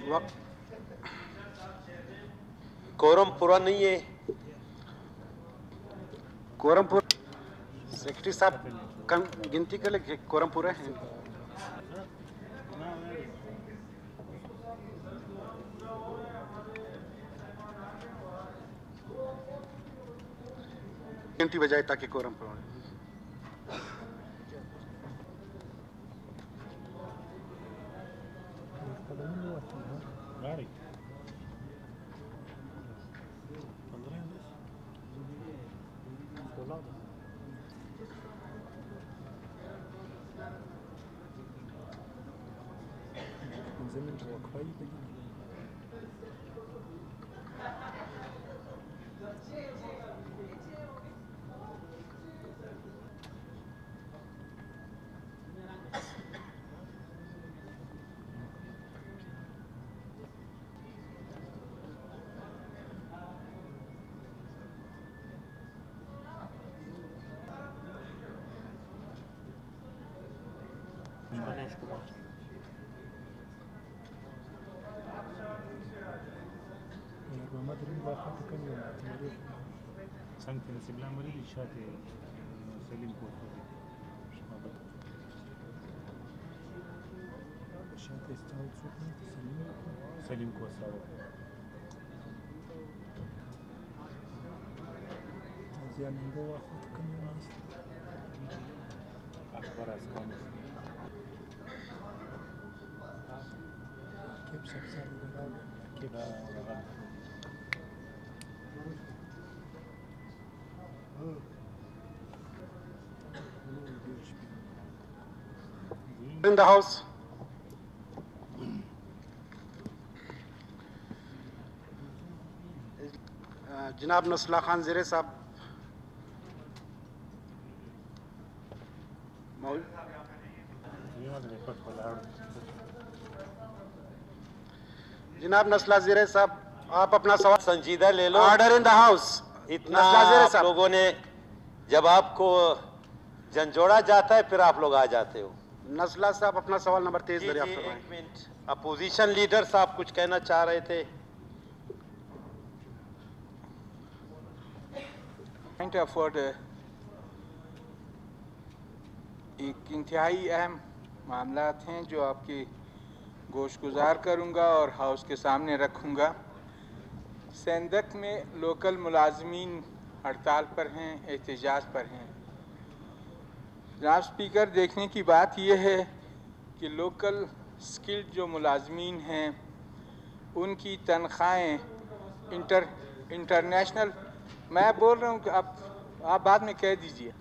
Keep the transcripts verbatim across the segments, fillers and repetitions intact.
वक्त कोरम पूरा नहीं है। कोरम पूरा सेक्रेटरी साहब कम गिनती कर ले कोरम पूरा है। गिनती बजाए ताकि कोरम पूरा हो। Sanki Siblan Mari inşaatı Selim Koç'u. İnşaatı İstanbul Sultanı Selim Selim Koç'u. Aziyan'da vakit kanıyoruz. Akbar askanı. Kep sapsarı da kep in the house. जनाब नस्ला खान ज़ेरे साहब जनाब नस्ला ज़ेरे साहब आप अपना सवाल संजीदा ले लो। Order in the house. इतना आप लोगों ने जब आपको झंझोड़ा जाता है फिर आप लोग आ जाते हो। नस्ला साहब अपना सवाल नंबर तेईस दरियाफ्त एक फरमाएं। मिनट, अपोजिशन लीडर साहब कुछ कहना चाह रहे थे। पॉइंट ऑफ ऑर्डर, एक इंतहाई अहम मामलात हैं जो आपके गोशगुजार करूंगा और हाउस के सामने रखूंगा। सेंधक में लोकल मुलाजमीन हड़ताल पर हैं, एहतजाज पर हैं। जनाब स्पीकर, देखने की बात यह है कि लोकल स्किल्ड जो मुलाजमीन हैं उनकी तनख्वाहें इंटर इंटरनेशनल, मैं बोल रहा हूँ कि आप आप बाद में कह दीजिए,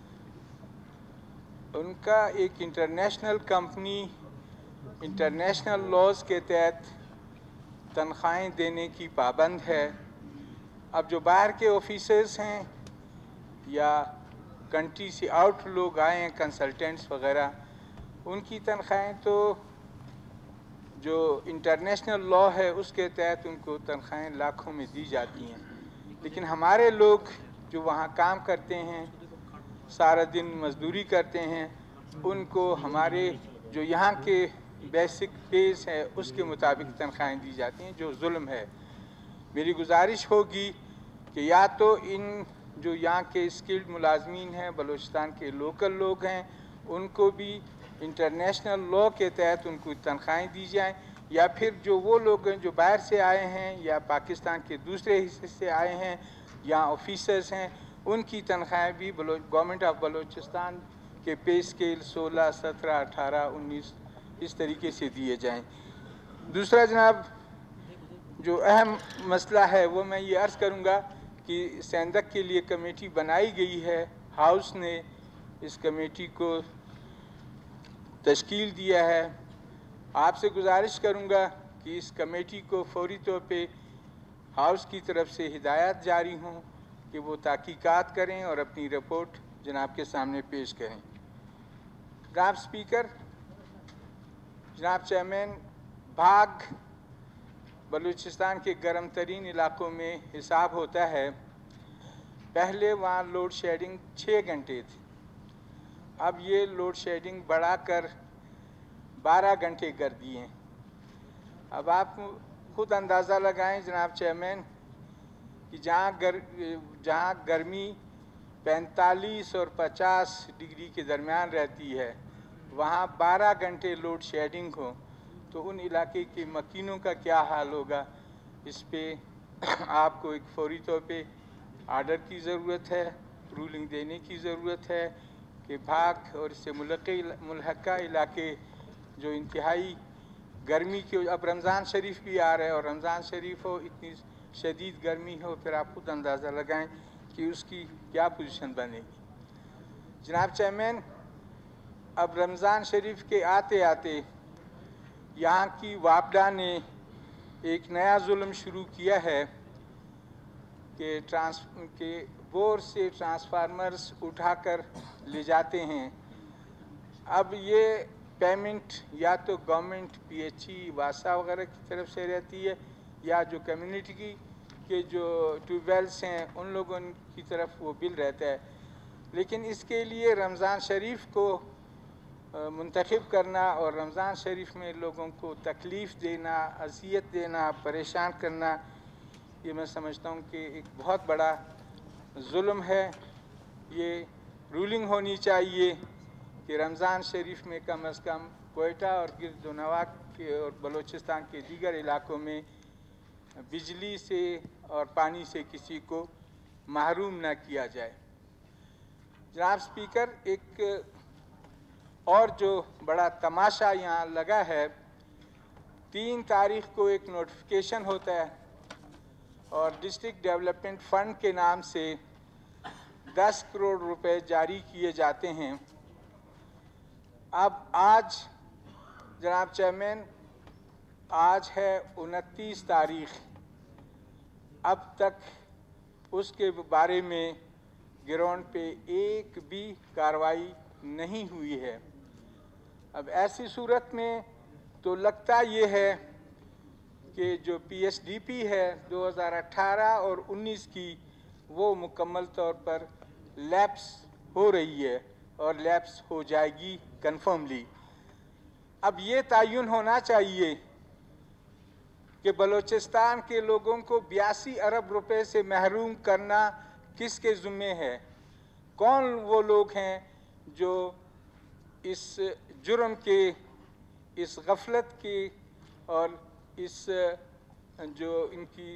उनका एक इंटरनेशनल कंपनी इंटरनेशनल लॉज के तहत तनख्वाहें देने की पाबंद है। अब जो बाहर के ऑफिसर्स हैं या कंट्री से आउट लोग आए हैं, कंसल्टेंट्स वगैरह, उनकी तनख्वाहें तो जो इंटरनेशनल लॉ है उसके तहत उनको तनख्वाहें लाखों में दी जाती हैं। लेकिन हमारे लोग जो वहाँ काम करते हैं, सारा दिन मजदूरी करते हैं, उनको हमारे जो यहाँ के बेसिक पेज है उसके मुताबिक तनख्वाहें दी जाती हैं, जो जुल्म है। मेरी गुजारिश होगी कि या तो इन जो यहाँ के स्किल्ड मुलाजमीन हैं, बलूचिस्तान के लोकल लोग हैं, उनको भी इंटरनेशनल लॉ के तहत उनको तनख्वाहें दी जाएं, या फिर जो वो लोग हैं जो बाहर से आए हैं या पाकिस्तान के दूसरे हिस्से से आए हैं या ऑफिसर्स हैं, उनकी तनख्वाहें भी गवर्नमेंट ऑफ बलूचिस्तान के पे स्केल सोलह, सत्रह, अठारह, उन्नीस इस तरीके से दिए जाएं। दूसरा जनाब जो अहम मसला है वो मैं ये अर्ज़ करूँगा कि सेंधक के लिए कमेटी बनाई गई है, हाउस ने इस कमेटी को तश्कील दिया है। आपसे गुजारिश करूँगा कि इस कमेटी को फौरी तौर पे हाउस की तरफ से हिदायत जारी हों कि वो तहकीकात करें और अपनी रिपोर्ट जनाब के सामने पेश करें। जनाब स्पीकर, जनाब चेयरमैन, भाग बलूचिस्तान के गर्म तरीन इलाक़ों में हिसाब होता है, पहले वहाँ लोड शेडिंग छः घंटे थी, अब ये लोड शेडिंग बढ़ाकर बारह घंटे कर दिए। अब आप खुद अंदाज़ा लगाएं जनाब चेयरमैन कि जहाँ गर जहाँ गर्मी पैंतालीस और पचास डिग्री के दरमियान रहती है, वहाँ बारह घंटे लोड शेडिंग हो तो उन इलाके के मकीनों का क्या हाल होगा। इस पे आपको एक फौरी तौर पे आर्डर की ज़रूरत है, रूलिंग देने की ज़रूरत है कि भाग और इससे मुल्हका इलाके जो इंतहाई गर्मी की, अब रमज़ान शरीफ भी आ रहा है और रमज़ान शरीफ हो, इतनी शदीद गर्मी हो, फिर आप खुद अंदाज़ा लगाएं कि उसकी क्या पोजीशन बनेगी। जनाब चेयरमैन, अब रमज़ान शरीफ के आते आते यहाँ की वापडा ने एक नया जुल्म शुरू किया है कि ट्रांस के बोर से ट्रांसफार्मर्स उठाकर ले जाते हैं। अब ये पेमेंट या तो गवर्नमेंट पीएचई वासा वगैरह की तरफ से रहती है या जो कम्युनिटी की के जो ट्यूबवेल्स हैं उन लोगों की तरफ वो बिल रहता है। लेकिन इसके लिए रमज़ान शरीफ को मुंतखब करना और रमज़ान शरीफ में लोगों को तकलीफ़ देना, अज़ियत देना, परेशान करना, ये मैं समझता हूँ कि एक बहुत बड़ा जुल्म है। ये रूलिंग होनी चाहिए कि रमज़ान शरीफ में कम अज़ कम कोयटा और गिरदोनवा के और बलूचिस्तान के दीगर इलाकों में बिजली से और पानी से किसी को महरूम न किया जाए। जनाब स्पीकर, एक और जो बड़ा तमाशा यहाँ लगा है, तीन तारीख को एक नोटिफिकेशन होता है और डिस्ट्रिक्ट डेवलपमेंट फ़ंड के नाम से दस करोड़ रुपए जारी किए जाते हैं। अब आज जनाब चेयरमैन, आज है उनतीस तारीख, अब तक उसके बारे में ग्राउंड पे एक भी कार्रवाई नहीं हुई है। अब ऐसी सूरत में तो लगता ये है कि जो पीएसडीपी है दो हज़ार अठारह और उन्नीस की, वो मुकम्मल तौर पर लैप्स हो रही है और लैप्स हो जाएगी कन्फर्मली। अब ये तयन होना चाहिए कि बलूचिस्तान के लोगों को बयासी अरब रुपए से महरूम करना किसके ज़िम्मे है? कौन वो लोग हैं जो इस जुर्म के, इस गफलत की और इस जो इनकी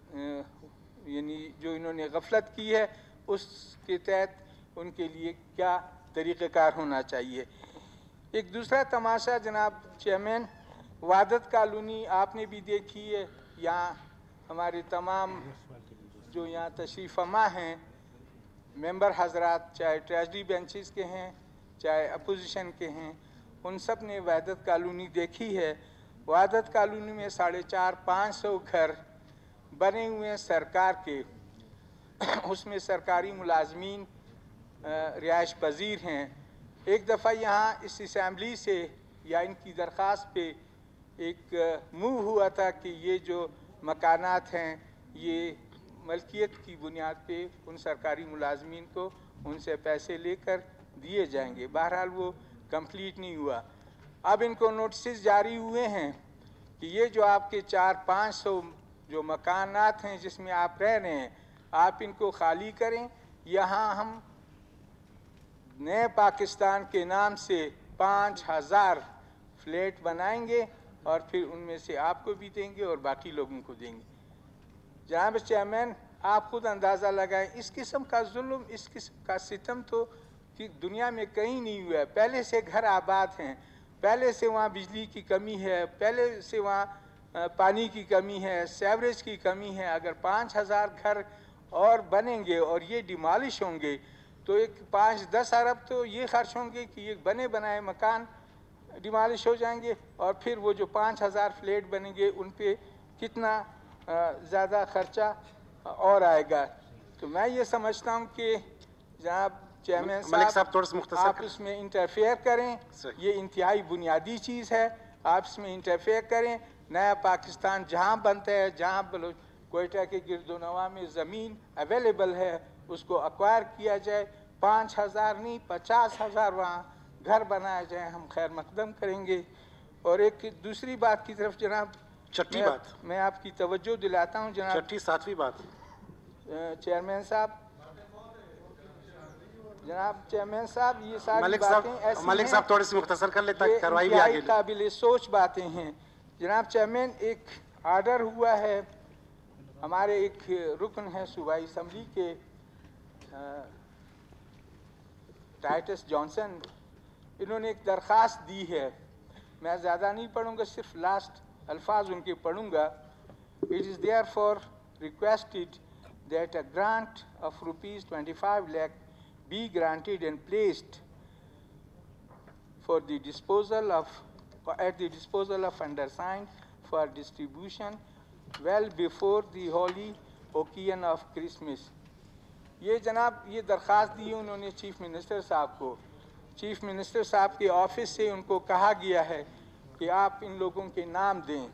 यानी जो इन्होंने गफलत की है उसके तहत उनके लिए क्या तरीक़ेकार होना चाहिए। एक दूसरा तमाशा जनाब चेयरमैन, वादत कॉलोनी आपने भी देखी है। यहाँ हमारे तमाम जो यहाँ तशरीफ़ फरमा हैं मेंबर हजरात, चाहे ट्रेजरी बेंचेस के हैं चाहे अपोजिशन के हैं, उन सब ने वादत कॉलोनी देखी है। वादत कॉलोनी में साढ़े चार पाँच सौ घर बने हुए हैं सरकार के, उसमें सरकारी मुलाजमीन रिहाइश पजीर हैं। एक दफ़ा यहाँ इस असम्बली से या इनकी दरख्वास्त पे एक मूव हुआ था कि ये जो मकानात हैं ये मलकियत की बुनियाद पे उन सरकारी मुलाजमीन को उनसे पैसे लेकर दिए जाएंगे। बहरहाल वो कंप्लीट नहीं हुआ। अब इनको नोटिस जारी हुए हैं कि ये जो आपके चार पाँच सौ जो मकानात हैं जिसमें आप रह रहे हैं, आप इनको खाली करें। यहाँ हम नए पाकिस्तान के नाम से पाँच हज़ार फ्लैट बनाएंगे और फिर उनमें से आपको भी देंगे और बाकी लोगों को देंगे। जनाब चेयरमैन, आप खुद अंदाज़ा लगाएं, इस किस्म का जुल्म, इस किस्म का सितम तो कि दुनिया में कहीं नहीं हुआ है। पहले से घर आबाद हैं, पहले से वहाँ बिजली की कमी है, पहले से वहाँ पानी की कमी है, सीवरेज की कमी है। अगर पाँच हज़ार घर और बनेंगे और ये डिमॉलिश होंगे तो एक पाँच दस अरब तो ये खर्च होंगे कि ये बने बनाए मकान डिमॉलिश हो जाएंगे और फिर वो जो पाँच हज़ार फ्लैट बनेंगे उन पे कितना ज़्यादा खर्चा और आएगा। तो मैं ये समझता हूँ कि जनाब चेयरमैन साहब, आप इसमें इंटरफेयर करें। ये इंतहाई बुनियादी चीज़ है, आप इसमें इंटरफेयर करें। नया पाकिस्तान जहाँ बनता है, जहाँ कोयटा के गिरदोनवा में ज़मीन अवेलेबल है उसको अक्वायर किया जाए। पाँच हज़ार नहीं पचास हज़ार वहाँ घर बनाया जाए, हम खैर मकदम करेंगे। और एक दूसरी बात की तरफ जनाब چھٹی میں- بات میں آپ کی توجہ دلاتا ہوں جناب چھٹی ساتویں بات چیئرمین صاحب جناب چیئرمین صاحب یہ ساری ملک باتیں صاحب ایسی ملک ہیں صاحب تھوڑی سی مختصر کر لیتا یہ کاروائی بھی انتہائی آگے لے قابل سوچ باتیں ہیں جناب چیئرمین ایک آرڈر ہوا ہے ہمارے ایک رکن ہے صوبائی اسمبلی کے ٹائٹس جانسن انہوں نے ایک درخواست دی ہے میں زیادہ نہیں پڑھوں گا صرف لاسٹ الفاظ ان کے پڑھوں گا It is therefore requested that a grant of rupees twenty-five lakh be granted and placed for the disposal of at the disposal of undersigned for distribution well before the holy occasion of Christmas. یہ جناب یہ درخواست دی انہوں نے chief minister صاحب کو chief minister صاحب کے آفس سے ان کو کہا گیا ہے کہ آپ ان لوگوں کے نام دیں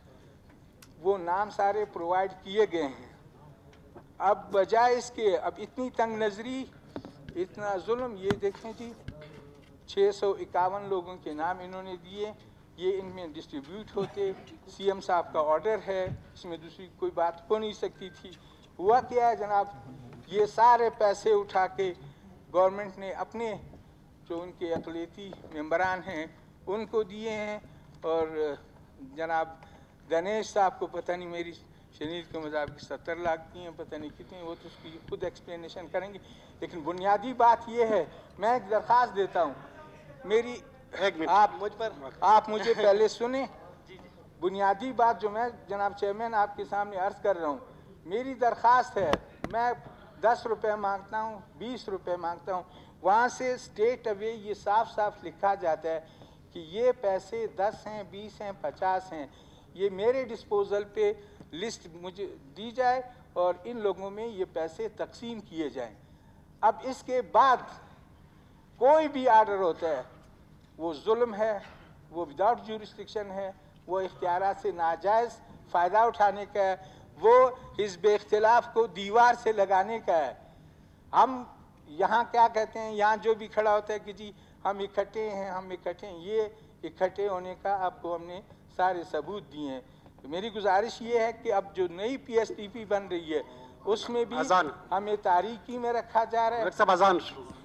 وہ نام سارے پرووائڈ کیے گئے ہیں اب بجائے اس کے اب اتنی تنگ نظری اتنا ظلم یہ دیکھیں جی چھ سو اکاون لوگوں کے نام انہوں نے دیے یہ ان میں ڈسٹریبیوٹ ہوتے سی ایم صاحب کا آرڈر ہے اس میں دوسری کوئی بات ہو نہیں سکتی تھی ہوا کیا ہے جناب یہ سارے پیسے اٹھا کے گورنمنٹ نے اپنے جو ان کے اقلیتی ممبران ہیں ان کو دیے ہیں اور جناب گنیش صاحب کو پتہ نہیں میری شنید کے مطابق ستر لاکھ کی ہیں پتہ نہیں کتنی وہ تو اس کی خود ایکسپلینیشن کریں گے لیکن بنیادی بات یہ ہے میں ایک درخواست دیتا ہوں میری آپ مجھ پر آپ مجھے پہلے سنیں بنیادی بات جو میں جناب چیئرمین آپ کے سامنے عرض کر رہا ہوں میری درخواست ہے میں دس روپے مانگتا ہوں بیس روپے مانگتا ہوں وہاں سے اسٹیٹ اوے یہ صاف صاف لکھا جاتا ہے کہ یہ پیسے دس ہیں بیس ہیں پچاس ہیں یہ میرے ڈسپوزل پہ لسٹ مجھے دی جائے اور ان لوگوں میں یہ پیسے تقسیم کیے جائیں اب اس کے بعد کوئی بھی آرڈر ہوتا ہے وہ ظلم ہے وہ وداؤٹ جورسڈکشن ہے وہ اختیارات سے ناجائز فائدہ اٹھانے کا ہے وہ حزب اختلاف کو دیوار سے لگانے کا ہے ہم یہاں کیا کہتے ہیں یہاں جو بھی کھڑا ہوتا ہے کہ جی ہم اکٹھے ہیں ہم اکٹھے ہیں یہ اکٹھے ہونے کا آپ کو ہم نے سارے ثبوت دیے ہیں تو میری گزارش یہ ہے کہ اب جو نئی پی ایس ٹی پی بن رہی ہے اس میں بھی ہمیں تاریکی میں رکھا جا رہا ہے سب اذان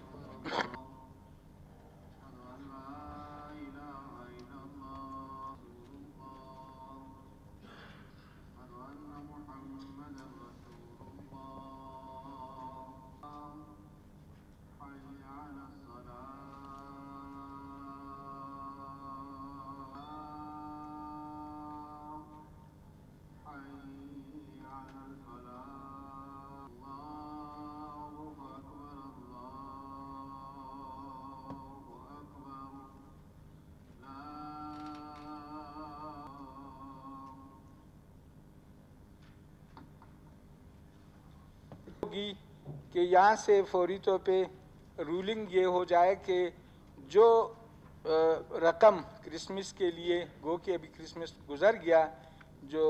ہوگی کہ یہاں سے فوری طور پہ رولنگ یہ ہو جائے کہ جو رقم کرسمس کے لیے گو کہ ابھی کرسمس گزر گیا جو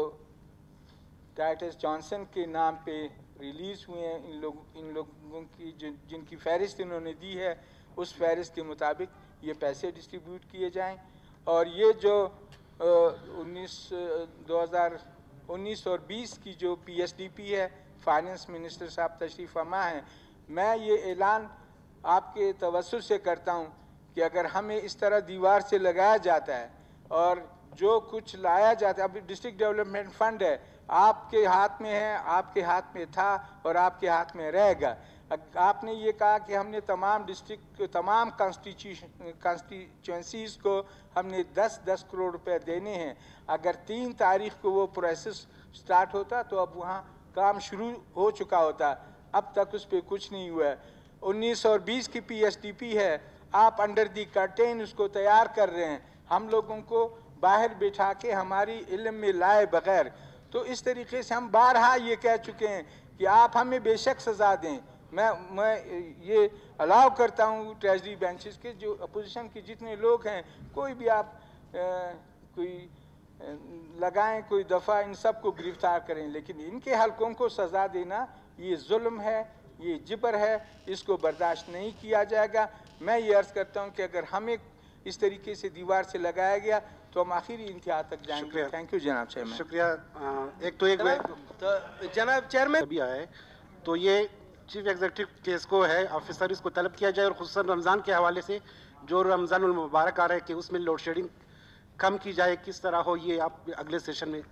ٹائٹس جانسن کے نام پہ ریلیز ہوئے ہیں ان لوگ ان لوگوں کی جن کی فہرست انہوں نے دی ہے اس فہرست کے مطابق یہ پیسے ڈسٹریبیوٹ کیے جائیں اور یہ جو انیس دو ہزار انیس اور بیس کی جو پی ایس ڈی پی ہے فائنانس منسٹر صاحب تشریف فرما ہیں میں یہ اعلان آپ کے توسط سے کرتا ہوں کہ اگر ہمیں اس طرح دیوار سے لگایا جاتا ہے اور جو کچھ لایا جاتا ہے اب ڈسٹرکٹ ڈیولپمنٹ فنڈ ہے آپ کے ہاتھ میں ہے آپ کے ہاتھ میں تھا اور آپ کے ہاتھ میں رہے گا آپ نے یہ کہا کہ ہم نے تمام ڈسٹرکٹ تمام کانسٹیٹیوشن کانسٹیچوئنسیز کو ہم نے دس دس کروڑ روپے دینے ہیں اگر تین تاریخ کو وہ پروسیس سٹارٹ ہوتا تو اب وہاں کام شروع ہو چکا ہوتا اب تک اس پہ کچھ نہیں ہوا ہے انیس اور بیس کی پی ایس ٹی پی ہے آپ انڈر دی کرٹین اس کو تیار کر رہے ہیں ہم لوگوں کو باہر بٹھا کے ہماری علم میں لائے بغیر تو اس طریقے سے ہم بارہا یہ کہہ چکے ہیں کہ آپ ہمیں بے شک سزا دیں میں میں یہ الاؤ کرتا ہوں ٹریجری بینچز کے جو اپوزیشن کے جتنے لوگ ہیں کوئی بھی آپ کوئی لگائیں کوئی دفعہ ان سب کو گرفتار کریں لیکن ان کے حلقوں کو سزا دینا یہ ظلم ہے یہ جبر ہے اس کو برداشت نہیں کیا جائے گا میں یہ عرض کرتا ہوں کہ اگر ہمیں اس طریقے سے دیوار سے لگایا گیا تو ہم آخری انتہا تک جائیں گے. شکریہ. تھینک یو جناب چیئرمین. شکریہ. ایک تو ایک جناب چیئرمین ابھی آیا ہے تو یہ چیف ایگزیکٹو کے اس کو ہے آفیسر اس کو طلب کیا جائے اور خصوصاً رمضان کے حوالے سے جو رمضان المبارک آ رہا ہے کہ اس میں لوڈ شیڈنگ کم کی جائے کس طرح ہو یہ آپ اگلے سیشن میں.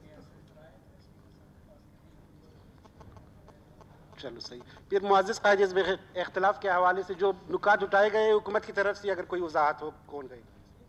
چلو صحیح. پھر معزز قائد جذب اختلاف کے حوالے سے جو نکات اٹھائے گئے حکومت کی طرف سے اگر کوئی وضاحت ہو کون گئے.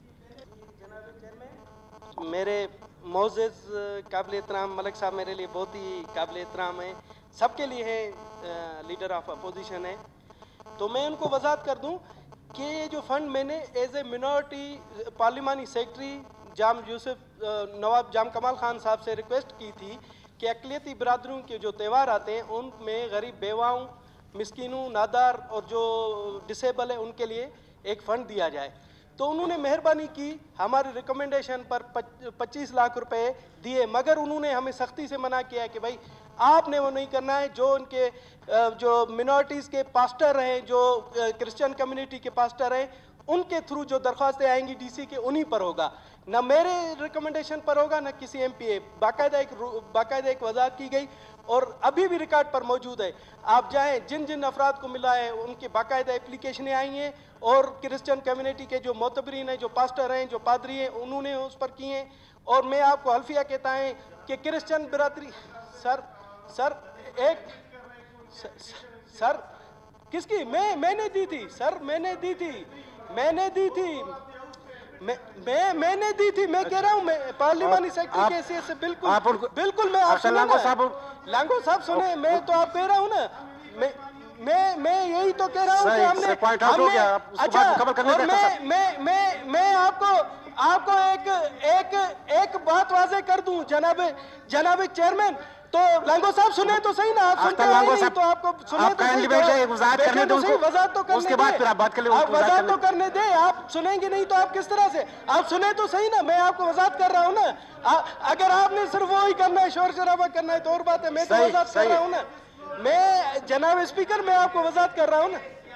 میرے معزز قابل احترام ملک صاحب میرے لیے بہت ہی قابل احترام ہیں, سب کے لیے ہیں, لیڈر آف اپوزیشن ہے, تو میں ان کو وضاحت کر دوں کہ یہ جو فنڈ میں نے ایز اے منورٹی پارلیمانی سیکرٹری جام یوسف نواب جام کمال خان صاحب سے ریکویسٹ کی تھی کہ اقلیتی برادریوں کے جو تہوار آتے ہیں ان میں غریب بیواؤں, مسکینوں, نادار اور جو ڈسیبل ہیں ان کے لیے ایک فنڈ دیا جائے. تو انہوں نے مہربانی کی, ہماری ریکمنڈیشن پر پچیس لاکھ روپے دیے, مگر انہوں نے ہمیں سختی سے منع کیا ہے کہ بھائی آپ نے وہ نہیں کرنا ہے. جو ان کے جو منورٹیز کے پاسٹر ہیں, جو کرسچن کمیونٹی کے پاسٹر ہیں, ان کے تھرو جو درخواستیں آئیں گی ڈی سی کے انہی پر ہوگا, نہ میرے ریکمنڈیشن پر ہوگا نہ کسی ایم پی اے. باقاعدہ ایک باقاعدہ ایک وضاحت کی گئی اور ابھی بھی ریکارڈ پر موجود ہے. آپ جائیں, جن جن افراد کو ملا ہے ان کے باقاعدہ اپلیکیشنیں آئی ہیں اور کرسچن کمیونٹی کے جو معتبرین ہیں, جو پاسٹر ہیں, جو پادری ہیں, انہوں نے اس پر کی ہیں. اور میں آپ کو حلفیہ کہتا ہے کہ کرسچن برادری سر سر ایک سر کس کی میں میں نے دی تھی سر میں نے دی تھی میں نے دی تھی میں میں نے دی تھی میں کہہ رہا ہوں میں پارلیمانی سیکرٹری کی حیثیت سے بالکل بالکل میں آپ لانگو صاحب لانگو صاحب سنیں, میں تو آپ کہہ رہا ہوں نا, میں میں میں یہی تو کہہ رہا ہوں کہ ہم نے ہم نے اچھا اور میں میں میں میں آپ کو آپ کو ایک ایک ایک بات واضح کر دوں جناب جناب چیئرمین. تو لانگو صاحب سنیں تو صحیح نا, آپ سنتے ہیں نہیں تو آپ کو سنیں تو صحیح, وضاحت تو کرنے دیں, آپ وضاحت تو کرنے دیں. آپ سنیں گے نہیں تو آپ کس طرح سے, آپ سنیں تو صحیح نا, میں آپ کو وضاحت کر رہا ہوں نا. اگر آپ نے صرف وہی کرنا ہے, شور شرابہ کرنا ہے تو اور بات ہے, میں تو وضاحت کر رہا ہوں نا. میں جناب اسپیکر میں آپ کو وضاحت کر رہا ہوں نا.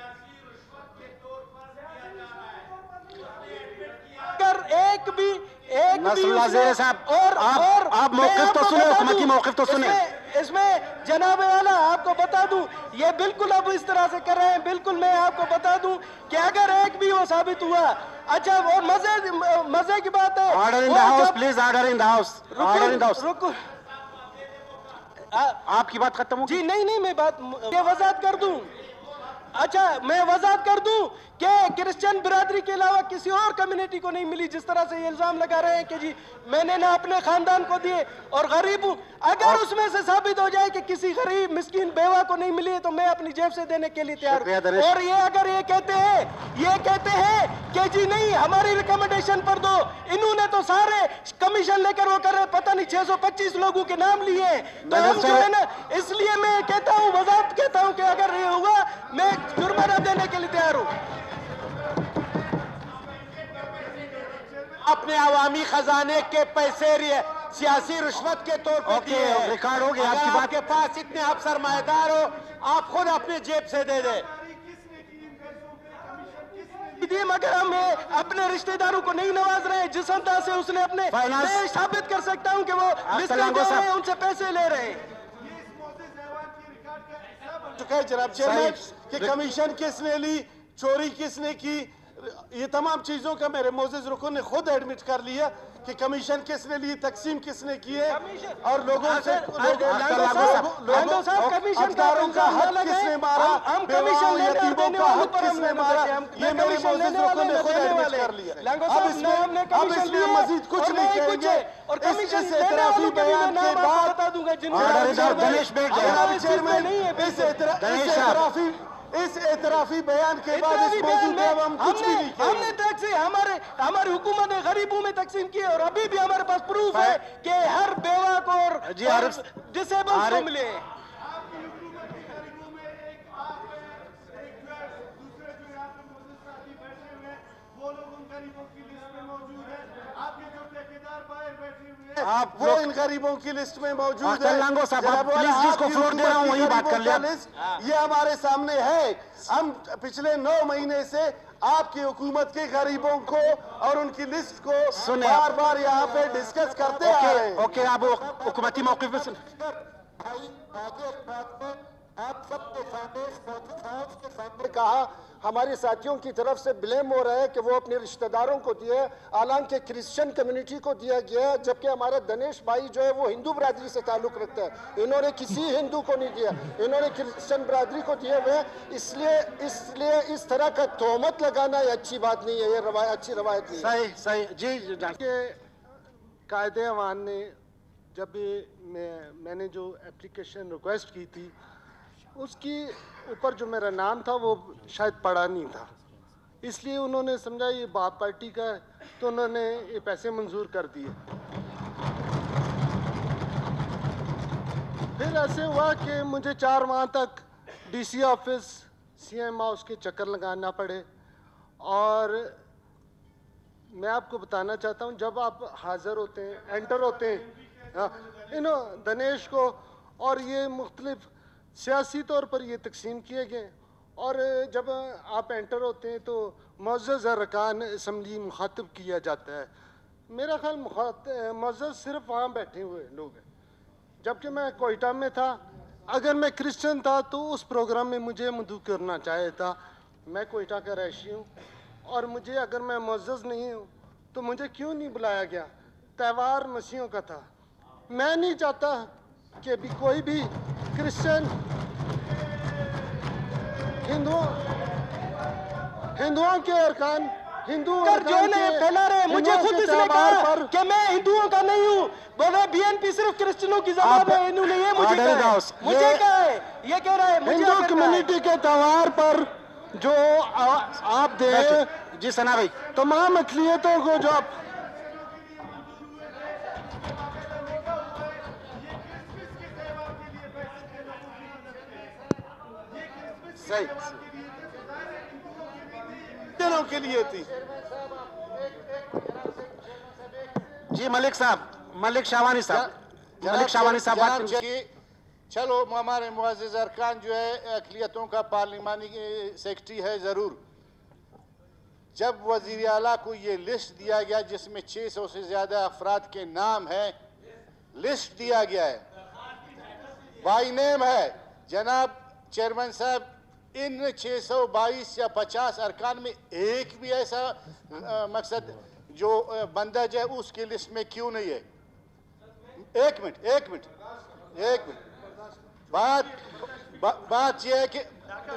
اگر ایک بھی ایک بھی اور اور آپ موقف تو سنیں, حکومتی موقف تو سنیں. اس میں جناب اعلیٰ آپ کو بتا دوں یہ بالکل اب اس طرح سے کر رہے ہیں, بالکل میں آپ کو بتا دوں کہ اگر ایک بھی وہ ثابت ہوا. اچھا اور مزے مزے کی بات ہے, order in the house please, order in the house, order in the house. رکو آپ کی بات ختم ہو جی نہیں نہیں میں بات یہ وضاحت کر دوں. اچھا میں وضاحت کر دوں کہ کرسچن برادری کے علاوہ کسی اور کمیونٹی کو نہیں ملی. جس طرح سے یہ الزام لگا رہے ہیں کہ جی میں نے نہ اپنے خاندان کو دیے اور غریب ہوں, اگر اس میں سے ثابت ہو جائے کہ کسی غریب مسکین بیوہ کو نہیں ملی تو میں اپنی جیب سے دینے کے لیے تیار ہوں. اور یہ اگر یہ کہتے ہیں یہ کہتے ہیں کہ جی نہیں ہماری ریکمنڈیشن پر دو, انہوں نے تو سارے کمیشن لے کر وہ کر رہے, پتہ نہیں چھ سو پچیس لوگوں کے نام لیے ہیں. تو ہم جو ہے نا, اس لیے میں کہتا ہوں وضاحت کہتا ہوں کہ اگر یہ ہوا میں جرمانہ دینے کے لیے تیار ہوں. اپنے عوامی خزانے کے پیسے سیاسی رشوت کے طور پر دیے ہیں. ریکارڈ ہو گیا. اگر آپ کے پاس اتنے آپ سرمایہ دار ہو, آپ خود اپنے جیب سے دے دیں. مگر ہم اپنے رشتہ داروں کو نہیں نواز رہے جس انداز سے اس نے اپنے, میں ثابت کر سکتا ہوں کہ وہ مسکین جو ہیں ان سے پیسے لے رہے ہیں. چکا ہے جناب چیئرمین کہ کمیشن کس نے لی, چوری کس نے کی, یہ تمام چیزوں کا میرے معزز رکن نے خود ایڈمٹ کر لیا کہ کمیشن کس نے لی, تقسیم کس نے کی ہے, اور لوگوں سے افطاروں کا حق کس نے مارا, بیواؤں یتیموں کا حق کس نے مارا, یہ میرے معزز رکن نے خود ایڈمٹ کر لیا. اب اس میں اب اس میں مزید کچھ نہیں کہیں گے. اس اعترافی بیان کے بعد جناب چیئرمین اس اعترافی اس اعترافی بیان کے بعد اس موضوع پہ ہم کچھ بھی نہیں ہم نے تقسیم ہمارے ہماری حکومت نے غریبوں میں تقسیم کی اور ابھی بھی ہمارے پاس پروف ہے کہ ہر بیوہ کو اور ڈسیبل کو ملے. آپ وہ ان غریبوں کی لسٹ میں موجود ہے. یہ ہمارے سامنے ہے. ہم پچھلے نو مہینے سے آپ کی حکومت کے غریبوں کو اور ان کی لسٹ کو بار بار یہاں پہ ڈسکس کرتے آ رہے ہیں. اوکے آپ حکومتی موقف میں سن آپ سب کے سامنے کہا ہمارے ساتھیوں کی طرف سے بلیم ہو رہا ہے کہ وہ اپنے رشتہ داروں کو دیے, حالانکہ کرسچن کمیونٹی کو دیا گیا ہے, جبکہ ہمارا دنیش بھائی جو ہے وہ ہندو برادری سے تعلق رکھتا ہے. انہوں نے کسی ہندو کو نہیں دیا, انہوں نے کرسچن برادری کو دیے ہوئے. اس لیے اس لیے اس طرح کا تہمت لگانا یہ اچھی بات نہیں ہے, یہ روایت اچھی روایت نہیں ہے. صحیح صحیح جی کہ قائد ایوان نے جب میں میں نے جو اپلیکیشن ریکویسٹ کی تھی اس کی اوپر جو میرا نام تھا وہ شاید پڑا نہیں تھا, اس لیے انہوں نے سمجھا یہ باپ پارٹی کا ہے تو انہوں نے یہ پیسے منظور کر دیے. پھر ایسے ہوا کہ مجھے چار ماہ تک D C office, C M house کے چکر لگانا پڑے. اور میں آپ کو بتانا چاہتا ہوں جب آپ حاضر ہوتے ہیں, انٹر ہوتے ہیں انہوں دنیش کو, اور یہ مختلف سیاسی طور پر یہ تقسیم کیے گئے, اور جب آپ انٹر ہوتے ہیں تو معزز ارکان اسمبلی مخاطب کیا جاتا ہے. میرا خیال معزز صرف وہاں بیٹھے ہوئے لوگ ہیں, جبکہ میں کوئٹہ میں تھا. اگر میں کرسچن تھا تو اس پروگرام میں مجھے مدعو کرنا چاہے تھا. میں کوئٹہ کا رہائشی ہوں, اور مجھے اگر میں معزز نہیں ہوں تو مجھے کیوں نہیں بلایا گیا؟ تہوار مسیحیوں کا تھا. میں نہیں چاہتا کہ بھی کوئی بھی کرسچن ہندوؤں ہندوؤں کے ارکان ہندو جو نہیں پھیلا رہے. مجھے خود اس نے کہا کہ میں ہندوؤں کا نہیں ہوں, بولے بی این پی صرف کرسچنوں کی زبان ہے, انہوں نے یہ مجھے کہا ہے, مجھے کہا ہے, یہ کہہ رہا ہے ہندو کمیونٹی کے تہوار پر جو آپ دے جی ثنا بھائی تمام اقلیتوں کو جو آپ صحیح دنوں کے لیے تھی. جی ملک صاحب, ملک شاوانی صاحب, ملک شاوانی صاحب بات کہ چلو ہمارے معزز ارکان جو ہے اقلیتوں کا پارلیمانی سیکرٹری ہے ضرور. جب وزیر اعلیٰ کو یہ لسٹ دیا گیا جس میں چھ سو سے زیادہ افراد کے نام ہیں, لسٹ دیا گیا ہے, بائی نیم ہے, جناب چیئرمین صاحب ان چھ سو بائیس یا پچاس ارکان میں ایک بھی ایسا مقصد جو بندہ جو ہے اس کی لسٹ میں کیوں نہیں ہے؟ ایک منٹ ایک منٹ ایک منٹ بات بات یہ ہے کہ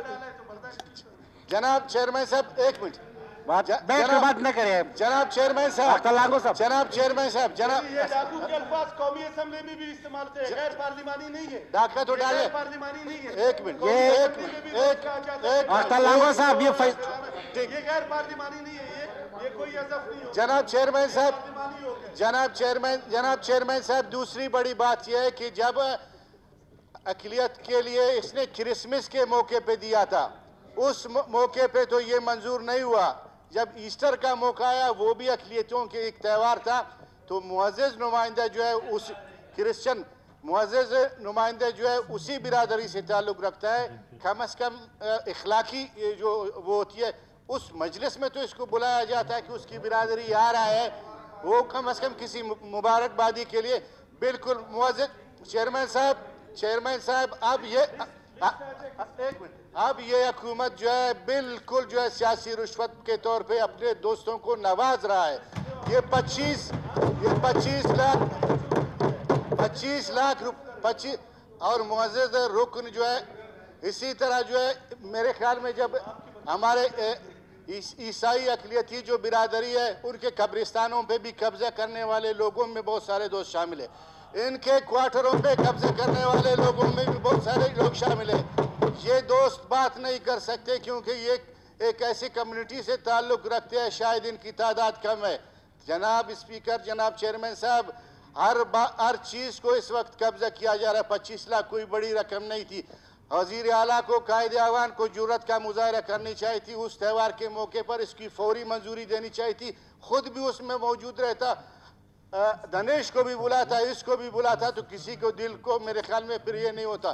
جناب چیئرمین صاحب ایک منٹ بیٹھ کر بات نہ کریں. جناب چیئرمین صاحب جناب چیئرمین صاحب جناب ڈاکو کے الفاظ قومی اسمبلی میں بھی استعمال تھے, غیر پارلیمانی نہیں ہے. ڈاکہ تو ڈالے پارلیمانی نہیں ہے. ایک منٹ ایک ایک اختلاف صاحب یہ یہ غیر پارلیمانی نہیں ہے, یہ کوئی اضف نہیں ہو. جناب چیئرمین صاحب جناب چیئرمین جناب چیئرمین صاحب دوسری بڑی بات یہ ہے کہ جب اقلیت کے لیے اس نے کرسمس کے موقع پہ دیا تھا, اس موقع پہ تو یہ منظور نہیں ہوا. جب ایسٹر کا موقع آیا وہ بھی اقلیتوں کے ایک تہوار تھا, تو معزز نمائندہ جو ہے اس کرسچن معزز نمائندہ جو ہے اسی برادری سے تعلق رکھتا ہے, کم از کم اخلاقی جو وہ ہوتی ہے اس مجلس میں تو اس کو بلایا جاتا ہے کہ اس کی برادری آ رہا ہے, وہ کم از کم کسی مبارکبادی کے لیے. بالکل معزز چیئرمین صاحب چیئرمین صاحب اب یہ ایک منٹ اب یہ حکومت جو ہے بالکل جو ہے سیاسی رشوت کے طور پہ اپنے دوستوں کو نواز رہا ہے. یہ پچیس یہ پچیس لاکھ پچیس لاکھ پچیس اور معزز رکن جو ہے اسی طرح جو ہے میرے خیال میں جب ہمارے عیسائی اقلیتی جو برادری ہے ان کے قبرستانوں پہ بھی قبضہ کرنے والے لوگوں میں بہت سارے دوست شامل ہیں, ان کے کوارٹروں پہ قبضہ کرنے والے لوگوں میں بھی بہت سارے لوگ شامل ہیں. یہ دوست بات نہیں کر سکتے کیونکہ یہ ایک ایسی کمیونٹی سے تعلق رکھتے ہیں, شاید ان کی تعداد کم ہے. جناب اسپیکر جناب چیئرمین صاحب ہر ہر چیز کو اس وقت قبضہ کیا جا رہا ہے. پچیس لاکھ کوئی بڑی رقم نہیں تھی. وزیر اعلیٰ کو قائد اعوان کو جرات کا مظاہرہ کرنی چاہیے تھی, اس تہوار کے موقع پر اس کی فوری منظوری دینی چاہیے تھی, خود بھی اس میں موجود رہتا, دنیش کو بھی بلاتا, اس کو بھی بلاتا, تو کسی کو دل کو میرے خیال میں پھر یہ نہیں ہوتا.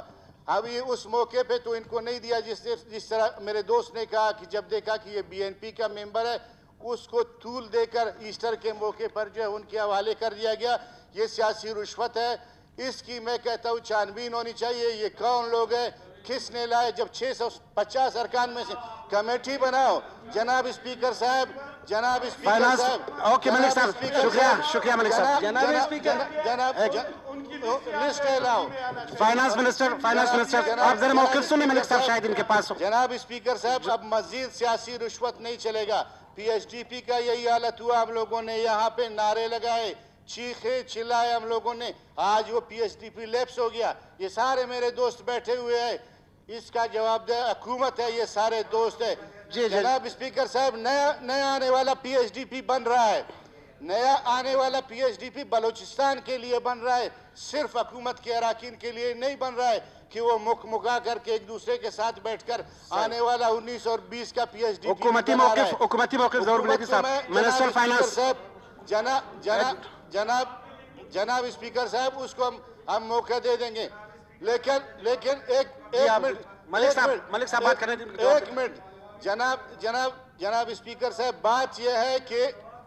अब ये उस मौके पे तो इनको नहीं दिया जिस जिस तरह मेरे दोस्त ने कहा कि जब देखा कि ये बीएनपी का मेंबर है उसको तूल देकर ईस्टर के मौके पर जो है उनके हवाले कर दिया गया। ये सियासी रुश्वत है, इसकी मैं कहता हूँ छानबीन होनी चाहिए। ये कौन लोग हैं, किसने लाए? जब छह सौ पचास अरकान में से कमेटी बनाओ। जनाब स्पीकर साहब, जनाब स्पीकर साहब, ओके मलिक साहब, शुक्रिया शुक्रिया मलिक साहब। जनाब स्पीकर, जनाब लिस्ट लाओ। फाइनेंस मिनिस्टर, फाइनेंस मिनिस्टर आप जरा मौक़िफ़ सुनिए मलिक साहब, शायद इनके पास हो। जनाब स्पीकर साहब, अब मजीद सियासी रुश्वत नहीं चलेगा। पीएचडीपी का यही हालत हुआ, हम लोगों ने यहाँ पे नारे लगाए, चीखे चिल्लाए हम लोगों ने, आज वो पीएचडीपी लैप्स हो गया। ये सारे मेरे दोस्त बैठे हुए हैं, इसका जवाबदेह हुकूमत है, ये सारे दोस्त है। जनाब स्पीकर साहब, नया नया आने वाला पीएचडीपी बन रहा है, नया आने वाला पीएचडीपी बलूचिस्तान के लिए बन रहा है, सिर्फ हुकूमत के अराकीन के लिए नहीं बन रहा है कि वो मुख मुका करके एक दूसरे के साथ बैठकर आने वाला उन्नीस और बीस का पीएचडीपी हुकूमती मौक़िफ़, हुकूमती मौक़िफ़ ज़रूर मिलेगी साहब। मिनिस्टर फाइनेंस साहब, जना जनाब जनाब जनाब स्पीकर साहब, उसको हम हम मौका दे देंगे, लेकिन लेकिन एक एक मिनट मलिक साहब, मलिक साहब बात करने दीजिए। एक मिनट जनाब जनाब जनाब स्पीकर साहब, बात यह है कि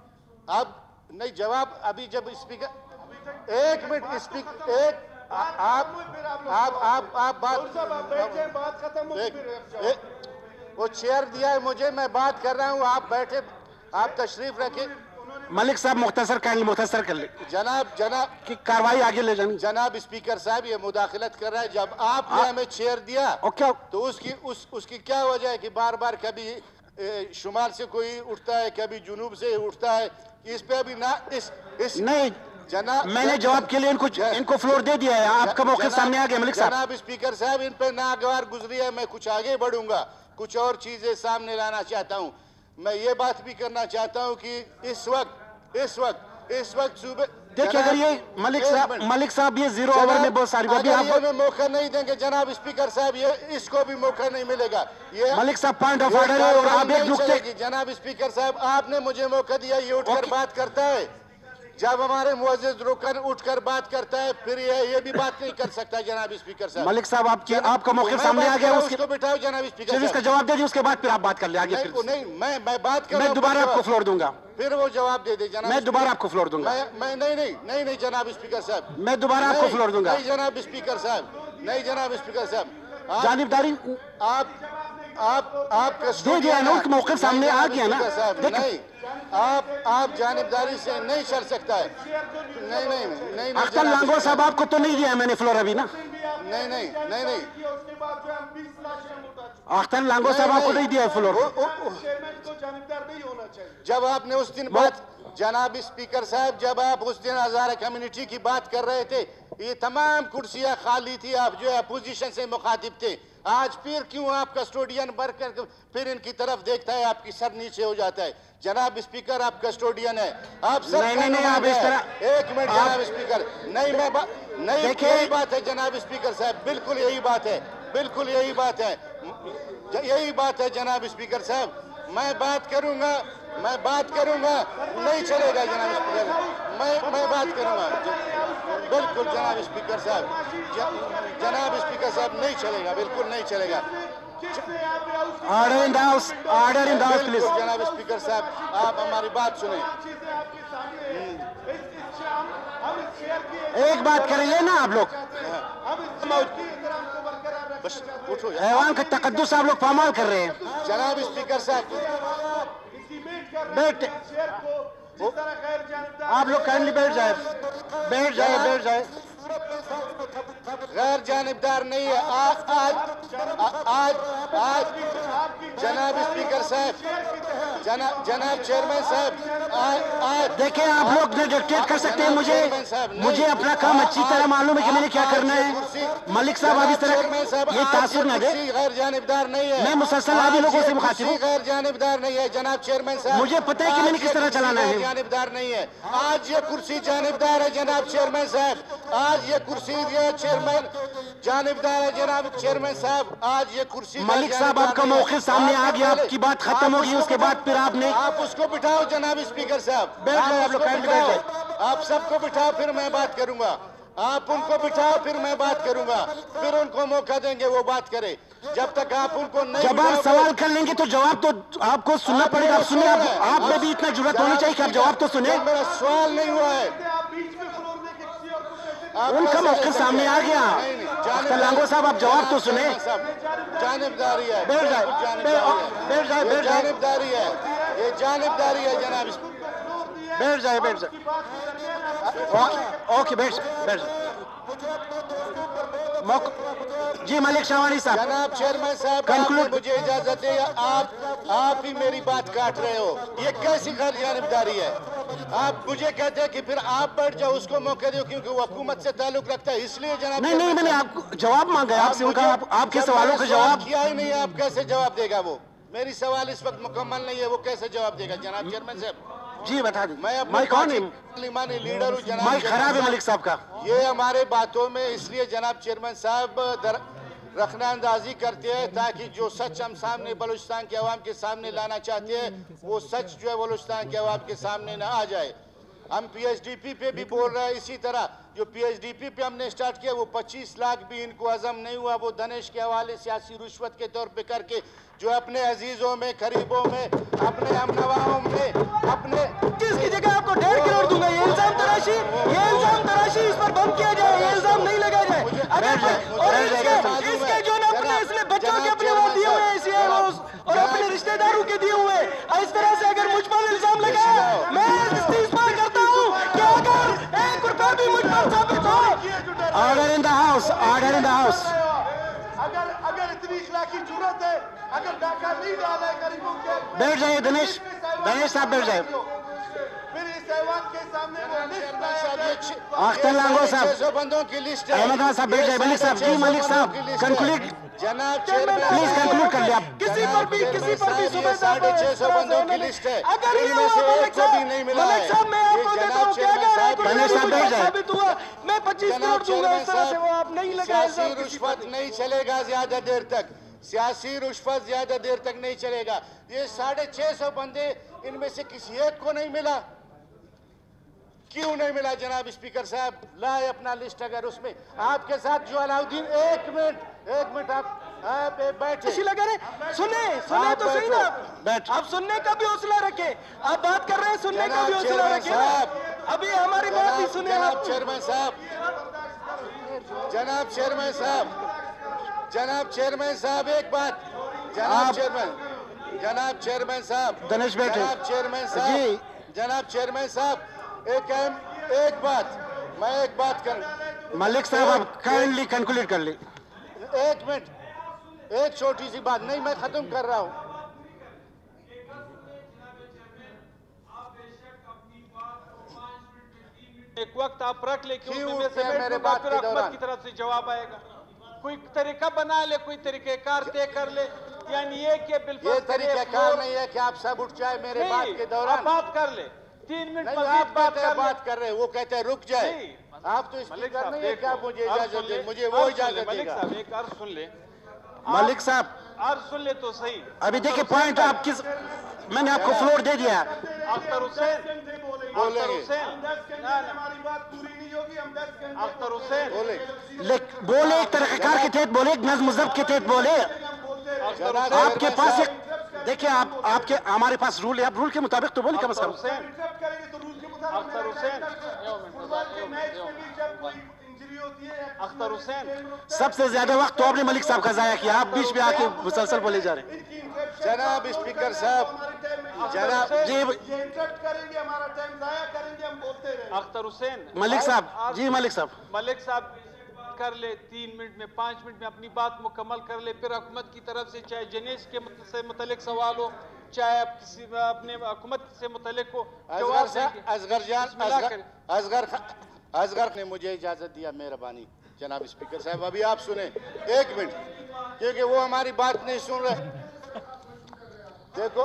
अब नहीं जवाब अभी जब स्पीकर एक मिनट स्पीकर एक आप आप आप आप बात बात खत्म हो, वो चेयर दिया है मुझे, मैं बात कर रहा हूँ, आप बैठे, आप तशरीफ रखें। मलिक साहब मुख्तसर काइंडली मुख्तसर कर ले, जनाब जनाब की कार्रवाई आगे ले जानी। जनाब स्पीकर साहब, ये मुदाखलत कर रहा है। जब आपने हमें चेयर दिया ओके, तो उसकी उस उसकी क्या वजह है कि बार बार कभी ए, शुमाल से कोई उठता है, कभी जुनूब से उठता है, इस पे अभी ना इस इस नहीं जनाब, मैंने जवाब के लिए इनको इनको फ्लोर दे दिया है, आपका मौक़िफ़ सामने आ गया मलिक साहब। जनाब स्पीकर साहब, इन पे नागवार गुजरी है, मैं कुछ आगे बढ़ूंगा, कुछ और चीजें सामने लाना चाहता हूँ। मैं ये बात भी करना चाहता हूँ कि इस वक्त इस वक्त इस वक्त सुबह देखिए, अगर ये मलिक साहब मलिक साहब ये जीरो ओवर में बहुत सारी अगर ये में मौका नहीं देंगे जनाब स्पीकर साहब, ये इसको भी मौका नहीं मिलेगा। ये मलिक साहब पॉइंट ऑफ ऑर्डर है और आप एक नुक्ते। जनाब स्पीकर साहब, आपने मुझे मौका दिया, ये उठकर बात करता है, जब हमारे मुअज़्ज़िज़ रुकन उठकर बात करता है फिर ये ये भी बात नहीं कर सकता। जनाब स्पीकर साहब, मलिक साहब आपकी आपका मौक़िफ़ सामने आ गया, उसको बिठाओ जनाब स्पीकर साहब, इसका जवाब दे दीजिए, उसके बाद फिर आप बात कर ले आगे। नहीं नहीं मैं मैं बात कर मैं दोबारा आपको फ्लोर दूंगा, फिर वो जवाब दे दे जनाब। मैं दोबारा आपको फ्लोर दूंगा। मैं मैं नहीं नहीं नहीं नहीं जनाब स्पीकर साहब, मैं दोबारा आपको फ्लोर दूंगा। नहीं जनाब स्पीकर साहब, नहीं जनाब स्पीकर साहब, जानिबदारी आप आप आप दे दिया ना, उसका मौक़िफ़ सामने आ गया ना। नहीं, आप आप जानिबदारी से नहीं चल सकता है। नहीं नहीं नहीं अख्तर लांगो साहब, आपको तो नहीं दिया मैंने फ्लोर अभी ना। नहीं नहीं नहीं नहीं अख्तर लांगो साहब आपको नहीं दिया फ्लोर। जब आपने उस दिन बात जनाब स्पीकर साहब, जब आप उस दिन हज़ारा कम्युनिटी की बात कर रहे थे, ये तमाम कुर्सियां खाली थी, आप जो है अपोजिशन से मुखातिब थे। आज फिर क्यों आप कस्टोडियन भर कर फिर इनकी तरफ देखता है, आपकी सर नीचे हो जाता है। जनाब स्पीकर, आप कस्टोडियन है, आप सब नहीं, नहीं, नहीं, आप इस तरह एक मिनट जनाब स्पीकर, नहीं मैं नहीं यही बात है जनाब स्पीकर साहब, बिल्कुल यही बात है, बिल्कुल यही बात है, यही बात है जनाब स्पीकर साहब। मैं बात करूंगा, मैं बात करूंगा, नहीं चलेगा जनाब स्पीकर, मैं मैं बात करूंगा, बिल्कुल जनाब स्पीकर साहब, जनाब स्पीकर साहब नहीं चलेगा, बिल्कुल नहीं चलेगा। Order in the house, order in the house please. जनाब स्पीकर साहब, आप हमारी बात सुने। एक बात करेंगे ना आप लोग, बस उठो, हैवान का तकद्दुस आप लोग पामाल कर रहे हैं। जनाब स्पीकर साहब, बैठ आप लोग काइंडली बैठ जाए, बैठ जाए बैठ जाए गैर जानिबदार नहीं है। आज आज आज आज जनाब स्पीकर साहब, जनाब जनाब चेयरमैन साहब, आज आज देखिए आप लोग ने डिक्टेट कर सकते हैं मुझे, मुझे अपना काम अच्छी तरह मालूम है कि मैंने क्या करना है। मलिक साहब आप इस तरह ये तासुर न दे, गैर जानिबदार नहीं है, मैं मुसलसल आदि लोगों से मुखातिब हूँ, गैर जानिबदार नहीं है जनाब चेयरमैन साहब, मुझे पता है कि मैंने किस तरह चलाना है। जानिबदार नहीं है, आज ये कुर्सी जानिबदार है जनाब चेयरमैन साहब, आज ये कुर्सी चेयरमैन जानिबदार है जनाब चेयरमैन साहब, आज ये कुर्सी। मलिक साहब आपका मौक़िफ़ सामने आ गया, आपकी बात खत्म होगी, उसके बाद फिर आपने आप उसको बिठाओ जनाब स्पीकर साहब, बैठ जाए, आप लोग काइंडली बैठ जाए, आप सबको बिठाओ, फिर मैं बात करूंगा। आप उनको बिठाओ, फिर मैं बात करूंगा, फिर उनको मौका देंगे वो बात करे। जब तक आप उनको नहीं जब आप सवाल कर लेंगे तो जवाब तो आपको सुनना पड़ेगा। आप सुने, आप, आप में भी इतना जरूरत होनी चाहिए कि आप जवाब तो सुने। मेरा सवाल नहीं हुआ है, उनका मौका सामने आ गया। अख्तर लांगो साहब, आप जवाब तो सुने। जानिबदारी है, बैठ जाए, बैठ जाए, बैठ जाए, जानिबदारी है, ये जानिबदारी है जनाब। बैठ जाए, बैठ जाए, ओके ओके, बैठ बैठ जी। मलिक शाहवानी साहब। जनाब चेयरमैन साहब, आपने मुझे इजाजत है, आप आप ही मेरी बात काट रहे हो, ये कैसी गैर जानिबदारी है? आप मुझे कहते हैं कि फिर आप बैठ जाओ, उसको मौका दो, क्योंकि वो हुकूमत से ताल्लुक रखता है, इसलिए जनाब। नहीं नहीं, मैंने आपको जवाब मांगा है आपसे, उनका आप, आपके सवालों का जवाब किया ही नहीं। आप कैसे जवाब देगा वो? मेरी सवाल इस वक्त मुकम्मल नहीं है, वो कैसे जवाब देगा जनाब चेयरमैन साहब? जी बता दें। मैं मैं कौन है? पार्लिमानी लीडर हूँ जनाब। माइक खराब है मलिक साहब का। ये हमारे बातों में इसलिए जनाब चेयरमैन साहब दर रखना अंदाजी करते हैं ताकि जो सच हम सामने बलूचिस्तान के अवाम के सामने लाना चाहते हैं वो सच जो है बलूचिस्तान के अवाम के सामने ना आ जाए। हम पी एच डी पी पे भी बोल रहे हैं, इसी तरह जो पी एच डी पी पे हमने स्टार्ट किया वो पच्चीस लाख भी इनको हजम नहीं हुआ, वो दनेश के हवाले सियासी रुश्वत के तौर पे करके जो अपने अजीजों में, करीबों में, अपने हमनवाओं में, अपने जिसकी जगह आपको डेढ़ करोड़ दूंगा, ये इल्जाम तराशी, ये इल्जाम तराशी इस पर बंद किया जाए, ये इल्जाम नहीं लगाया जाए। अगर और इसके इसके जो ना अपने इसलिए बच्चों के अपने वो दिए हुए हैं और अपने रिश्तेदारों के दिए हुए, इस तरह से अगर मुझ पर इल्जाम लगाया, मैं इस्तीफा करता हूँ कि अगर एक रुपया भी मुझ पर साबित हो। Order in the house, order in the house. अगर अगर इतनी इखलाकी जरूरत है, अगर डाका नहीं डाला है गरीबों के, बैठ जाइए दिनेश, दिनेश साहब बैठ जाइए। फिर इस ऐवान के सामने वो लिस्ट लाया, अख्तर लांगो साहब, छह सौ बंदों की लिस्ट है। अहमद साहब बैठ जाइए। मलिक साहब, जी मलिक साहब, कंक्लूड जनाब चेयरमैन, प्लीज कंक्लूड कर ले आप। किसी पर भी किसी पर भी सुबह साढ़े छह सौ बंदों की लिस्ट है, अगर ये इनमें से एक को भी नहीं मिला है। मलिक साहब, मैं आपको ये देता हूं, क्या जनाब कह रहे हैं? दिनेश साहब बैठ जाए। साबित हुआ, मैं पच्चीस करोड़ दूंगा, इस तरह से वो आप नहीं लगाए। सियासी रुश्वत नहीं चलेगा ज्यादा देर तक, सियासी रुश्वत ज्यादा देर तक नहीं चलेगा। ये साढ़े छह सौ बंदे, इनमें से किसी एक को नहीं मिला, क्यों नहीं मिला जनाब स्पीकर साहब? लाए अपना लिस्ट, अगर उसमें आपके साथ जो अलाउद्दीन, एक मिनट एक मिनट आप आप बैठे, लगा रहे, सुने सुने तो सही ना, बैठ। आप सुनने का भी हौसला रखे, आप बात कर रहे हैं, सुनने का भी हौसला चेयरमैन रखे साहब, ना। अभी हमारी बात भी सुने जनाब आप। चेयरमैन साहब, जनाब चेयरमैन साहब, जनाब चेयरमैन साहब एक बात, जनाब चेयरमैन, जनाब चेयरमैन साहब, दिनेश बैठे। जनाब चेयरमैन साहब, जनाब चेयरमैन साहब, एक अहम एक बात, मैं एक बात कर मलिक साहब, आप काइंडली कंक्लूड कर ले। एक मिनट, एक छोटी सी बात, नहीं मैं खत्म कर रहा हूं। एक वक्त आप रख ले कि क्यों उसमें से उठते हैं मेरे बैठ बात फिर के हुकूमत दौरान? की तरफ से जवाब आएगा। कोई तरीका बना ले, कोई तरीकेकार तय कर ले, यानी ये कि बिल्कुल ये तरीकाकार नहीं है कि आप सब उठ जाए मेरे बात के दौरान। आप बात कर ले, तीन मिनट नहीं, मजीद आप बात कहते हैं कर ले। बात कर रहे हैं, वो कहते हैं रुक जाए। नहीं, आप तो मलिक स्पीकर साहब, नहीं है कि आप देखो, मुझे अर्ज इजाजत सुन ले, दें, मुझे अर्ज वो सुन ले, इजाजत मलिक देगा। साहब एक अर्ज सुन ले, मलिक साहब, अर्ज सुन ले तो सही। अभी देखिए पॉइंट आप किस, मैंने आपको फ्लोर दे दिया। अख्तर हुसैन, अख्तर बोलेंगे। हुसैन, ना, ना, हमारी बात पूरी नहीं होगी, हम दस घंटे अख्तर हुसैन, बोले लेक बोले, एक तरीक़ाकार के तहत बोले, एक नज़्म ज़ब्त के तहत बोले। जनाब आपके चेयरमैन पास साहब, एक, देखिए आप, आपके हमारे पास रूल है, आप रूल के मुताबिक तो बोले कम से अख्तर कम। हुसैन, करेंगे तो रूल के मुताबिक अख्तर हुसैन, फुटबॉल के मैच में भी जब कोई इंजरी होती है, अख्तर हुसैन, सबसे ज्यादा वक्त तो आपने मलिक साहब का जाया किया, आप बीच में आके मुसलसल बोले जा रहे हैं। जनाब स्पीकर साहब, जनाब जी ये इंटरप्ट करेंगे, हमारा टाइम जाया करेंगे, हम बोलते रहे। अख्तर हुसैन, मलिक साहब, जी मलिक साहब, मलिक साहब कर ले, तीन मिनट में, पाँच मिनट में अपनी बात मुकम्मल कर ले, फिर हुकूमत की तरफ से चाहे जनेश के मत- से मुतलिक सवाल हो, चाहे आप किसी अपने हुकूमत से मुतलिक हो, असगर जवाब साहब, देंगे। असगर जान, बिस्मिल्लाह असगर करें। असगर असगर ने मुझे इजाजत दिया, मेहरबानी जनाब स्पीकर साहब। अभी आप सुने एक मिनट, क्योंकि वो हमारी बात नहीं सुन रहे। देखो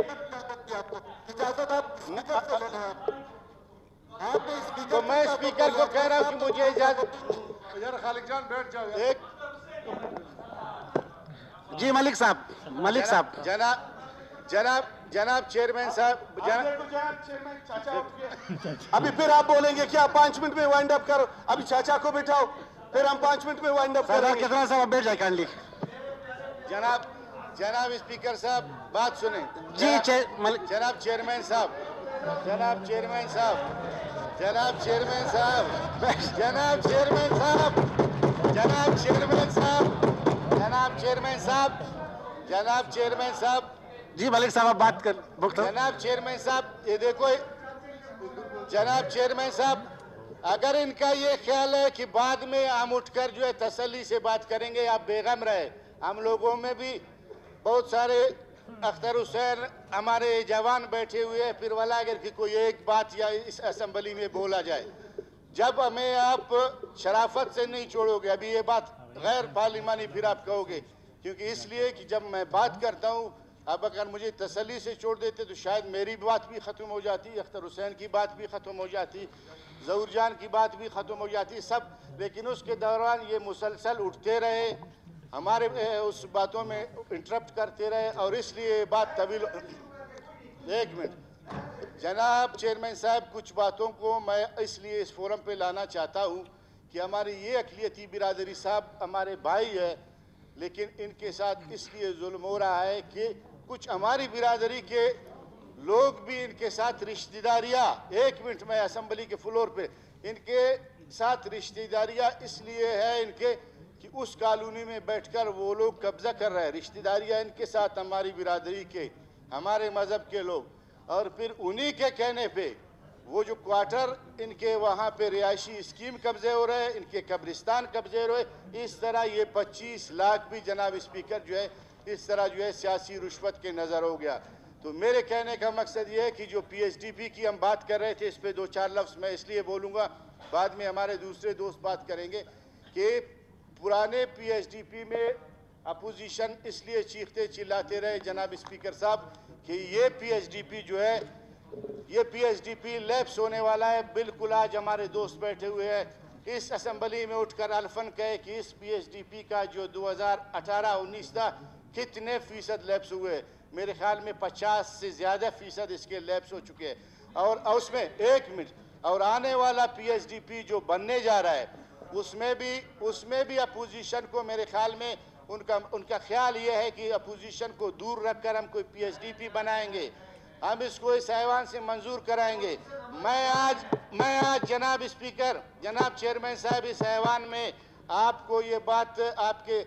तो मैं स्पीकर को कह रहा हूं कि मुझे इजाजत। यार खालिद जान बैठ जाओ। एक जी मलिक साहब, मलिक साहब, जनाब जनाब जनाब चेयरमैन साहब, अभी फिर आप बोलेंगे कि आप पांच मिनट में वाइंड अप करो, अभी चाचा को बिठाओ, फिर हम पांच मिनट में वाइंड अप करेंगे। कितना साहब बैठ जाए काइंडली। जनाब जनाब स्पीकर साहब बात सुने। जी जनाब चेयरमैन साहब, जनाब चेयरमैन साहब, जनाब चेयरमैन साहब, जनाब चेयरमैन साहब, जनाब चेयरमैन साहब, जनाब चेयरमैन साहब, जनाब चेयरमैन साहब। जी मलिक साहब आप बात कर। जनाब चेयरमैन साहब, ये देखो जनाब चेयरमैन साहब, अगर इनका ये ख्याल है कि बाद में हम उठकर जो है तसल्ली से बात करेंगे, आप बेगम रहे। हम लोगों में भी बहुत सारे अख्तर हुसैन हमारे जवान बैठे हुए हैं, फिर वाला अगर कि कोई एक बात या इस असेंबली में बोला जाए, जब हमें आप शराफत से नहीं छोड़ोगे, अभी ये बात गैर पार्लिमानी फिर आप कहोगे, क्योंकि इसलिए कि जब मैं बात करता हूँ, अब अगर मुझे तसल्ली से छोड़ देते तो शायद मेरी बात भी ख़त्म हो जाती, अख्तर हुसैन की बात भी ख़त्म हो जाती, ज़हूर जान की बात भी ख़त्म हो जाती सब, लेकिन उसके दौरान ये मुसलसल उठते रहे, हमारे उस बातों में इंटरप्ट करते रहे, और इसलिए बात तवील। एक मिनट जनाब चेयरमैन साहब, कुछ बातों को मैं इसलिए इस फोरम पे लाना चाहता हूँ कि हमारी ये अक़लियती बिरादरी साहब हमारे भाई है, लेकिन इनके साथ इसलिए जुल्म हो रहा है कि कुछ हमारी बिरादरी के लोग भी इनके साथ रिश्तेदारियाँ, एक मिनट में असेंबली के फ्लोर पे, इनके साथ रिश्तेदारियाँ इसलिए है इनके कि उस कॉलोनी में बैठकर वो लोग कब्जा कर रहे हैं, रिश्तेदारियाँ इनके साथ हमारी बिरादरी के, हमारे मज़हब के लोग, और फिर उन्हीं के कहने पे वो जो क्वार्टर इनके वहाँ पे रिहायशी स्कीम कब्जे हो रहे हैं, इनके कब्रिस्तान कब्जे हो रहे, इस तरह ये पच्चीस लाख भी जनाब स्पीकर जो है इस तरह जो है सियासी रुश्वत के नज़र हो गया। तो मेरे कहने का मकसद ये है कि जो पी एच डी पी की हम बात कर रहे थे, इस पर दो चार लफ्ज़ मैं इसलिए बोलूँगा, बाद में हमारे दूसरे दोस्त बात करेंगे, कि पुराने पी एच डी पी में अपोजिशन इसलिए चीखते चिल्लाते रहे जनाब स्पीकर साहब कि ये पी एच डी पी जो है, ये P H D P lapse होने वाला है। बिल्कुल आज हमारे दोस्त बैठे हुए हैं, इस असेंबली में उठकर अल्फन कहे कि इस पी एच डी पी का जो दो हज़ार अठारह उन्नीस था कितने फ़ीसद लैप्स हुए, मेरे ख्याल में पचास से ज़्यादा फ़ीसद इसके लैप्स हो चुके हैं, और उसमें एक मिनट और आने वाला पी एच डी पी जो बनने जा रहा है उसमें भी उसमें भी अपोजिशन को मेरे ख्याल में उनका उनका ख्याल ये है कि अपोजिशन को दूर रखकर हम कोई पी एच डी पी बनाएंगे, हम इसको इस ऐवान से मंजूर कराएंगे। मैं आज मैं आज जनाब स्पीकर, जनाब चेयरमैन साहब, इस ऐवान में आपको ये बात आपके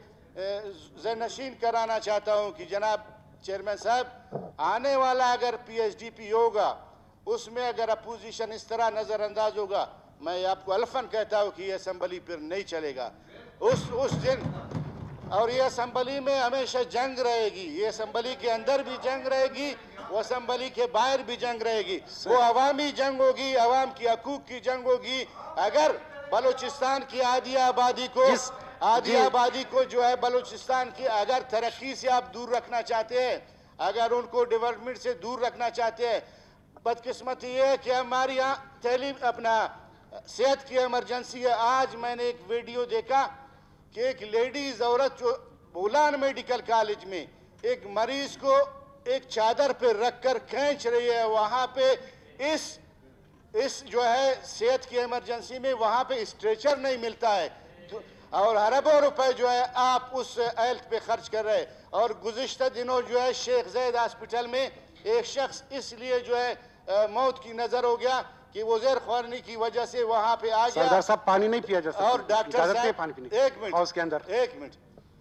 ज़हनशीन कराना चाहता हूँ कि जनाब चेयरमैन साहब, आने वाला अगर पी एच डी पी होगा उसमें अगर अपोजिशन इस तरह नज़रअंदाज होगा, मैं आपको अल्फन कहता हूँ कि ये असम्बली फिर नहीं चलेगा उस उस दिन, और ये असम्बली में हमेशा जंग रहेगी, ये असम्बली के अंदर भी जंग रहेगी, वो असम्बली के बाहर भी जंग रहेगी, वो अवामी जंग होगी, अवाम की हकूक की जंग होगी। अगर बलूचिस्तान की आधी आबादी को आधी आबादी को जो है बलूचिस्तान की अगर तरक्की से आप दूर रखना चाहते हैं, अगर उनको डेवलपमेंट से दूर रखना चाहते हैं, बदकिस्मती ये है कि हमारे यहाँ तैलीम अपना सेहत की इमरजेंसी है। आज मैंने एक वीडियो देखा कि एक लेडीज औरत जो बोलान मेडिकल कॉलेज में एक मरीज को एक चादर पे रखकर खींच रही है, वहाँ पे इस इस जो है सेहत की इमरजेंसी में वहाँ पे स्ट्रेचर नहीं मिलता है, और अरबों रुपए जो है आप उस हेल्थ पे खर्च कर रहे हैं। और गुज़िश्ता दिनों जो है शेख ज़ैद हॉस्पिटल में एक शख्स इसलिए जो है मौत की नज़र हो गया कि वो ज़ेर ख्वारनी की वजह से वहाँ पे आ गया। सरदार साहब पानी नहीं पिया जा सकता, और डॉक्टर साहब पानी पीने एक मिनट हाउस के अंदर एक मिनट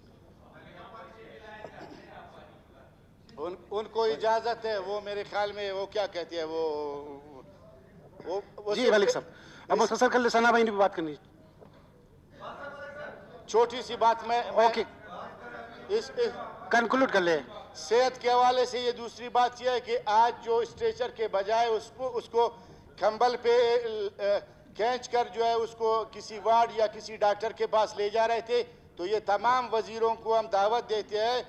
उन, उनको इजाजत है, वो मेरे ख्याल में वो क्या कहते हैं वो वो, वो जी मलिक साहब, अब मुख्तसर कर ले, सना भाई ने भी बात करनी है। छोटी सी बात में ओके इस, इस कंक्लूड कर ले। सेहत के हवाले से ये दूसरी बात यह है कि आज जो स्ट्रेचर के बजाय उसको उसको कंबल पे खींच कर जो है उसको किसी वार्ड या किसी डॉक्टर के पास ले जा रहे थे, तो ये तमाम वजीरों को हम दावत देते हैं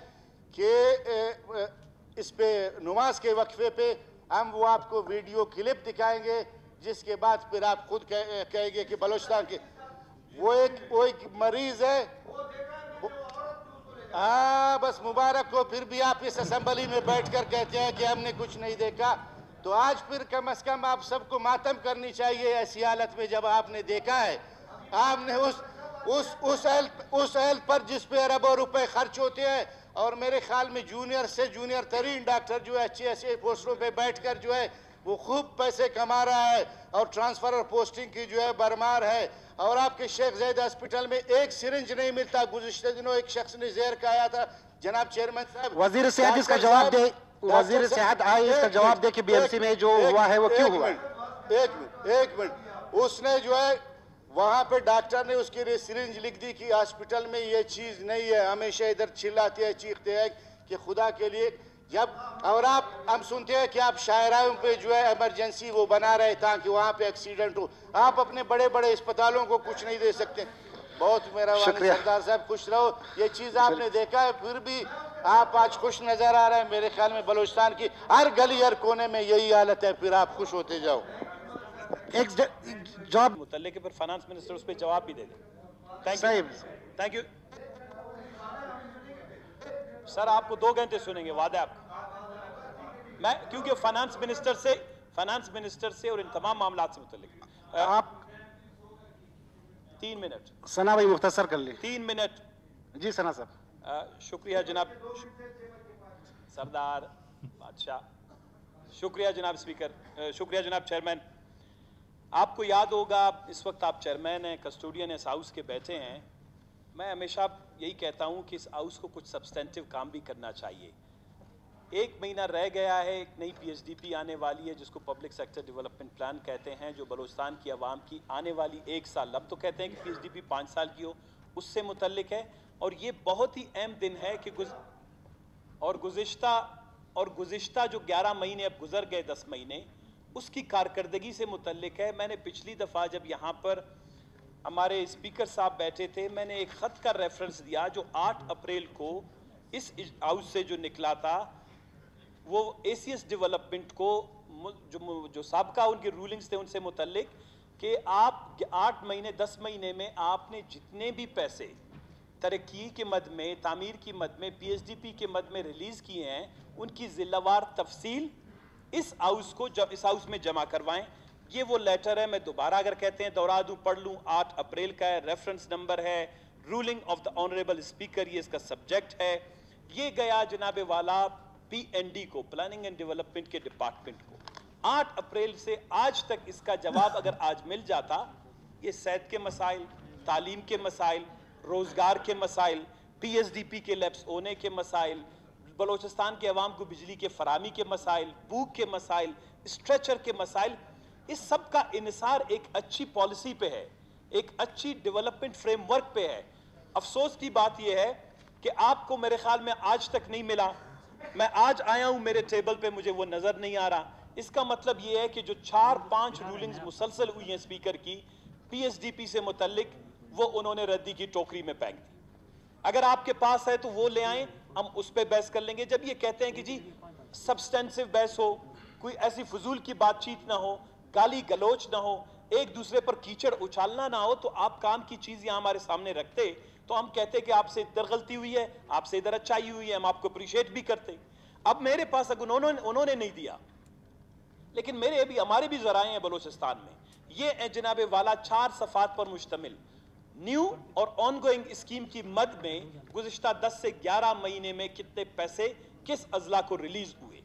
कि इस पे नमाज के वक्फे पे हम वो आपको वीडियो क्लिप दिखाएंगे, जिसके बाद फिर आप खुद कहेंगे कि बलूचिस्तान के वो एक वो एक मरीज है। हाँ बस मुबारक हो, फिर भी आप इस असेंबली में बैठकर कहते हैं कि हमने कुछ नहीं देखा। तो आज फिर कम से कम आप सबको मातम करनी चाहिए ऐसी हालत में जब आपने देखा है, आपने उस उस उस हेल्थ उस हेल्थ पर जिस पे अरबों रुपए खर्च होते हैं, और मेरे ख्याल में जूनियर से जूनियर तरीन डॉक्टर जो है अच्छे अच्छे पोस्टों पे बैठकर जो है वो खूब पैसे कमा रहा है, और ट्रांसफर और पोस्टिंग की जो है बरमार है। और आपके शेख ज़ैद हॉस्पिटल में एक सिरिंज नहीं मिलता। गुज़िश्ते दिनों एक शख्स ने जहर खाया था। जनाब चेयरमैन साहब, वजीर सेहत इसका जवाब दे, वजीर सेहत आए इसका जवाब दे कि बीएमसी में जो हुआ है वो क्यों हुआ। एक मिनट एक मिनट उसने जो है वहां पे डॉक्टर ने उसके लिए सिरिंज लिख दी कि हॉस्पिटल में ये चीज नहीं है। हमेशा इधर चिल्लाते हैं, चीखते हैं कि खुदा के लिए जब, और आप हम सुनते हैं कि आप शायराओं पे जो है इमरजेंसी वो बना रहे ताकि वहां पे एक्सीडेंट हो। आप अपने बड़े बड़े अस्पतालों को कुछ नहीं दे सकते। बहुत मेरा सरदार साहब खुश रहो, ये चीज आपने देखा है, फिर भी आप आज खुश नजर आ रहे हैं। मेरे ख्याल में बलूचिस्तान की हर गली हर कोने में यही हालत है, फिर आप खुश होते जाओ। एक जवाब मुतल्लिक़ है, फिर फाइनेंस मिनिस्टर उस पर जवाब भी दे दे। Thank you thank you sir, आपको दो घंटे सुनेंगे, वादा आपका। मैं क्योंकि फाइनेंस मिनिस्टर से फाइनेंस मिनिस्टर से और इन तमाम मामलात से मुतल्लिक़ आप तीन मिनट सना भाई मुख्तसर कर ले। तीन मिनट जी सना साहब। शुक्रिया जनाब सरदार बादशाह, शुक्रिया जनाब स्पीकर, शुक्रिया जनाब चेयरमैन। आपको याद होगा इस वक्त आप चेयरमैन हैं, कस्टोडियन इस हाउस के बैठे हैं। मैं हमेशा यही कहता हूं कि इस हाउस को कुछ सब्सटेंटिव काम भी करना चाहिए। एक महीना रह गया है, एक नई पीएचडीपी आने वाली है जिसको पब्लिक सेक्टर डेवलपमेंट प्लान कहते हैं, जो बलूचिस्तान की आवाम की आने वाली एक साल, अब तो कहते हैं कि पीएचडीपी पाँच साल की हो, उससे मुतल्लिक है। और ये बहुत ही अहम दिन है कि गुज और गुज़िश्ता और गुज़िश्ता जो ग्यारह महीने अब गुजर गए, दस महीने, उसकी कारकर्दगी से मुतल्लिक है। मैंने पिछली दफ़ा जब यहाँ पर हमारे स्पीकर साहब बैठे थे, मैंने एक ख़त का रेफरेंस दिया जो आठ अप्रैल को इस हाउस से जो निकला था, वो एसीएस डेवलपमेंट को जो जो साबका उनके रूलिंग्स थे उनसे मुतल्लिक कि आप आठ महीने दस महीने में आपने जितने भी पैसे तरक्की के मद में, तामीर की मद में, पीएचडीपी के मद में रिलीज़ किए हैं, उनकी ज़िल्लावार तफसील इस हाउस को जब इस हाउस में जमा करवाएं। ये वो लेटर है, मैं दोबारा अगर कहते हैं दोहरा दूं, पढ़ लूं, आठ अप्रैल का है, रेफरेंस नंबर है, ruling of the honourable speaker, ये इसका सब्जेक्ट है। ये गया जनाबे वाला पीएनडी को, प्लानिंग एंड डेवलपमेंट के डिपार्टमेंट को। आठ अप्रैल से आज तक इसका जवाब अगर आज मिल जाता, ये सेहत के मसाइल, तालीम के मसाइल, रोजगार के मसाइल, पीएचडीपी के लैप्स होने के मसाइल, बलूचिस्तान के अवाम को बिजली के फरामी के मसाइल, भूख के मसाइल, स्ट्रेचर के मसाइल, इस सब का इन्हिसार एक अच्छी पॉलिसी पे है, एक अच्छी डेवलपमेंट फ्रेमवर्क पे है। अफसोस की बात यह है कि आपको मेरे ख्याल में आज तक नहीं मिला। मैं आज आया हूं, मेरे टेबल पे मुझे वो नजर नहीं आ रहा। इसका मतलब ये है कि जो चार पांच रूलिंग्स मुसलसल हुई हैं स्पीकर की पीएचडीपी से मुतल्लिक, वो उन्होंने रद्दी की टोकरी में फेंक दी। अगर आपके पास है तो वो ले आए, हम उस पर बहस कर लेंगे। जब ये कहते हैं कि जी सब्सटेंसिव बहस हो, कोई ऐसी फजूल की बातचीत ना हो, गाली गलोच ना हो, एक दूसरे पर कीचड़ उछालना ना हो, तो आप काम की चीज यहां हमारे सामने रखते तो हम कहते कि आपसे इधर गलती हुई है, आपसे इधर अच्छाई हुई है, हम आपको अप्रिशिएट भी करते। अब मेरे पास अगर उन्होंने उन्होंने नहीं दिया, लेकिन मेरे भी हमारे भी जराए हैं बलूचिस्तान में, ये जनाबे वाला चार सफात पर मुश्तमिल न्यू और ऑनगोइंग स्कीम की मद में गुज़िश्ता दस से ग्यारह महीने में कितने पैसे किस अजला को रिलीज हुए।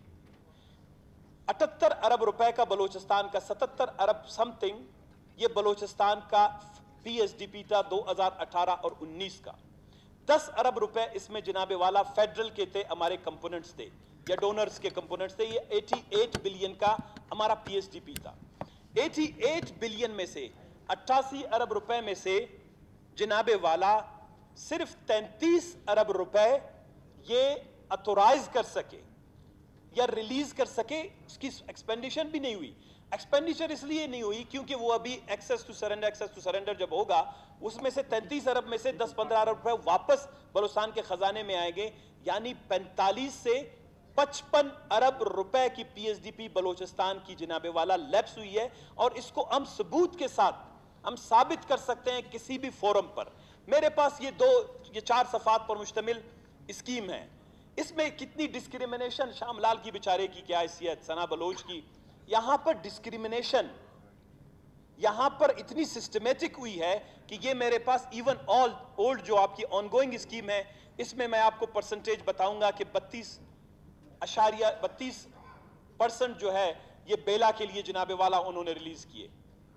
अठहत्तर अरब रुपए का बलूचिस्तान का, सतहत्तर अरब समथिंग ये बलूचिस्तान का पीएचडीपी था दो हज़ार अठारह और उन्नीस का। दस अरब रुपए इसमें जनाबे वाला फेडरल के थे, हमारे कंपोनेंट्स थे या डोनर्स के कंपोनेंट्स थे। ये अठासी बिलियन का हमारा पीएचडीपी था। अठासी बिलियन में से अट्ठासी अरब रुपए में से जनाबे वाला सिर्फ तैंतीस अरब रुपए ये अथोराइज कर सके या रिलीज कर सके, उसकी एक्सपेंडिशन भी नहीं हुई। एक्सपेंडिचर इसलिए नहीं हुई क्योंकि वो अभी excess to surrender excess to surrender जब होगा, उसमें से तैंतीस अरब में से दस पंद्रह अरब रुपए वापस बलूचिस्तान के खजाने में आएंगे, यानी पैंतालीस से पचपन अरब रुपए की पीएचडीपी बलूचिस्तान की जनाबे वाला लैप्स हुई है। और इसको हम सबूत के साथ हम साबित कर सकते हैं किसी भी फोरम पर। मेरे पास ये दो ये चार सफात पर मुश्तमिल اسکیم ہے, اس میں کتنی ڈسکریمنیشن, شام لال کی بیچارے کی کیا حیثیت, ثنا بلوچ کی, یہاں پر ڈسکریمنیشن یہاں پر اتنی سسٹمیٹک ہوئی ہے کہ یہ میرے پاس ایون آل اولڈ جو آپ کی آن گوئنگ اسکیم ہے, اس میں میں آپ کو پرسنٹیج بتاؤں گا کہ بتیس اشاریہ بتیس پرسنٹ جو ہے یہ بیلا کے لیے جناب والا انہوں نے ریلیز کیے,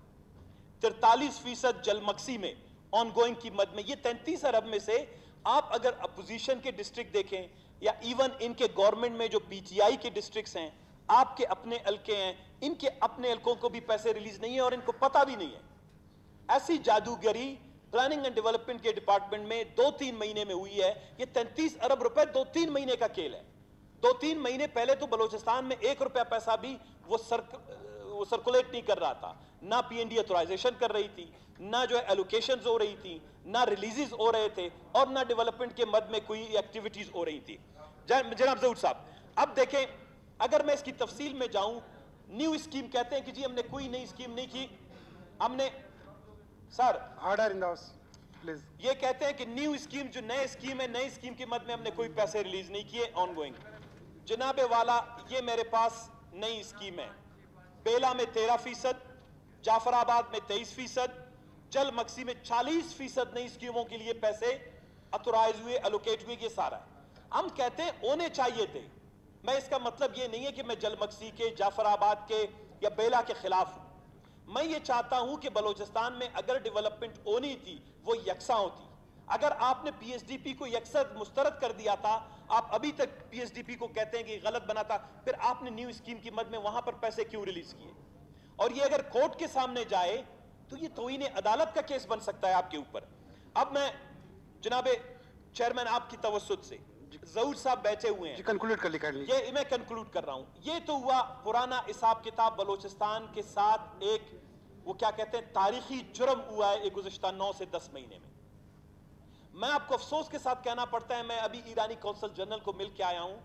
ترتالیس فیصد جل مکسی میں آن گوئنگ کی مد میں. یہ تینتیس ارب میں سے آپ اگر اپوزیشن کے ڈسٹرکٹ دیکھیں یا ایون ان کے گورنمنٹ میں جو پی ٹی آئی کے ڈسٹرکٹس ہیں, آپ کے اپنے حلقے ہیں, ان کے اپنے حلقوں کو بھی پیسے ریلیز نہیں ہے اور ان کو پتہ بھی نہیں ہے. ایسی جادوگری پلاننگ اینڈ ڈیولپمنٹ کے ڈپارٹمنٹ میں دو تین مہینے میں ہوئی ہے. یہ تینتیس ارب روپے دو تین مہینے کا کھیل ہے. دو تین مہینے پہلے تو بلوچستان میں ایک روپیہ پیسہ بھی وہ سرک وہ سرکولیٹ نہیں کر رہا تھا, نہ پی این ڈی ایتھورائزیشن کر رہی تھی, نہ جو ہے ایلوکیشنز ہو رہی تھی, نہ ریلیزز ہو رہے تھے, اور نہ ڈیولپمنٹ کے مد میں کوئی ایکٹیویٹیز ہو رہی تھی. جناب ظہور صاحب, اب دیکھیں اگر میں اس کی تفصیل میں جاؤں, نیو اسکیم کہتے ہیں کہ جی ہم نے کوئی نئی اسکیم نہیں کی, ہم نے sir order in the house please, یہ کہتے ہیں کہ نیو اسکیم جو نئے اسکیم ہے, نئے اسکیم کی مد میں ہم نے کوئی پیسے ریلیز نہیں کیے آن گوئنگ. جناب والا یہ میرے پاس نئی اسکیم ہے, بیلا میں تیرہ فیصد, جعفر آباد میں تیئیس فیصد, جل مکسی میں چالیس فیصد نئی اسکیموں کے لیے پیسے اتورائز ہوئے, الوکیٹ ہوئے. یہ سارا ہے. ہم کہتے ہیں ہونے چاہیے تھے. میں اس کا مطلب یہ نہیں ہے کہ میں جل مکسی کے, جعفر آباد کے یا بیلا کے خلاف ہوں. میں یہ چاہتا ہوں کہ بلوچستان میں اگر ڈیولپمنٹ ہونی تھی وہ یکساں ہوتی. اگر آپ نے پی ایس ڈی پی کو یکساں مسترد کر دیا تھا, آپ ابھی تک پی ایس ڈی پی کو کہتے ہیں کہ غلط بنا تھا, پھر آپ نے نیو اسکیم کی مد میں وہاں پر پیسے کیوں ریلیز کیے؟ اور یہ اگر کورٹ کے سامنے جائے تو یہ توہین عدالت کا کیس بن سکتا ہے آپ کے اوپر. اب میں جناب چیئرمین آپ کی توسط سے, ظہور صاحب بیٹھے ہوئے ہیں, کنکلوڈ کر لی یہ میں کنکلوڈ کر رہا ہوں. یہ تو ہوا پرانا حساب کتاب بلوچستان کے ساتھ ایک وہ کیا کہتے ہیں تاریخی جرم ہوا ہے ایک گزشتہ نو سے دس مہینے میں. میں آپ کو افسوس کے ساتھ کہنا پڑتا ہے, میں ابھی ایرانی کونسل جنرل کو مل کے آیا ہوں,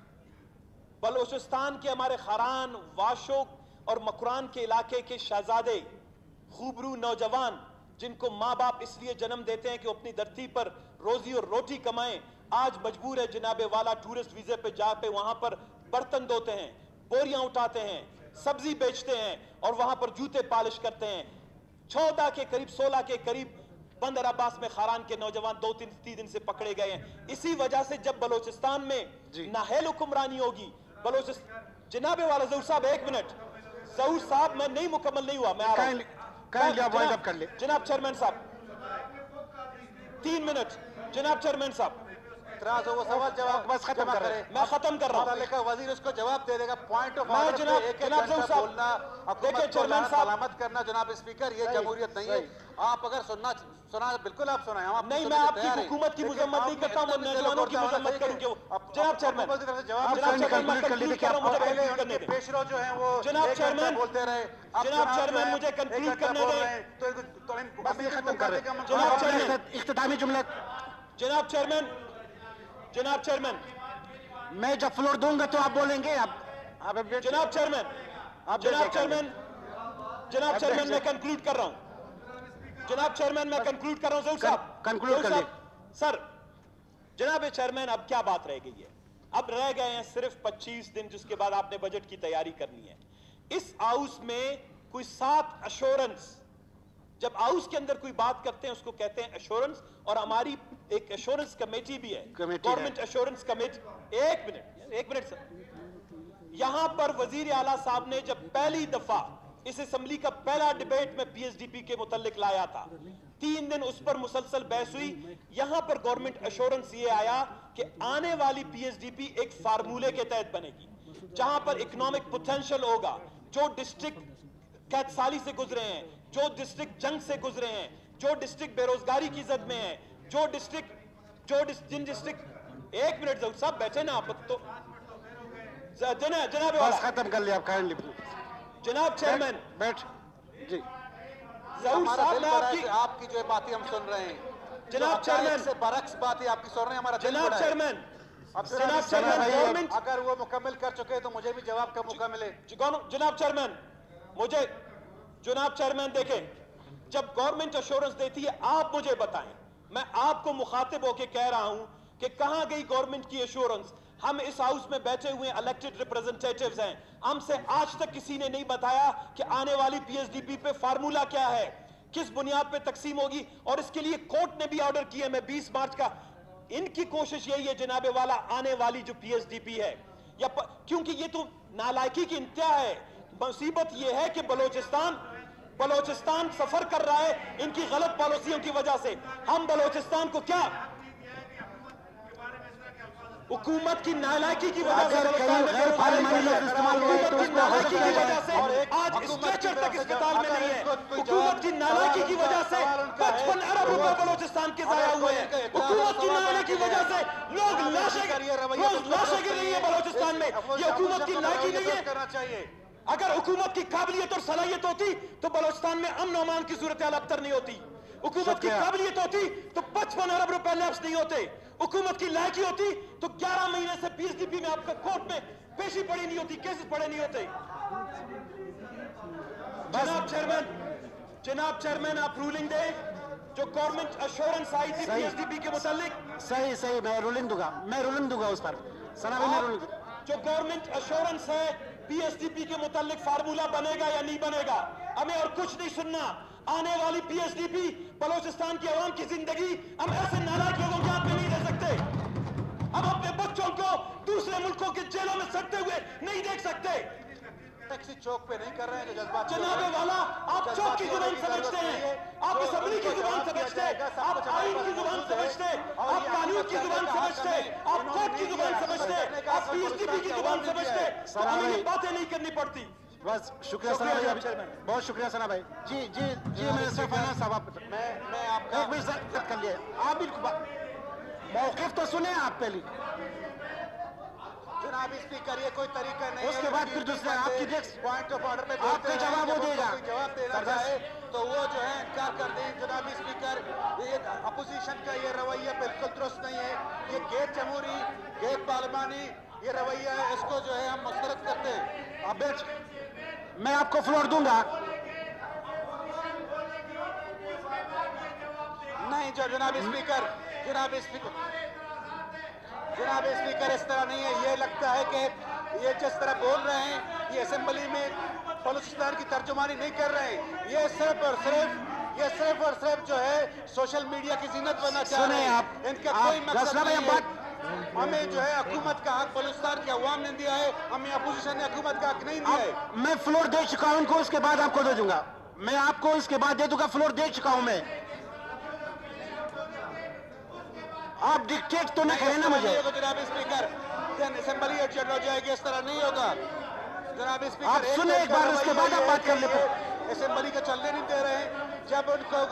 بلوچستان کے ہمارے خاران, واشوک اور مکران کے علاقے کے شہزادے, خوبرو نوجوان جن کو ماں باپ اس لیے جنم دیتے ہیں کہ وہ اپنی دھرتی پر روزی اور روٹی کمائیں, آج مجبور ہے جناب والا ٹورسٹ ویزے پہ جا پہ وہاں پر برتن دھوتے ہیں, بوریاں اٹھاتے ہیں, سبزی بیچتے ہیں اور وہاں پر جوتے پالش کرتے ہیں. چودہ کے قریب سولہ کے قریب بندر عباس میں خاران کے نوجوان دو تین تین دن سے پکڑے گئے ہیں. اسی وجہ سے جب بلوچستان میں نااہل حکمرانی ہوگی بلوچستان, جناب والا ظہور صاحب ایک منٹ, ظہور صاحب میں نہیں مکمل نہیں ہوا, میں آ رہا ہوں. جناب چیئرمین صاحب تین منٹ, جناب چیئرمین صاحب اعتراض ہو وہ سوال جواب بس ختم کریں, میں ختم کر رہا ہوں. متعلقہ وزیر اس کو جواب دے دے گا. پوائنٹ آف میں آرڈر جناب پہ ایک ایک جناب ظہور گھنٹہ صاحب بولنا, دیکھیں حکومت کو چیئرمین لعنت صاحب سلامت کرنا جناب اسپیکر, یہ جمہوریت نہیں ہے. آپ اگر سننا سنا بالکل آپ سنائیں, ہم نہیں, میں آپ کی حکومت کی مذمت نہیں کرتا ہوں, میں نوجوانوں کی مذمت کروں گے. جناب چیئرمین پیشرو جو ہیں وہ جناب چیئرمین بولتے رہے, جناب چیئرمین مجھے کنکلوڈ کرنے دیں. جناب چیئرمین اختتامی جملہ. جناب چیئرمین جناب چیئرمین میں جب فلور دوں گا تو آپ بولیں گے. آپ جناب چیئرمین جناب چیئرمین جناب چیئرمین میں کنکلوڈ کر رہا ہوں. جناب چیئرمین میں کنکلوڈ کر رہا ہوں. ظہور صاحب کنکلوڈ کر لیں. سر جناب چیئرمین اب کیا بات رہ گئی ہے؟ اب رہ گئے ہیں صرف پچیس دن, جس کے بعد آپ نے بجٹ کی تیاری کرنی ہے. اس ہاؤس میں کوئی سات ایشورنس, جب ہاؤس کے اندر کوئی بات کرتے ہیں اس کو کہتے ہیں ایشورنس, اور ہماری ایک ایشورنس کمیٹی بھی ہے, گورنمنٹ ایشورنس کمیٹی. ایک منٹ ایک منٹ سر, یہاں پر وزیر اعلیٰ صاحب نے جب پہلی دفعہ اس اسمبلی کا پہلا ڈیبیٹ میں پی ایس ڈی پی کے متعلق لایا تھا, تین دن اس پر مسلسل بحث ہوئی. یہاں پر گورنمنٹ ایشورنس یہ آیا کہ آنے والی پی ایس ڈی پی ایک فارمولے کے تحت بنے گی, جہاں پر اکنامک پوٹینشل ہوگا. جو ڈسٹرکٹ قحط سالی سے گزرے ہیں, جو ڈسٹرکٹ جنگ سے گزرے ہیں, جو ڈسٹرکٹ بے روزگاری کی زد میں ہیں, جو ڈسٹرکٹ جو جن ڈسٹرکٹ ایک منٹ ظہور صاحب بیٹھے نا آپ تو جناب بس ختم کر لیا آپ کائنڈلی. جناب چیئرمین بیٹھ جی. ظہور صاحب میں آپ کی آپ کی جو باتیں ہم سن رہے ہیں, جناب چیئرمین سے برعکس باتیں آپ کی سن رہے ہیں, ہمارا جناب چیئرمین جناب چیئرمین گورنمنٹ اگر وہ مکمل کر چکے تو مجھے بھی جواب کا موقع ملے. جناب چیئرمین مجھے جناب چیئرمین دیکھیں, جب گورنمنٹ ایشورنس دیتی ہے آپ مجھے بتائیں, میں آپ کو مخاطب ہو کے کہہ رہا ہوں کہ کہ کہاں گئی گورنمنٹ کی ایشورنس. ہم اس ہاؤس میں بیٹھے ہوئے الیکٹڈ ریپرزنٹیٹیوز ہیں, ہم سے آج تک کسی نے نہیں بتایا کہ آنے والی پی ایس ڈی پی پہ فارمولا کیا ہے, کس بنیاد پہ تقسیم ہوگی, اور اس کے لیے کورٹ نے بھی آرڈر کیا. میں بیس مارچ کا, ان کی کوشش یہی ہے جناب والا, آنے والی جو پی ایس ڈی پی ہے, یا کیونکہ یہ تو نالائکی کی انتہا ہے. مصیبت یہ ہے کہ بلوچستان بلوچستان سفر کر رہا ہے ان کی غلط پالیسیوں کی وجہ سے. ہم بلوچستان کو کیا حکومت کی نالائکی کی وجہ سے حکومت کی نالائکی کی وجہ سے آج اسٹریچر تک اسپتال میں نہیں ہے. حکومت کی نالائکی کی وجہ سے پچپن ارب روپے بلوچستان کے ضائع ہوئے ہیں. حکومت کی نالائکی کی وجہ سے لوگ لاشیں روز لاشیں گر رہی ہیں بلوچستان میں. یہ حکومت کی نالائکی نہیں ہے. اگر حکومت کی قابلیت اور صلاحیت ہوتی تو بلوچستان میں امن و امان کی صورتحال ابتر نہیں ہوتی. حکومت کی قابلیت ہوتی تو پچپن ارب روپے لیپس نہیں ہوتے. حکومت کی لائقی ہوتی تو گیارہ مہینے سے پی ایس ڈی پی میں آپ کا کورٹ میں پیشی پڑی نہیں ہوتی, کیسز پڑے نہیں ہوتے. جناب چیئرمین جناب چیئرمین آپ رولنگ دیں. جو گورنمنٹ ایشورنس آئی تھی پی ایس ڈی پی کے متعلق, صحیح صحیح میں رولنگ دوں گا, میں رولنگ دوں گا اس پر. جو گورنمنٹ ایشورنس ہے پی ایس ڈی پی کے متعلق فارمولا بنے گا یا نہیں بنے گا, ہمیں اور کچھ نہیں سننا. آنے والی P S D P Balochistan کی عوام کی زندگی ہم ایسے نالائق لوگوں کے ہاتھ میں نہیں دے سکتے. ہم اپنے بچوں کو دوسرے ملکوں کے جیلوں میں سڑتے ہوئے نہیں دیکھ سکتے. ٹیکسی چوک پہ نہیں کر رہے ہیں جذبات. جناب والا آپ چوک کی زبان سمجھتے ہیں, آپ اسمبلی کی زبان سمجھتے ہیں, آپ آئین کی زبان سمجھتے ہیں, آپ قانون کی زبان سمجھتے ہیں, آپ کورٹ کی زبان سمجھتے ہیں, آپ پی ایس ڈی پی کی زبان سمجھتے ہیں. تو ہمیں یہ باتیں نہیں کرنی پڑتی. بس شکریہ سنا بھائی, بہت شکریہ سنا بھائی. جی جی جی میں سفانہ صاحب میں میں آپ کا ایک منٹ کر لیے. آپ موقف تو سنیں آپ پہلی. جناب اسپیکر یہ کوئی طریقہ نہیں ہے. اس کے بعد پھر دوسرے آپ کی نیکسٹ پوائنٹ آف آرڈر میں آپ کا جواب وہ دے گا. جواب دینا چاہے تو وہ جو ہے انکار کر دیں. جناب اسپیکر یہ اپوزیشن کا یہ رویہ بالکل درست نہیں ہے. یہ غیر جمہوری غیر پارلیمانی یہ رویہ ہے, اس کو جو ہے ہم مسترد کرتے ہیں. اب میں آپ کو فلور دوں گا. نہیں جو جناب اسپیکر جناب اسپیکر جناب اسپیکر اس طرح نہیں ہے. یہ لگتا ہے کہ یہ جس طرح بول رہے ہیں یہ اسمبلی میں بلوچستان کی ترجمانی نہیں کر رہے ہیں. یہ صرف اور صرف یہ صرف اور صرف جو ہے سوشل میڈیا کی زینت بننا چاہ رہے ہیں. ان کا کوئی مقصد نہیں ہے. ہمیں جو ہے حکومت کا حق بلوچستان کے عوام نے دیا ہے, ہمیں اپوزیشن نے حکومت کا حق نہیں دیا ہے. میں فلور دے چکا ہوں ان کو, اس کے بعد آپ کو دے دوں گا. میں آپ کو اس کے بعد دے دوں گا. فلور دے چکا ہوں میں. آپ ڈکٹیٹ تو نہ کریں نا مجھے. جناب اسپیکر اسمبلی ایڈجرن ہو جائے گی, اس طرح نہیں ہوگا. جناب اسپیکر آپ سنیں ایک بار, اس کے بعد آپ بات کر لیں. اسمبلی کا چلنے نہیں دے رہے ہیں. جب ان کو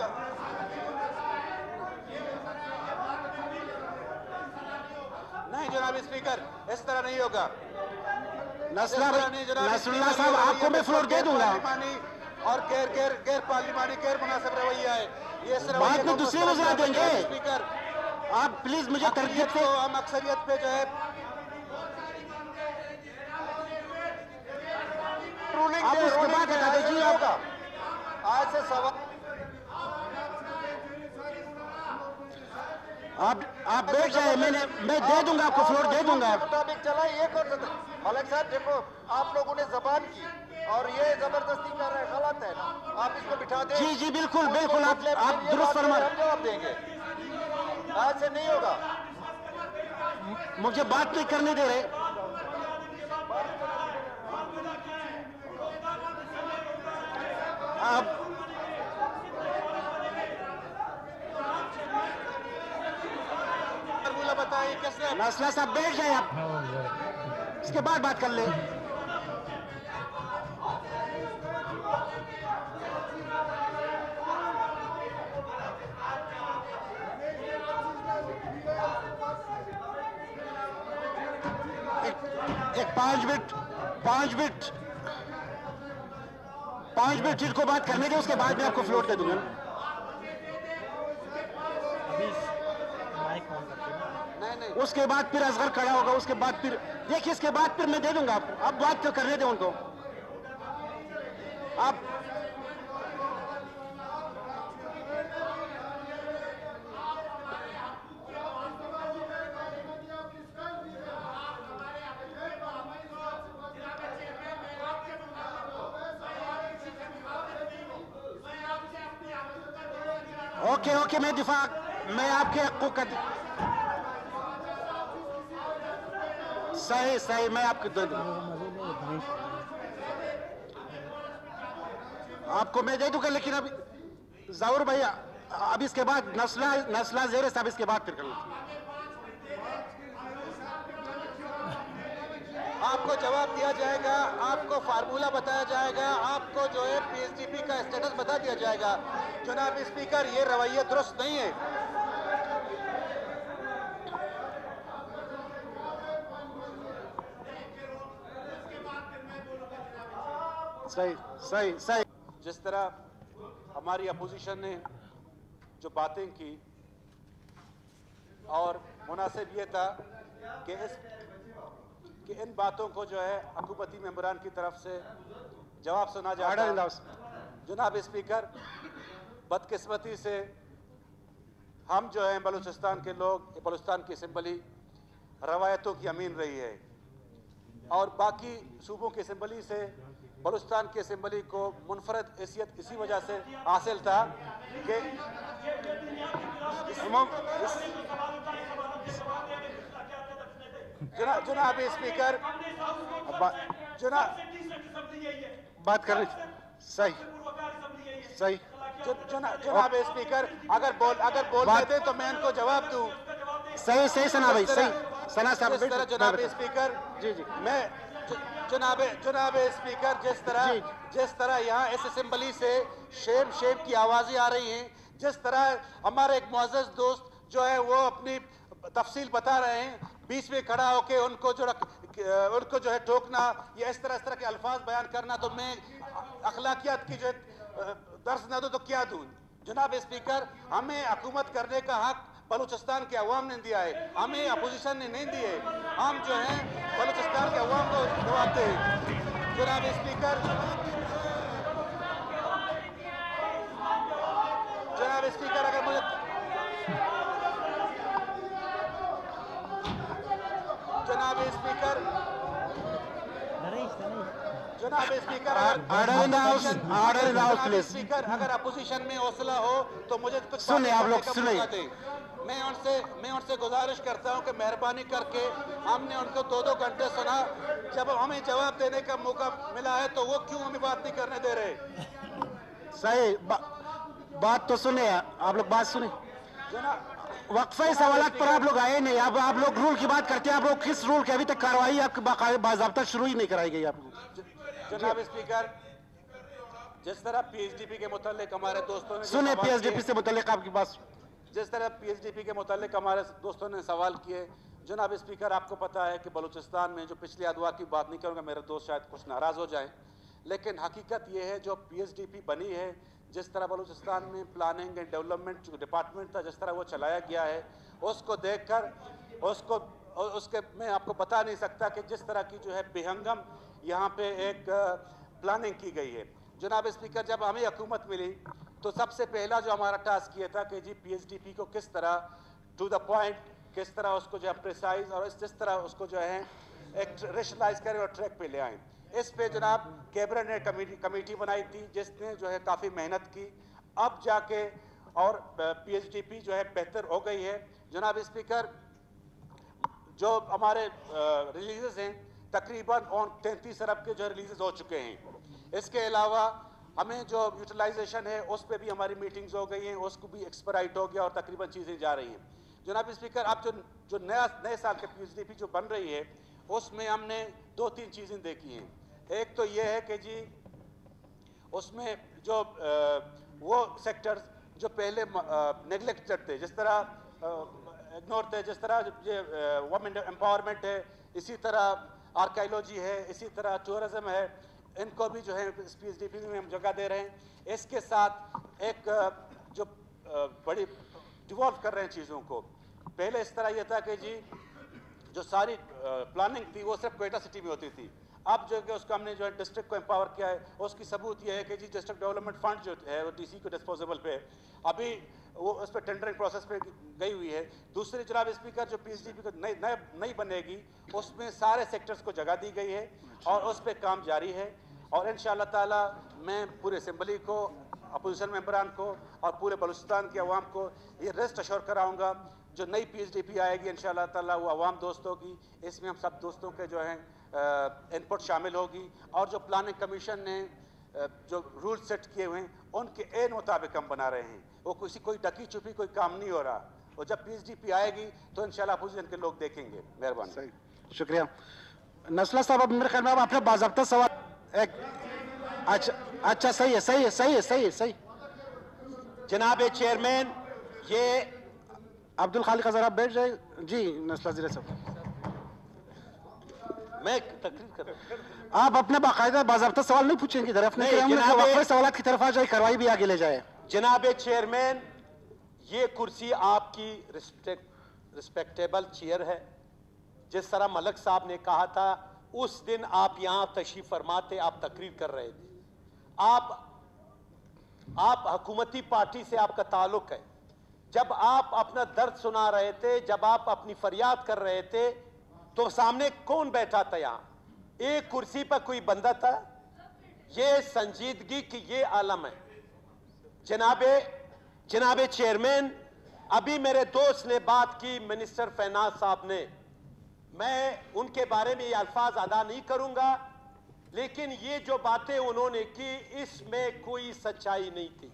نہیں جناب اسپیکر اس طرح نہیں ہوگا. نصر اللہ صاحب آپ کو میں فلور دے دوں گا. اور غیر غیر غیر پارلیمانی غیر مناسب رویہ ہے یہ. بات میں دوسرے وزرا دیں گے. اسپیکر آپ پلیز مجھے تربیت کو ہم اکثریت پہ جو ہے آپ اس کے بعد بتا دیجیے. آپ کا آج سے سوال آپ آپ بیٹھ جائیں. میں نے میں دے دوں گا آپ کو فلور دے دوں گا. مطابق چلا یہ کر سکتے. ملک صاحب دیکھو آپ لوگوں نے زبان کی اور یہ زبردستی کر رہے ہیں, غلط ہے نا. آپ اس کو بٹھا دیں. جی جی بالکل بالکل آپ آپ درست فرما. ہم جواب دیں گے. آج سے نہیں ہوگا. مجھے بات نہیں کرنے دے رہے. آپ بتائیے کس نے ناصلہ صاحب بیٹھ جائیں. آپ اس کے بعد بات کر لیں. ایک پانچ منٹ پانچ منٹ پانچ منٹ ان کو بات کرنے دیں, اس کے بعد میں آپ کو فلور دے دوں گا. اس کے بعد پھر اصغر کھڑا ہوگا. اس کے بعد پھر دیکھیے اس کے بعد پھر میں دے دوں گا آپ کو. اب بات تو کرنے دیں ان کو. آپ اوکے اوکے میں دفاع میں آپ کے حقوق کا صحیح صحیح میں آپ کو آپ کو میں دے دوں گا، لیکن اب ظہور بھائی اب اس کے بعد نسلہ نسلہ زیر صاحب اس کے بعد پھر کر لیں. آپ کو جواب دیا جائے گا، آپ کو فارمولہ بتایا جائے گا، آپ کو جو ہے پی ایس ڈی پی کا اسٹیٹس بتا دیا جائے گا. جناب اسپیکر یہ رویہ درست نہیں ہے. صحیح صحیح صحیح. جس طرح ہماری اپوزیشن نے جو باتیں کی اور مناسب یہ تھا کہ اس کہ ان باتوں کو جو ہے حکومتی ممبران کی طرف سے جواب سنا جاتا. جناب اسپیکر بدقسمتی سے ہم جو ہیں بلوچستان کے لوگ، بلوچستان کی اسمبلی روایتوں کی امین رہی ہے اور باقی صوبوں کی اسمبلی سے بلوچستان کی اسمبلی کو منفرد حیثیت اسی وجہ سے حاصل تھا کہ جناب اسپیکر جناب بات کر رہے صحیح صحیح. جناب اسپیکر اگر بول اگر بول دیتے تو میں ان کو جواب دوں. صحیح صحیح سنا بھائی صحیح سنا صاحب. جس طرح جناب اسپیکر جی جی میں جناب جناب اسپیکر جس طرح جس طرح یہاں اس اسمبلی سے شیم شیم کی آوازیں آ رہی ہیں، جس طرح ہمارے ایک معزز دوست جو ہے وہ اپنی تفصیل بتا رہے ہیں، بیچ میں کھڑا ہو کے ان کو جو ان کو جو ہے ٹوکنا یا اس طرح اس طرح کے الفاظ بیان کرنا، تو میں اخلاقیات کی جو ہے درس نہ دوں تو کیا دوں. جناب اسپیکر ہمیں حکومت کرنے کا حق بلوچستان کے عوام نے دیا ہے، ہمیں اپوزیشن نے نہیں دیے. ہم جو ہیں بلوچستان کے عوام کو جوابتے ہیں. جناب اسپیکر جناب اسپیکر اگر مجھے جناب اسپیکر جناب اسپیکر اسپیکر اگر اپوزیشن میں حوصلہ ہو تو مجھے کچھ سنیں آپ لوگ سنیں. میں ان سے میں ان سے گزارش کرتا ہوں کہ مہربانی کر کے ہم نے ان کو دو دو گھنٹے سنا، جب ہمیں جواب دینے کا موقع ملا ہے تو وہ کیوں ہمیں بات نہیں کرنے دے رہے. صحیح بات تو سنیں آپ لوگ، بات سنیں. وقفہ سوالات پر آپ لوگ آئے نہیں، اب آپ لوگ رول کی بات کرتے ہیں. آپ لوگ کس رول کے ابھی تک کاروائی آپ باضابطہ شروع ہی نہیں کرائی گئی آپ لوگ. جناب اسپیکر جس طرح پی ایچ ڈی پی کے متعلق ہمارے دوستوں نے سنیں پی ایچ ڈی پی سے متعلق آپ کی بات جس طرح پی ایچ ڈی پی کے متعلق ہمارے دوستوں نے سوال کیے. جناب اسپیکر آپ کو پتا ہے کہ بلوچستان میں جو پچھلی ادوار کی بات نہیں کروں گا، میرے دوست شاید کچھ ناراض ہو جائیں، لیکن حقیقت یہ ہے جو پی ایچ ڈی پی بنی ہے، جس طرح بلوچستان میں پلاننگ اینڈ ڈیولپمنٹ جو ڈپارٹمنٹ تھا جس طرح وہ چلایا گیا ہے، اس کو دیکھ کر اس کو اس کے میں آپ کو بتا نہیں سکتا کہ جس طرح کی جو ہے بے ہنگم یہاں پہ ایک پلاننگ کی گئی ہے. جناب اسپیکر جب ہمیں حکومت ملی تو سب سے پہلا جو ہمارا ٹاسک یہ تھا کہ جی پی ایچ ڈی پی کو کس طرح ٹو دا پوائنٹ، کس طرح اس کو جو ہے پریسائز اور جس طرح اس کو جو ہے ایک ریشنلائز کریں اور ٹریک پہ لے آئیں. اس پہ جناب کیبنٹ نے کمیٹی کمیٹی بنائی تھی جس نے جو ہے کافی محنت کی. اب جا کے اور پی ایچ ڈی پی جو ہے بہتر ہو گئی ہے. جناب اسپیکر جو ہمارے ریلیزز ہیں تقریباً تینتیس ارب کے جو ریلیزز ہو چکے ہیں. اس کے علاوہ ہمیں جو یوٹیلائزیشن ہے اس پہ بھی ہماری میٹنگز ہو گئی ہیں، اس کو بھی ایکسپرائٹ ہو گیا اور تقریباً چیزیں جا رہی ہیں. جناب اسپیکر اب جو جو نیا نئے سال کے پی ایچ ڈی پی جو بن رہی ہے اس میں ہم نے دو تین چیزیں دیکھی ہیں. ایک تو یہ ہے کہ جی اس میں جو وہ سیکٹرز جو پہلے نیگلیکٹڈ تھے، جس طرح اگنور تھے، جس طرح وومن امپاورمنٹ ہے، اسی طرح آرکائیولوجی ہے، اسی طرح ٹورزم ہے، ان کو بھی جو ہے اس پی ایچ ڈی پی میں ہم جگہ دے رہے ہیں. اس کے ساتھ ایک جو بڑی ڈیوالو کر رہے ہیں چیزوں کو. پہلے اس طرح یہ تھا کہ جی جو ساری پلاننگ تھی وہ صرف کوئٹہ سٹی میں ہوتی تھی. اب جو کہ اس کو ہم نے جو ہے ڈسٹرکٹ کو امپاور کیا ہے. اس کی ثبوت یہ ہے کہ جی ڈسٹرکٹ ڈیولپمنٹ فنڈ جو ہے وہ ڈی سی کو ڈسپوزیبل پہ ابھی وہ اس پہ ٹینڈرنگ پروسیس پہ گئی ہوئی ہے. دوسری جناب اسپیکر جو پی ایچ ڈی پی کو نئی نئی بنے گی اس میں سارے سیکٹرز کو جگہ دی گئی ہے اور اس پہ کام جاری ہے. اور ان شاء اللہ تعالیٰ میں پورے اسمبلی کو اپوزیشن ممبران کو اور پورے بلوچستان کی عوام کو یہ ریسٹ اشور کراؤں گا جو نئی پی ایچ ڈی پی آئے گی انشاءاللہ تعالیٰ وہ عوام دوست ہوگی. اس میں ہم سب دوستوں کے جو ہیں ان پٹ شامل ہوگی اور جو پلاننگ کمیشن نے جو رول سیٹ کیے ہوئے ہیں ان کے عین مطابق ہم بنا رہے ہیں. وہ کسی کوئی ڈکی چھپی کوئی کام نہیں ہو رہا. اور جب پی ایچ ڈی پی آئے گی تو انشاءاللہ اپوزیشن کے لوگ دیکھیں گے. مہربانی. شکریہ. نسلہ صاحب اب میرے خیال میں آپ نے باضابطہ سوال ایک اچھا اچھا صحیح ہے صحیح ہے صحیح ہے صحیح ہے صحیح. جناب چیئرمین یہ عبد الخالق ذرا بیٹھ جائے. جی نسلہ زیرہ صاحب میں تقریر کر رہا ہوں. آپ اپنے باقاعدہ باضابطہ سوال نہیں پوچھیں گے طرف نہیں وقفہ سوالات کی طرف آ جائے کروائی بھی آگے لے جائے. جناب چیئرمین یہ کرسی آپ کی رسپیکٹیبل چیئر ہے. جس طرح ملک صاحب نے کہا تھا اس دن آپ یہاں تشریف فرماتے آپ تقریر کر رہے تھے. آپ آپ حکومتی پارٹی سے آپ کا تعلق ہے. جب آپ اپنا درد سنا رہے تھے جب آپ اپنی فریاد کر رہے تھے تو سامنے کون بیٹھا تھا؟ یہاں ایک کرسی پر کوئی بندہ تھا. یہ سنجیدگی کی یہ عالم ہے. جناب جناب چیئرمین ابھی میرے دوست نے بات کی منسٹر فینانس صاحب نے. میں ان کے بارے میں یہ الفاظ ادا نہیں کروں گا لیکن یہ جو باتیں انہوں نے کی اس میں کوئی سچائی نہیں تھی.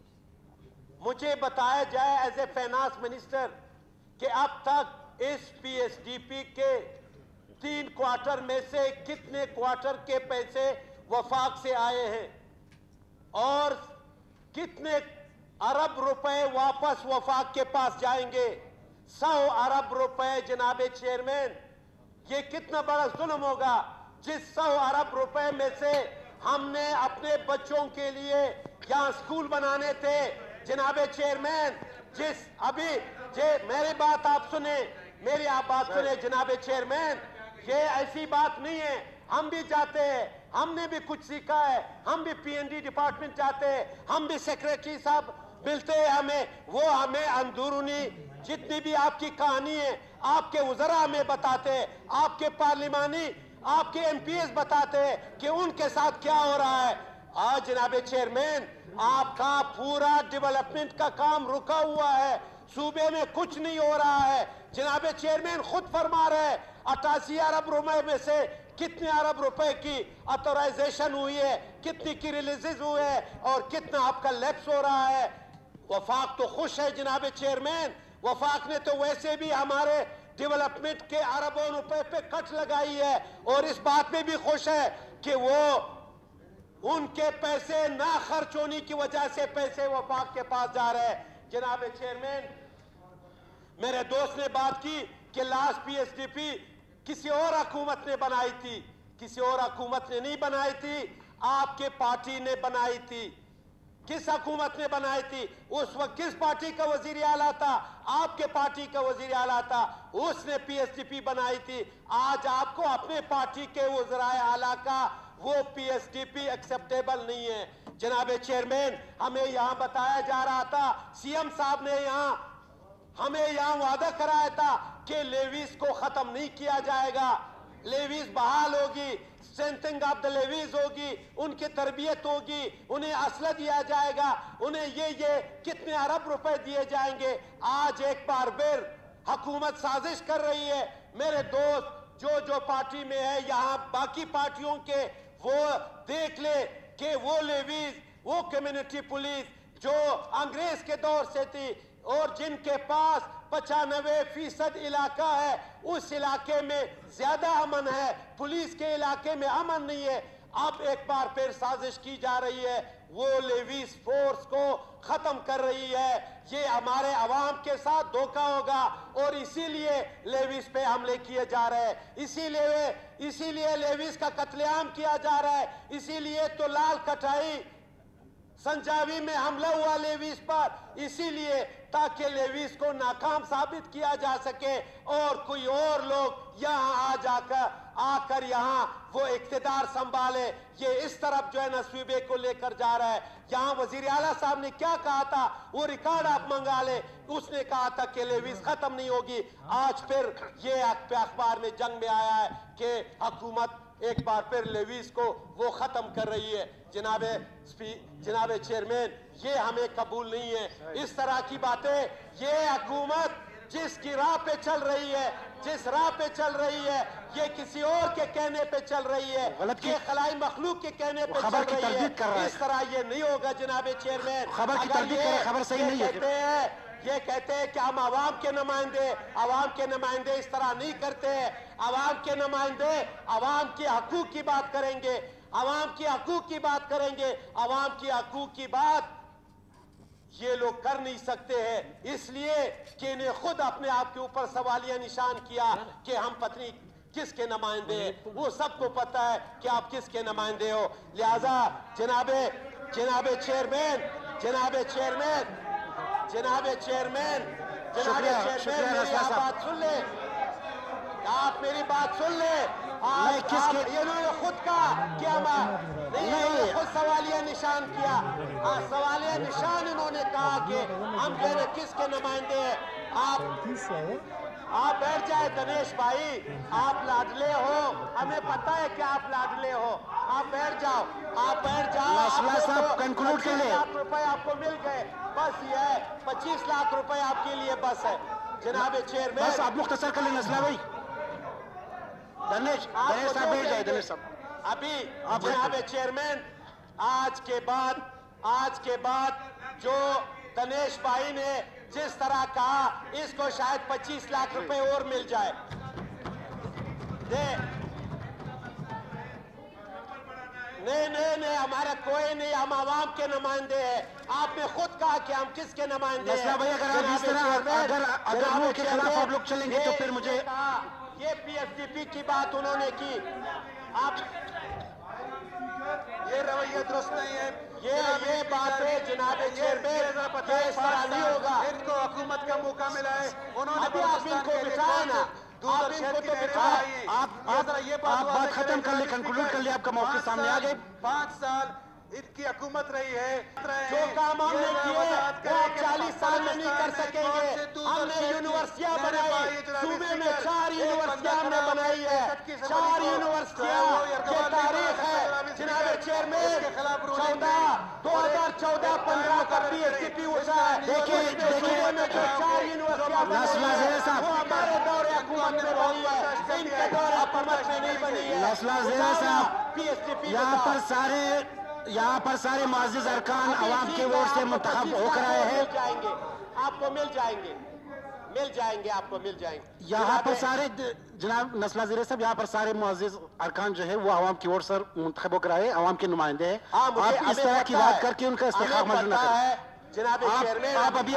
مجھے بتایا جائے ایز اے فینانس منسٹر کہ اب تک اس پی ایس ڈی پی کے تین کوارٹر میں سے کتنے کوارٹر کے پیسے وفاق سے آئے ہیں اور کتنے ارب روپے واپس وفاق کے پاس جائیں گے. سو ارب روپے جناب چیئرمین یہ کتنا بڑا ظلم ہوگا جس سو ارب روپے میں سے ہم نے اپنے بچوں کے لیے یہاں سکول بنانے تھے. جناب چیئرمین جس ابھی میری بات آپ سنیں میری آپ بات سنیں جناب چیئرمین یہ ایسی بات نہیں ہے. ہم بھی جاتے ہیں ہم نے بھی کچھ سیکھا ہے. ہم بھی پی این ڈی ڈپارٹمنٹ جاتے ہیں ہم بھی سیکریٹری صاحب ملتے ہیں ہمیں وہ ہمیں اندرونی جتنی بھی آپ کی کہانی ہے آپ کے وزراء ہمیں بتاتے ہیں آپ کے پارلیمانی آپ کے ایم پی ایس بتاتے ہیں کہ ان کے ساتھ کیا ہو رہا ہے. آج جناب چیئرمین آپ کا پورا ڈیولپمنٹ کا کام رکا ہوا ہے. صوبے میں کچھ نہیں ہو رہا ہے. جناب چیئرمین خود فرما رہے اٹھاسی ارب روپے میں سے کتنے ارب روپے کی آتورائزیشن ہوئی ہے کتنی کی ریلیزز ہوئے ہے اور کتنا آپ کا لیپس ہو رہا ہے. وفاق تو خوش ہے جناب چیئرمین. وفاق نے تو ویسے بھی ہمارے ڈیولپمنٹ کے اربوں روپے پہ کٹ لگائی ہے اور اس بات میں بھی خوش ہے کہ وہ ان کے پیسے نہ خرچ ہونے کی وجہ سے پیسے وفاق کے پاس جا رہے ہیں. جناب چیئرمین میرے دوست نے بات کی کہ last P S D P کسی اور حکومت نے بنائی تھی. کسی اور حکومت نے نہیں بنائی تھی آپ کے پارٹی نے بنائی تھی. کس حکومت نے بنائی تھی؟ اس وقت کس پارٹی کا وزیر اعلیٰ تھا؟ آپ کے پارٹی کا وزیر اعلیٰ تھا. اس نے پی ایس ڈی پی بنائی تھی. آج آپ کو اپنے پارٹی کے وزرائے اعلیٰ کا وہ P S D P acceptable نہیں ہے. جناب چیئرمین ہمیں یہاں بتایا جا رہا تھا سی ایم صاحب نے یہاں ہمیں یہاں وعدہ کرایا تھا کہ لیویز کو ختم نہیں کیا جائے گا. لیویز بحال ہوگی سینٹنگ آف دا لیویز ہوگی ان کی تربیت ہوگی انہیں اسلحہ دیا جائے گا انہیں یہ یہ کتنے ارب روپے دیے جائیں گے. آج ایک بار پھر حکومت سازش کر رہی ہے. میرے دوست جو جو پارٹی میں ہے یہاں باقی پارٹیوں کے وہ دیکھ لے کہ وہ لیویز وہ کمیونٹی پولیس جو انگریز کے دور سے تھی اور جن کے پاس پچانوے فیصد علاقہ ہے اس علاقے میں زیادہ امن ہے پولیس کے علاقے میں امن نہیں ہے. اب ایک بار پھر سازش کی جا رہی ہے وہ لیویز فورس کو ختم کر رہی ہے. یہ ہمارے عوام کے ساتھ دھوکہ ہوگا اور اسی لیے لیویز پہ حملے کیے جا رہے ہیں. اسی لیے اسی لیے لیویز کا قتل عام کیا جا رہا ہے. اسی لیے تو لال کٹائی سنجاوی میں حملہ ہوا لیویز پر اسی لیے تاکہ لیویز کو ناکام ثابت کیا جا سکے اور کوئی اور لوگ یہاں آ جا کر آ کر یہاں وہ اقتدار سنبھالے. یہ اس طرف جو ہے نا صوبے کو لے کر جا رہا ہے. یہاں وزیر اعلیٰ صاحب نے کیا کہا تھا وہ ریکارڈ آپ منگا لے. اس نے کہا تھا کہ لیویز ختم نہیں ہوگی. آج پھر یہ اخبار میں جنگ میں آیا ہے کہ حکومت ایک بار پھر لیویز کو وہ ختم کر رہی ہے. جناب جناب چیئرمین یہ ہمیں قبول نہیں ہے اس طرح کی باتیں. یہ حکومت جس کی راہ پہ چل رہی ہے جس راہ پہ چل رہی ہے یہ کسی اور کے کہنے پہ چل رہی ہے, یہ خلائی مخلوق کے کہنے پہ چل رہی ہے. اس طرح یہ نہیں ہوگا جناب چیئرمین. اگر یہ خبر صحیح نہیں کہتے ہیں یہ کہتے ہیں کہ ہم عوام کے نمائندے عوام کے نمائندے اس طرح نہیں کرتے ہیں. عوام کے نمائندے عوام کے حقوق کی بات کریں گے عوام کے حقوق کی بات کریں گے عوام کے حقوق کی بات یہ لوگ کر نہیں سکتے ہیں, اس لیے کہ انہیں خود اپنے آپ کے اوپر سوالیہ نشان کیا کہ ہم پتنی کس کے نمائندے ہیں. وہ سب کو پتا ہے کہ آپ کس کے نمائندے ہو. لہذا جناب جناب چیئرمین جناب چیئرمین جناب چیئرمین جناب چیئرمین میری آپ بات سن لیں آپ میری بات سن لیں. انہوں نے خود کہا کہ ہم انہوں نے خود سوالیہ نشان کیا سوالیہ نشان انہوں نے کہا کہ ہم جو ہے کس کے نمائندے ہیں. آپ آپ بیٹھ جائے دنیش بھائی, آپ لاڈلے ہو, ہمیں پتا ہے کہ آپ لاڈلے ہو, آپ بیٹھ جاؤ آپ بیٹھ جاؤ پچیس لاکھ روپے آپ کو مل گئے, بس یہ ہے پچیس لاکھ روپے آپ کے لیے بس ہے. جناب چیئرمین بس آپ مختصر کر لیں نسلہ بھائی. دنیش دنیش صاحب بیٹھ جائے دنیش صاحب. ابھی جناب چیئرمین آج کے بعد آج کے بعد جو دنیش بھائی نے جس طرح کہا اس کو شاید پچیس لاکھ روپے اور مل جائے. دے نہیں نہیں نہیں ہمارا کوئی نہیں, ہم عوام کے نمائندے ہیں. آپ نے خود کہا کہ ہم کس کے نمائندے ہیں. بھائی اگر آپ اس طرح اگر اگر وہ کے خلاف آپ لوگ چلیں گے تو پھر مجھے یہ پی ایف ڈی پی کی بات انہوں نے کی. آپ یہ رویہ درست نہیں ہے. یہ یہ بات ہے جناب چیئرمین اس طرح نہیں ہوگا. ان کو حکومت کا موقع ملا ہے انہوں نے ابھی آپ ان کو بٹھائے نا آپ ان کو تو بٹھائے. آپ بات ختم کر لیں کنکلوڈ کر لیں آپ کا موقف سامنے آ گئے. پانچ سال ان کی حکومت رہی ہے جو کام ہم نے کیے وہ آپ چالیس سال میں نہیں کر سکیں گے. ہم نے یونیورسٹیاں بنائی صوبے میں چار یونیورسٹیاں ہم نے بنائی ہے چار یونیورسٹیاں یہ تاریخ ہے. جناب چیئرمین چودہ دو ہزار چودہ پندرہ کا پی ایس ٹی پی اٹھا ہے. دیکھیے دیکھیے میں جو چار یونیورسٹیاں بنائی ہے وہ ہمارے دور حکومت میں بنی ہے ان کے دور حکومت میں نہیں بنی ہے. نسلہ زیرہ صاحب پی ایس ٹی پی یہاں پر سارے یہاں پر سارے معزز ارکان عوام کے ووٹ سے منتخب ہو کر آئے ہیں. جائیں گے آپ کو مل جائیں گے مل جائیں گے آپ کو مل جائیں گے. یہاں پر سارے جناب نسلہ زیر صاحب یہاں پر سارے معزز ارکان جو ہے وہ عوام کی ووٹ سے منتخب ہو کر آئے عوام کے نمائندے ہیں. آپ اس طرح کی بات کر کے ان کا استحقاق معلوم نہ کریں. جناب چیئرمین آپ ابھی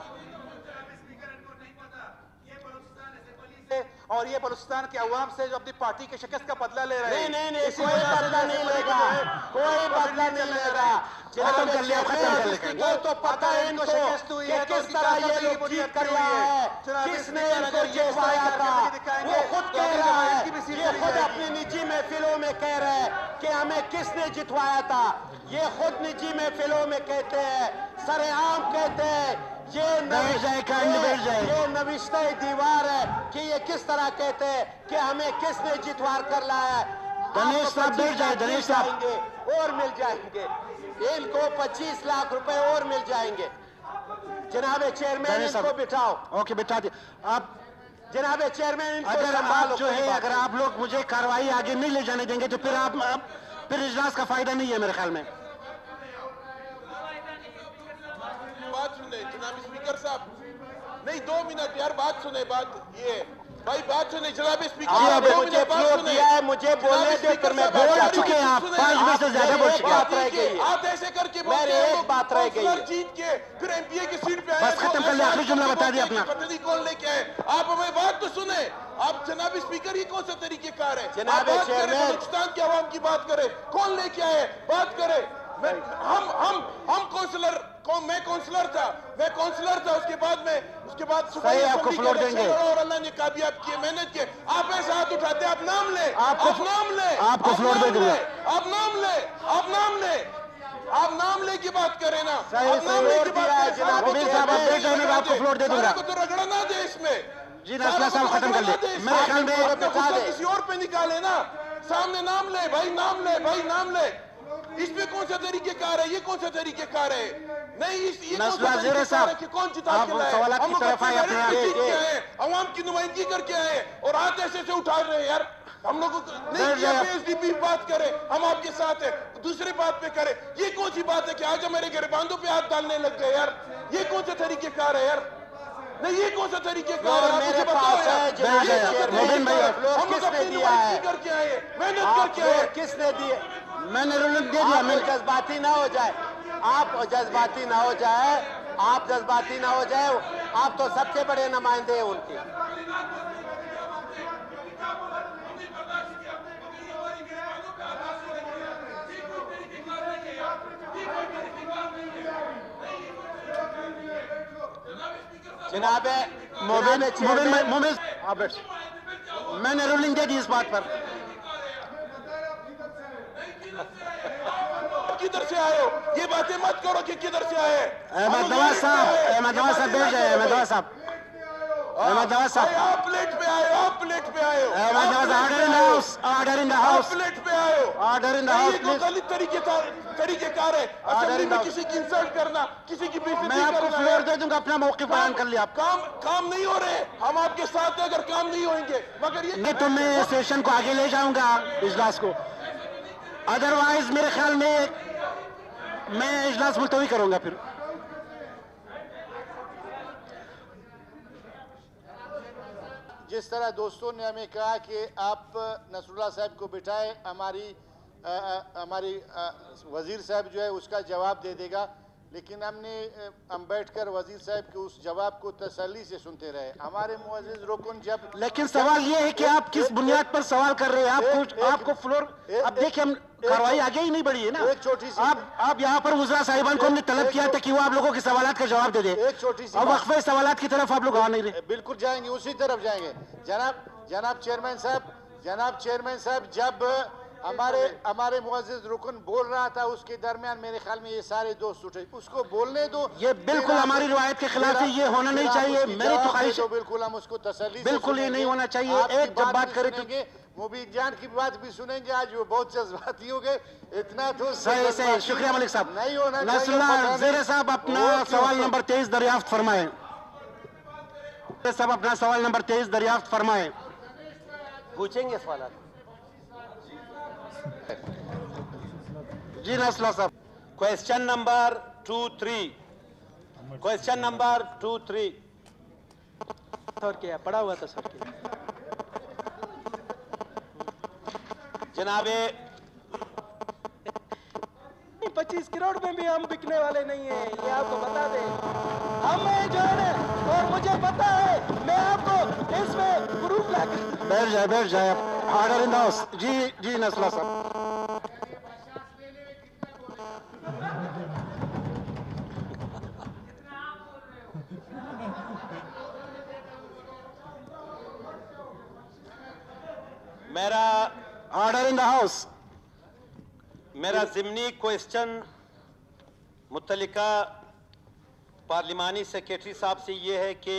اور یہ بلوچستان کے عوام سے جو اپنی پارٹی کے شکست کا بدلہ لے رہے ہیں. نہیں نہیں کوئی بدلہ نہیں لے گا کوئی بدلہ نہیں لے گا. ختم کر لیا ختم کر لیا وہ تو پتہ ہے ان کو کہ کس طرح یہ لوگ ٹھیک کر رہا ہے کس نے ان کو جتوایا تھا. وہ خود کہہ رہا ہے یہ خود اپنی نجی محفلوں میں کہہ رہا ہے کہ ہمیں کس نے جتوایا تھا. یہ خود نجی محفلوں میں کہتے ہیں سر عام کہتے ہیں. یہ نوشتہ دیوار ہے کہ یہ کس طرح کہتے ہیں کہ ہمیں کس نے جتوار کر لایا ہے. دنیش صاحب بیٹھ جائے دنیش صاحب اور مل جائیں گے ان کو پچیس لاکھ روپے اور مل جائیں گے. جناب چیئرمین ان کو بٹھاؤ. اوکے بٹھا دیں. آپ جناب چیئرمین اگر آپ جو ہے اگر آپ لوگ مجھے کاروائی آگے نہیں لے جانے دیں گے تو پھر آپ پھر اجلاس کا فائدہ نہیں ہے میرے خیال میں. بات سنیں جناب اسپیکر صاحب نہیں دو منٹ یار بات سنیں بات یہ بھائی بات سنیں جناب اسپیکر دو منٹ بات سنیں مجھے بولنے دے کر میں بول چکے ہیں آپ پانچ منٹ سے زیادہ بول چکے ہیں. آپ ایسے کر کے میرے ایک بات رہ گئی جیت کے پھر ایم پی اے کی سیٹ پہ آئے بس ختم کر لیں آخری جملہ بتا دیا اپنا. پتہ کون لے کے آئے آپ ہمیں بات تو سنیں. آپ جناب اسپیکر یہ کون سا طریقہ کار ہے جناب چیئرمین بلوچستان کے عوام کی بات کرے کون لے کے آئے بات کرے. ہم ہم ہم کونسلر میں کونسلر تھا میں کونسلر تھا اس کے بعد میں اس کے بعد صحیح آپ کو فلور دیں گے اور اللہ نے کامیاب کیے محنت کیے. آپ ایسے ہاتھ اٹھاتے آپ نام لیں آپ نام لیں آپ کو فلور دے دیں گے آپ نام لیں آپ نام لیں آپ نام لے کے بات کریں نا. صحیح صحیح دیا ہے جناب مبین صاحب آپ دیکھ جائیں میں آپ کو فلور دے دوں گا. کو تو رگڑا نہ دے اس میں. جی نسلہ صاحب ختم کر لیں. میرے خیال میں اپنا غصہ کسی اور پہ نکالے نا. سامنے نام لے بھائی, نام لے بھائی, نام لے. اس پہ کون سا طریقہ کار ہے, یہ کون سا طریقہ کار ہے؟ نہیں اس یہ کون سا طریقہ کار ہے کہ کون جتا کے لائے؟ سوالات کی طرف آئے اپنے آئے, عوام کی نمائندگی کر کے آئے اور ہاتھ ایسے سے اٹھا رہے ہیں یار. ہم لوگوں کو نہیں کیا پی ایس ڈی پی بات کرے, ہم آپ کے ساتھ ہیں, دوسرے بات پہ کرے. یہ کون سی بات ہے کہ آج میرے گریباندوں پہ ہاتھ ڈالنے لگ گئے یار؟ یہ کون سا طریقہ کار ہے یار؟ نہیں یہ کون سا طریقہ کار ہے, مجھے بتاؤ یار. مبین بھائی ہم لوگ اپنی نمائندگی کر کے آئے, محنت کر کے آئے. کس نے دیے؟ میں نے رولنگ دے دیا. آپ جذباتی نہ ہو جائے, آپ جذباتی نہ ہو جائے, آپ جذباتی نہ ہو جائے. آپ تو سب سے بڑے نمائندے ہیں ان کے. جناب مبین مبین میں نے رولنگ دے دی اس بات پر. کدھر سے آئے ہو؟ یہ باتیں مت کرو کہ کدھر سے آئے. احمد نواز صاحب, احمد نواز صاحب بیٹھ جائے. احمد نواز صاحب, احمد نواز صاحب, آپ پلیٹ پہ آئے ہو, آپ پلیٹ پہ آئے ہو. Ahmed Nawaz order in the house, order in the house, plate پہ آئے ہو. آرڈر ان دا ہاؤس یہ کوئی غلط طریقے کار ہے. اسمبلی میں کسی کی انسلٹ کرنا, کسی کی بے عزتی کرنا. میں آپ کو فلور دے دوں گا, اپنا موقف بیان کر لیا. کام کام نہیں ہو رہے, ہم آپ کے ساتھ ہیں اگر کام نہیں ہوئیں گے. مگر یہ نہیں تو میں سیشن کو آگے لے جاؤں گا, اجلاس کو. ادروائز میرے خیال میں میں اجلاس ملتوی کروں گا. پھر جس طرح دوستوں نے ہمیں کہا کہ آپ نصر اللہ صاحب کو بٹھائے, ہماری ہماری وزیر صاحب جو ہے اس کا جواب دے دے گا, لیکن ہم نے ہم بیٹھ کر وزیر صاحب کے اس جواب کو تسلی سے سنتے رہے. ہمارے معزز رکن جب لیکن سوال یہ ہے کہ آپ کس بنیاد پر سوال کر رہے ہیں؟ آپ کو آپ کو فلور, اب دیکھیں ہم کاروائی آگے ہی نہیں بڑھی ہے نا. ایک چھوٹی سی آپ آپ یہاں پر وزراء صاحبان کو ہم نے طلب کیا تھا کہ وہ آپ لوگوں کے سوالات کا جواب دے دیں. ایک چھوٹی سی اور وقفے سوالات کی طرف آپ لوگ آ نہیں رہے. بالکل جائیں گے, اسی طرف جائیں گے. جناب جناب چیئرمین صاحب, جناب چیئرمین صاحب جب ہمارے ہمارے معزز رکن بول رہا تھا اس کے درمیان میرے خیال میں یہ سارے دوست اٹھے, اس کو بولنے دو. یہ بالکل ہماری روایت کے خلاف ہے, یہ ہونا نہیں چاہیے. میری تو خواہش ہے بالکل ہم اس کو تسلی بالکل یہ نہیں ہونا چاہیے. ایک جب بات کرے تو مبین جان کی بات بھی سنیں گے. آج وہ بہت جذباتی ہو گئے, اتنا تو صحیح صحیح. شکریہ ملک صاحب. نہیں ہونا نصر اللہ زیر صاحب اپنا سوال نمبر تیئیس دریافت فرمائیں. صاحب اپنا سوال نمبر تیئیس دریافت فرمائیں. پوچھیں گے سوالات. جی نصر اللہ صاحب. Question number two three question number two three sir کیا پڑا ہوا تھا سر کیا جناب پچیس کروڑ میں بھی ہم بکنے والے نہیں ہیں, یہ آپ کو بتا دیں. ہمیں جو ہے اور مجھے پتا ہے, میں آپ کو اس میں پروف لا کر. بیٹھ جائے بیٹھ جائے order in the house. G G Nasrullah صاحب. میرا آرڈر ان دا ہاؤس. میرا ضمنی کوئسچن متعلقہ پارلیمانی سیکریٹری صاحب سے یہ ہے کہ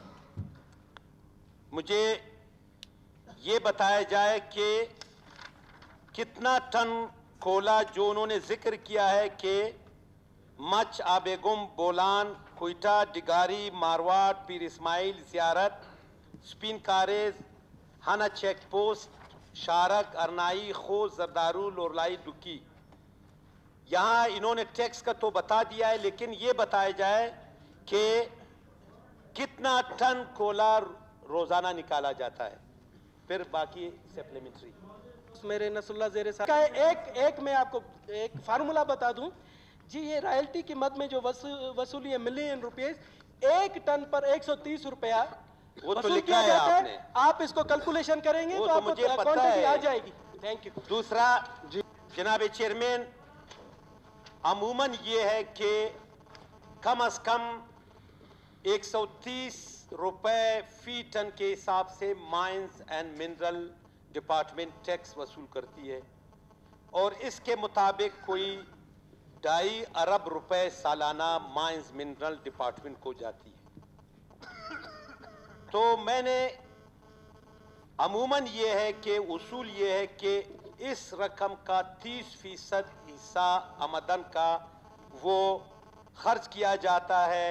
مجھے یہ بتایا جائے کہ کتنا ٹن کولا جو انہوں نے ذکر کیا ہے کہ مچ آبیگم بولان کوئٹہ ڈگاری مارواڑ پیر اسماعیل زیارت سپین کاریز ہانا چیک پوسٹ شارک ارنائی خو زردارو لورلائی ڈکی, یہاں انہوں نے ٹیکس کا تو بتا دیا ہے, لیکن یہ بتایا جائے کہ کتنا ٹن کولا روزانہ نکالا جاتا ہے. پھر باقی سپلیمنٹری. میرے نصر اللہ زیر صاحب کا ایک ایک میں آپ کو ایک فارمولا بتا دوں جی. یہ رائلٹی کی مد میں جو وصولی ہے ملین روپیز, ایک ٹن پر ایک سو تیس روپیہ وہ تو لکھا ہے آپ نے. آپ اس کو کیلکولیشن کریں گے تو آپ کو کوانٹٹی آ جائے گی. Thank you. دوسرا جناب چیئرمین, عموماً یہ ہے کہ کم از کم ایک سو تیس روپے فی ٹن کے حساب سے mines and mineral department tax وصول کرتی ہے, اور اس کے مطابق کوئی ढाई अरब रुपए सालाना माइंस मिनरल डिपार्टमेंट को जाती है। तो मैंने अमूमन ये है कि उसूल ये है कि इस रकम का तीस फीसद हिस्सा आमदन का वो खर्च किया जाता है,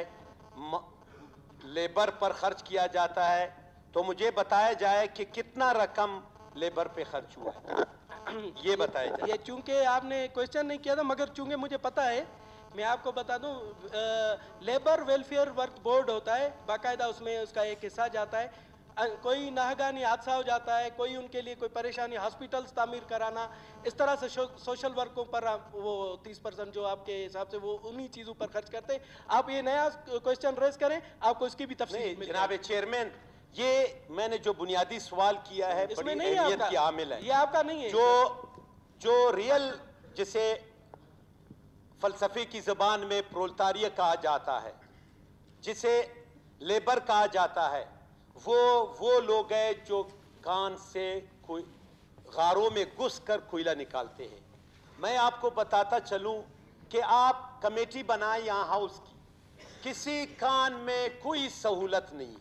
लेबर पर खर्च किया जाता है। तो मुझे बताया जाए कि कितना रकम लेबर पे खर्च हुआ है, ये बताया जाए। ये चूंकि आपने क्वेश्चन नहीं किया था, मगर चूंकि मुझे पता है, मैं आपको बता दूं, लेबर वेलफेयर वर्क बोर्ड होता है बाकायदा, उसमें उसका एक हिस्सा जाता है। कोई नाहगानी हादसा हो जाता है, कोई उनके लिए कोई परेशानी, हॉस्पिटल्स तामीर कराना, इस तरह से सोशल वर्कों पर वो तीस परसेंट जो आपके हिसाब से वो उन्हीं चीज़ों पर खर्च करते हैं। आप ये नया क्वेश्चन रेज करें, आपको इसकी भी तफसील मिल जनाब चेयरमैन, ये मैंने जो बुनियादी सवाल किया है बड़ी अहमियत की हामिल है। ये आपका नहीं है। जो जो रियल जिसे फलसफे की ज़बान में प्रोलेटारिया कहा जाता है, जिसे लेबर कहा जाता है, वो वो लोग हैं जो कान से कोई गारों में घुस कर कोयला निकालते हैं। मैं आपको बताता चलूं कि आप कमेटी बनाए यहाँ हाउस की, किसी कान में कोई सहूलत नहीं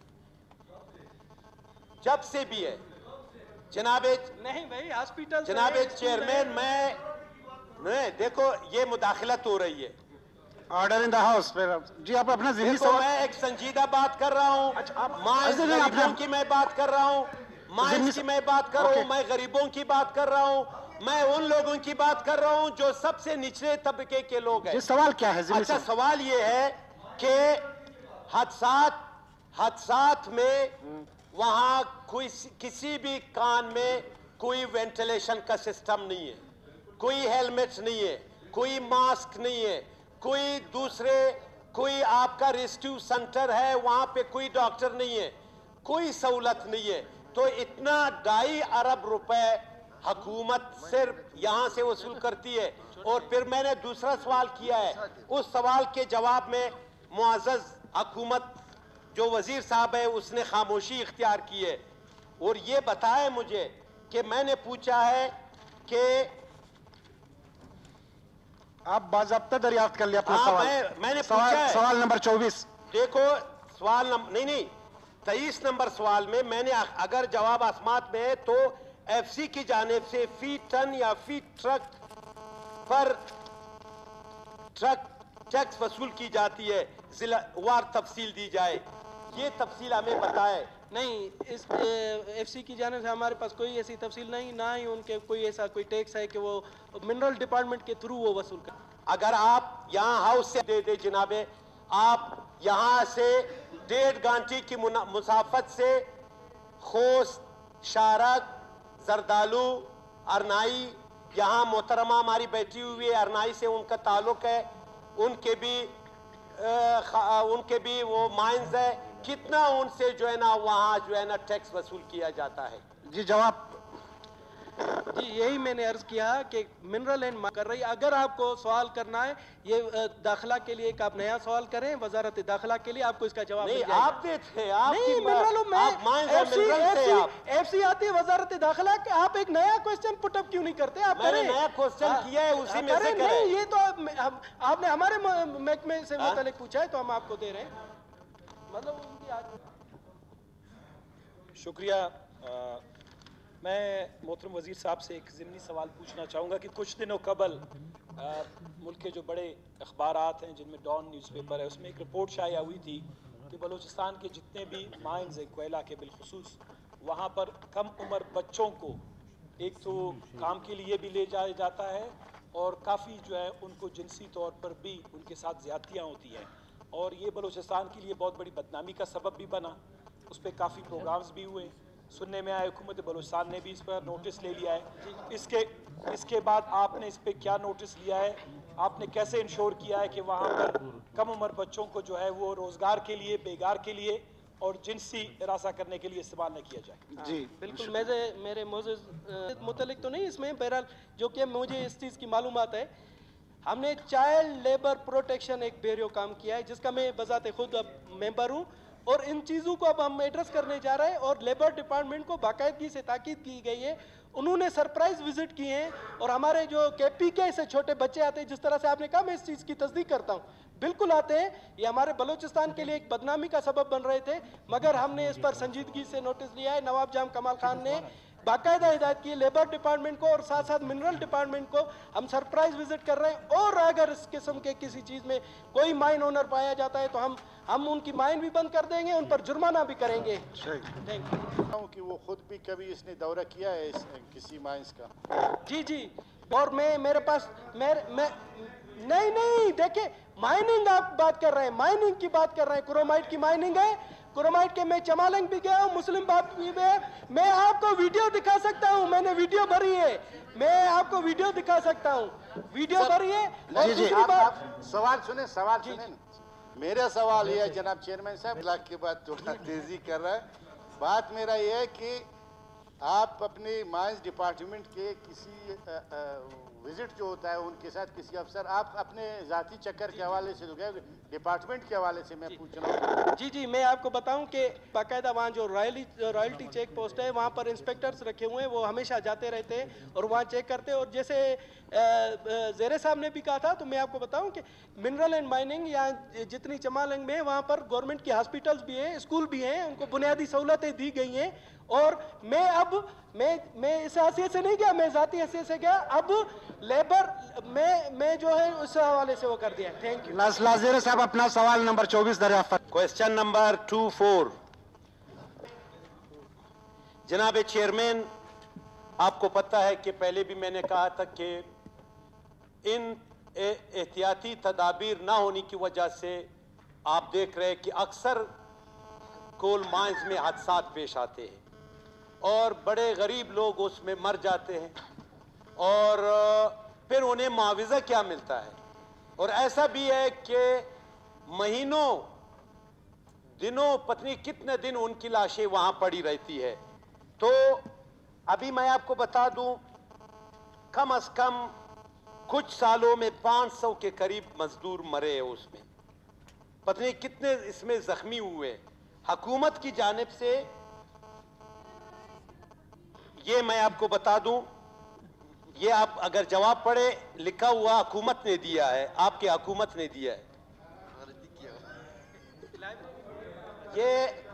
जब से भी है। जनाबे नहीं भाई, हॉस्पिटल जनाबे चेयरमैन, मैं नहीं, देखो ये मुदाखलत हो रही है। Order in the house. जी आप अपना ज़िहनी देखो, मैं एक संजीदा बात कर रहा हूँ, गरीबों की मैं बात कर रहा हूँ, माइंस की मैं बात कर रहा हूँ, मैं गरीबों की बात कर रहा हूँ, मैं उन लोगों की बात कर रहा हूँ जो सबसे निचले तबके के लोग हैं। सवाल क्या है? अच्छा, सवाल ये है कि हादसात हादसात में वहां कोई किसी भी कान में कोई वेंटिलेशन का सिस्टम नहीं है, कोई हेलमेट नहीं है, कोई मास्क नहीं है, कोई दूसरे कोई आपका रेस्क्यू सेंटर है वहां पे कोई डॉक्टर नहीं है, कोई सहूलत नहीं है। तो इतना ढाई अरब रुपए हुकूमत सिर्फ यहां से वसूल करती है। और फिर मैंने दूसरा सवाल किया है, उस सवाल के जवाब में मुआज़्ज़ज़ हुकूमत जो वजीर साहब है उसने खामोशी इख्तियार की है और ये बताया मुझे कि मैंने पूछा है कि आप बाज़ाब्ता दरियाफ्त कर लिया अपना सवाल। मैं, मैंने सवाल, पूछा है। सवाल नंबर चौबीस। देखो सवाल नंबर नहीं नहीं तेईस नंबर सवाल में मैंने अगर जवाब आसमात में है तो एफसी की जानिब से फी टन या फी ट्रक पर ट्रक टैक्स वसूल की जाती है, जिला वार तफसील दी जाए, ये तफसील हमें बताए। नहीं, इस एफसी की जानिब से हमारे पास कोई ऐसी तफसील नहीं, ना ही उनके कोई ऐसा कोई टैक्स है कि वो मिनरल डिपार्टमेंट के थ्रू वो वसूल कर। अगर आप यहाँ हाउस से दे दे जनाबे, आप यहाँ से डेढ़ घंटे की मुसाफत से खोस, शारक, जरदालू, अरनाई, यहाँ मोहतरमा हमारी बैठी हुई है, अरनाई से उनका ताल्लुक है, उनके भी आ, उनके भी वो माइंस है, कितना उनसे जो है ना वहाँ जो है ना टैक्स वसूल किया जाता है। जी जवाब। जी यही मैंने अर्ज किया कि मिनरल एंड कर रही। अगर आपको सवाल करना है ये दाखिला के लिए एक आप नया सवाल करें, वजारत दाखिला के लिए आपको इसका जवाब नहीं, आप देते हैं, आप नहीं मिनरल में एफसी आती है वजारत दाखिला के, आप एक नया क्वेश्चन पुटअप क्यों नहीं करते? आप मैंने नया क्वेश्चन किया है, उसी में से करें। ये तो आपने हमारे महकमे से मुतालिक पूछा है तो हम आपको दे रहे हैं। मतलब शुक्रिया। मैं मोहतरम वज़ीर साहब से एक ज़िमनी सवाल पूछना चाहूँगा कि कुछ दिनों कबल मुल्क के जो बड़े अखबारात हैं जिनमें डॉन न्यूज़पेपर है, उसमें एक रिपोर्ट शाया हुई थी कि बलूचिस्तान के जितने भी माइंस हैं कोयला के बिलखुसूस, वहाँ पर कम उम्र बच्चों को एक तो काम के लिए भी ले जाया जाता है और काफ़ी जो है उनको जिनसी तौर पर भी उनके साथ ज़्यादतियाँ होती हैं और ये बलूचिस्तान के लिए बहुत बड़ी बदनामी का सबब भी बना। उस पर काफ़ी प्रोग्राम्स भी हुए, सुनने में आया हुकूमत बलूचिस्तान ने भी इस पर नोटिस ले लिया है। इसके इसके बाद आपने इस पर क्या नोटिस लिया है? आपने कैसे इंश्योर किया है कि वहाँ पर कम उम्र बच्चों को जो है वो रोज़गार के लिए, बेगार के लिए और जिनसी रासा करने के लिए इस्तेमाल न किया जाए? जी बिल्कुल, मेरे मेरे मोज़ मुतलिक तो नहीं इसमें, बहरहाल जो कि मुझे इस चीज़ की मालूमात है, हमने चाइल्ड लेबर प्रोटेक्शन एक ब्यूरो काम किया है जिसका मैं बजाते खुद अब मेंबर हूँ और इन चीज़ों को अब हम एड्रेस करने जा रहे हैं और लेबर डिपार्टमेंट को बाकायदगी से ताकीद की गई है उन्होंने सरप्राइज विजिट किए हैं। और हमारे जो के पी के से छोटे बच्चे आते हैं, जिस तरह से आपने कहा, मैं इस चीज़ की तस्दीक करता हूँ, बिल्कुल आते हैं। ये हमारे बलूचिस्तान के लिए एक बदनामी का सबब बन रहे थे, मगर हमने इस पर संजीदगी से नोटिस लिया है। नवाब जाम कमाल खान ने बाकायदा हिदायत की लेबर डिपार्टमेंट को और साथ साथ मिनरल डिपार्टमेंट को, हम सरप्राइज विजिट कर रहे हैं। और अगर इस किस्म के किसी चीज़ में कोई माइन ओनर पाया जाता है तो हम हम उनकी माइन भी बंद कर देंगे, उन पर जुर्माना भी करेंगे। Thank you. कि वो खुद भी कभी इसने दौरा किया है इस, किसी माइंस का? जी जी, और मैं मेरे पास मेरे मैं नहीं नहीं देखिए, माइनिंग आप बात कर रहे हैं, माइनिंग की बात कर रहे हैं, क्रोमाइट की माइनिंग है। क्रोमाइट के मैं चमालंग भी गया हूँ, मुस्लिम बाप भी है। मैं आपको वीडियो दिखा सकता हूँ, मैंने वीडियो भरी है, मैं आपको वीडियो दिखा सकता हूँ, वीडियो भरी है। और जी जी, दूसरी आप, बात, आप सवाल सुने, सवाल सुने ना। मेरा सवाल ये है जनाब चेयरमैन साहब, लाख के बाद थोड़ा तेजी कर रहा है। बात मेरा ये है कि आप अपने माइंस डिपार्टमेंट के किसी आ, आ, विजिट जो होता है उनके साथ किसी अफसर, आप अपने जाती चक्कर के हवाले से, डिपार्टमेंट के हवाले से मैं पूछ रहा हूँ। जी जी, मैं आपको बताऊं कि बाकायदा वहाँ जो रॉयल्टी रॉयल्टी चेक पोस्ट है, वहाँ पर इंस्पेक्टर्स रखे हुए हैं, वो हमेशा जाते रहते हैं और वहाँ चेक करते हैं। और जैसे ज़ेरे साहब ने भी कहा था, तो मैं आपको बताऊं कि मिनरल एंड माइनिंग यहाँ जितनी चमालंग में, वहाँ पर गवर्नमेंट की हॉस्पिटल्स भी हैं, स्कूल भी हैं, उनको बुनियादी सहूलतें दी गई हैं। और मैं अब मैं मैं इस हैसियत से नहीं गया, मैं ज़ाती हैसियत से गया, अब लेबर मैं मैं जो है उस हवाले से वो कर दिया। Thank you. लाज़ेर साहब, अपना सवाल नंबर चौबीस दरियाफ्त। Question number two four. जनाब चेयरमैन, आपको पता है कि पहले भी मैंने कहा था कि इन एहतियाती तदाबीर ना होने की वजह से आप देख रहे हैं कि अक्सर कोल माइंस में हादसात पेश आते हैं और बड़े गरीब लोग उसमें मर जाते हैं, और फिर उन्हें मुआवजा क्या मिलता है। और ऐसा भी है कि महीनों दिनों पत्नी कितने दिन उनकी लाशें वहां पड़ी रहती है। तो अभी मैं आपको बता दूं, कम अज कम कुछ सालों में पाँच सौ के करीब मजदूर मरे हैं उसमें, पत्नी कितने इसमें जख्मी हुए। हुकूमत की जानिब से ये मैं आपको बता दूं, ये आप अगर जवाब पढ़े, लिखा हुआ हुकूमत ने दिया है, आपके हुकूमत ने दिया है। ये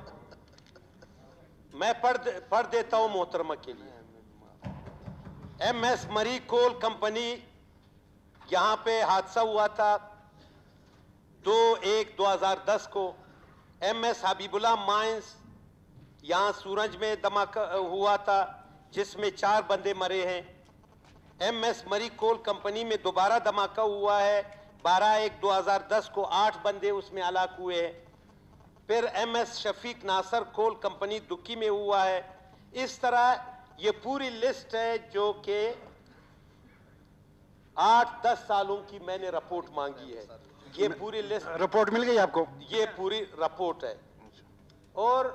मैं पढ़ पढ़ देता हूं मोहतरमा के लिए। एम एस मरी कोल कंपनी, यहां पे हादसा हुआ था दो एक दो हजार दस को। एम एस हबीबुल्ला माइंस, यहां सूरज में धमाका हुआ था जिसमें चार बंदे मरे हैं। एम एस मरी कोल कंपनी में दोबारा धमाका हुआ है बारह एक दो हजार दस को, आठ बंदे उसमें हलाक हुए हैं। फिर M S Shafiq Nasir coal company Duki में हुआ है। इस तरह ये पूरी लिस्ट है जो कि आठ दस सालों की मैंने रिपोर्ट मांगी है। ये पूरी लिस्ट, रिपोर्ट मिल गई आपको? ये पूरी रिपोर्ट है। और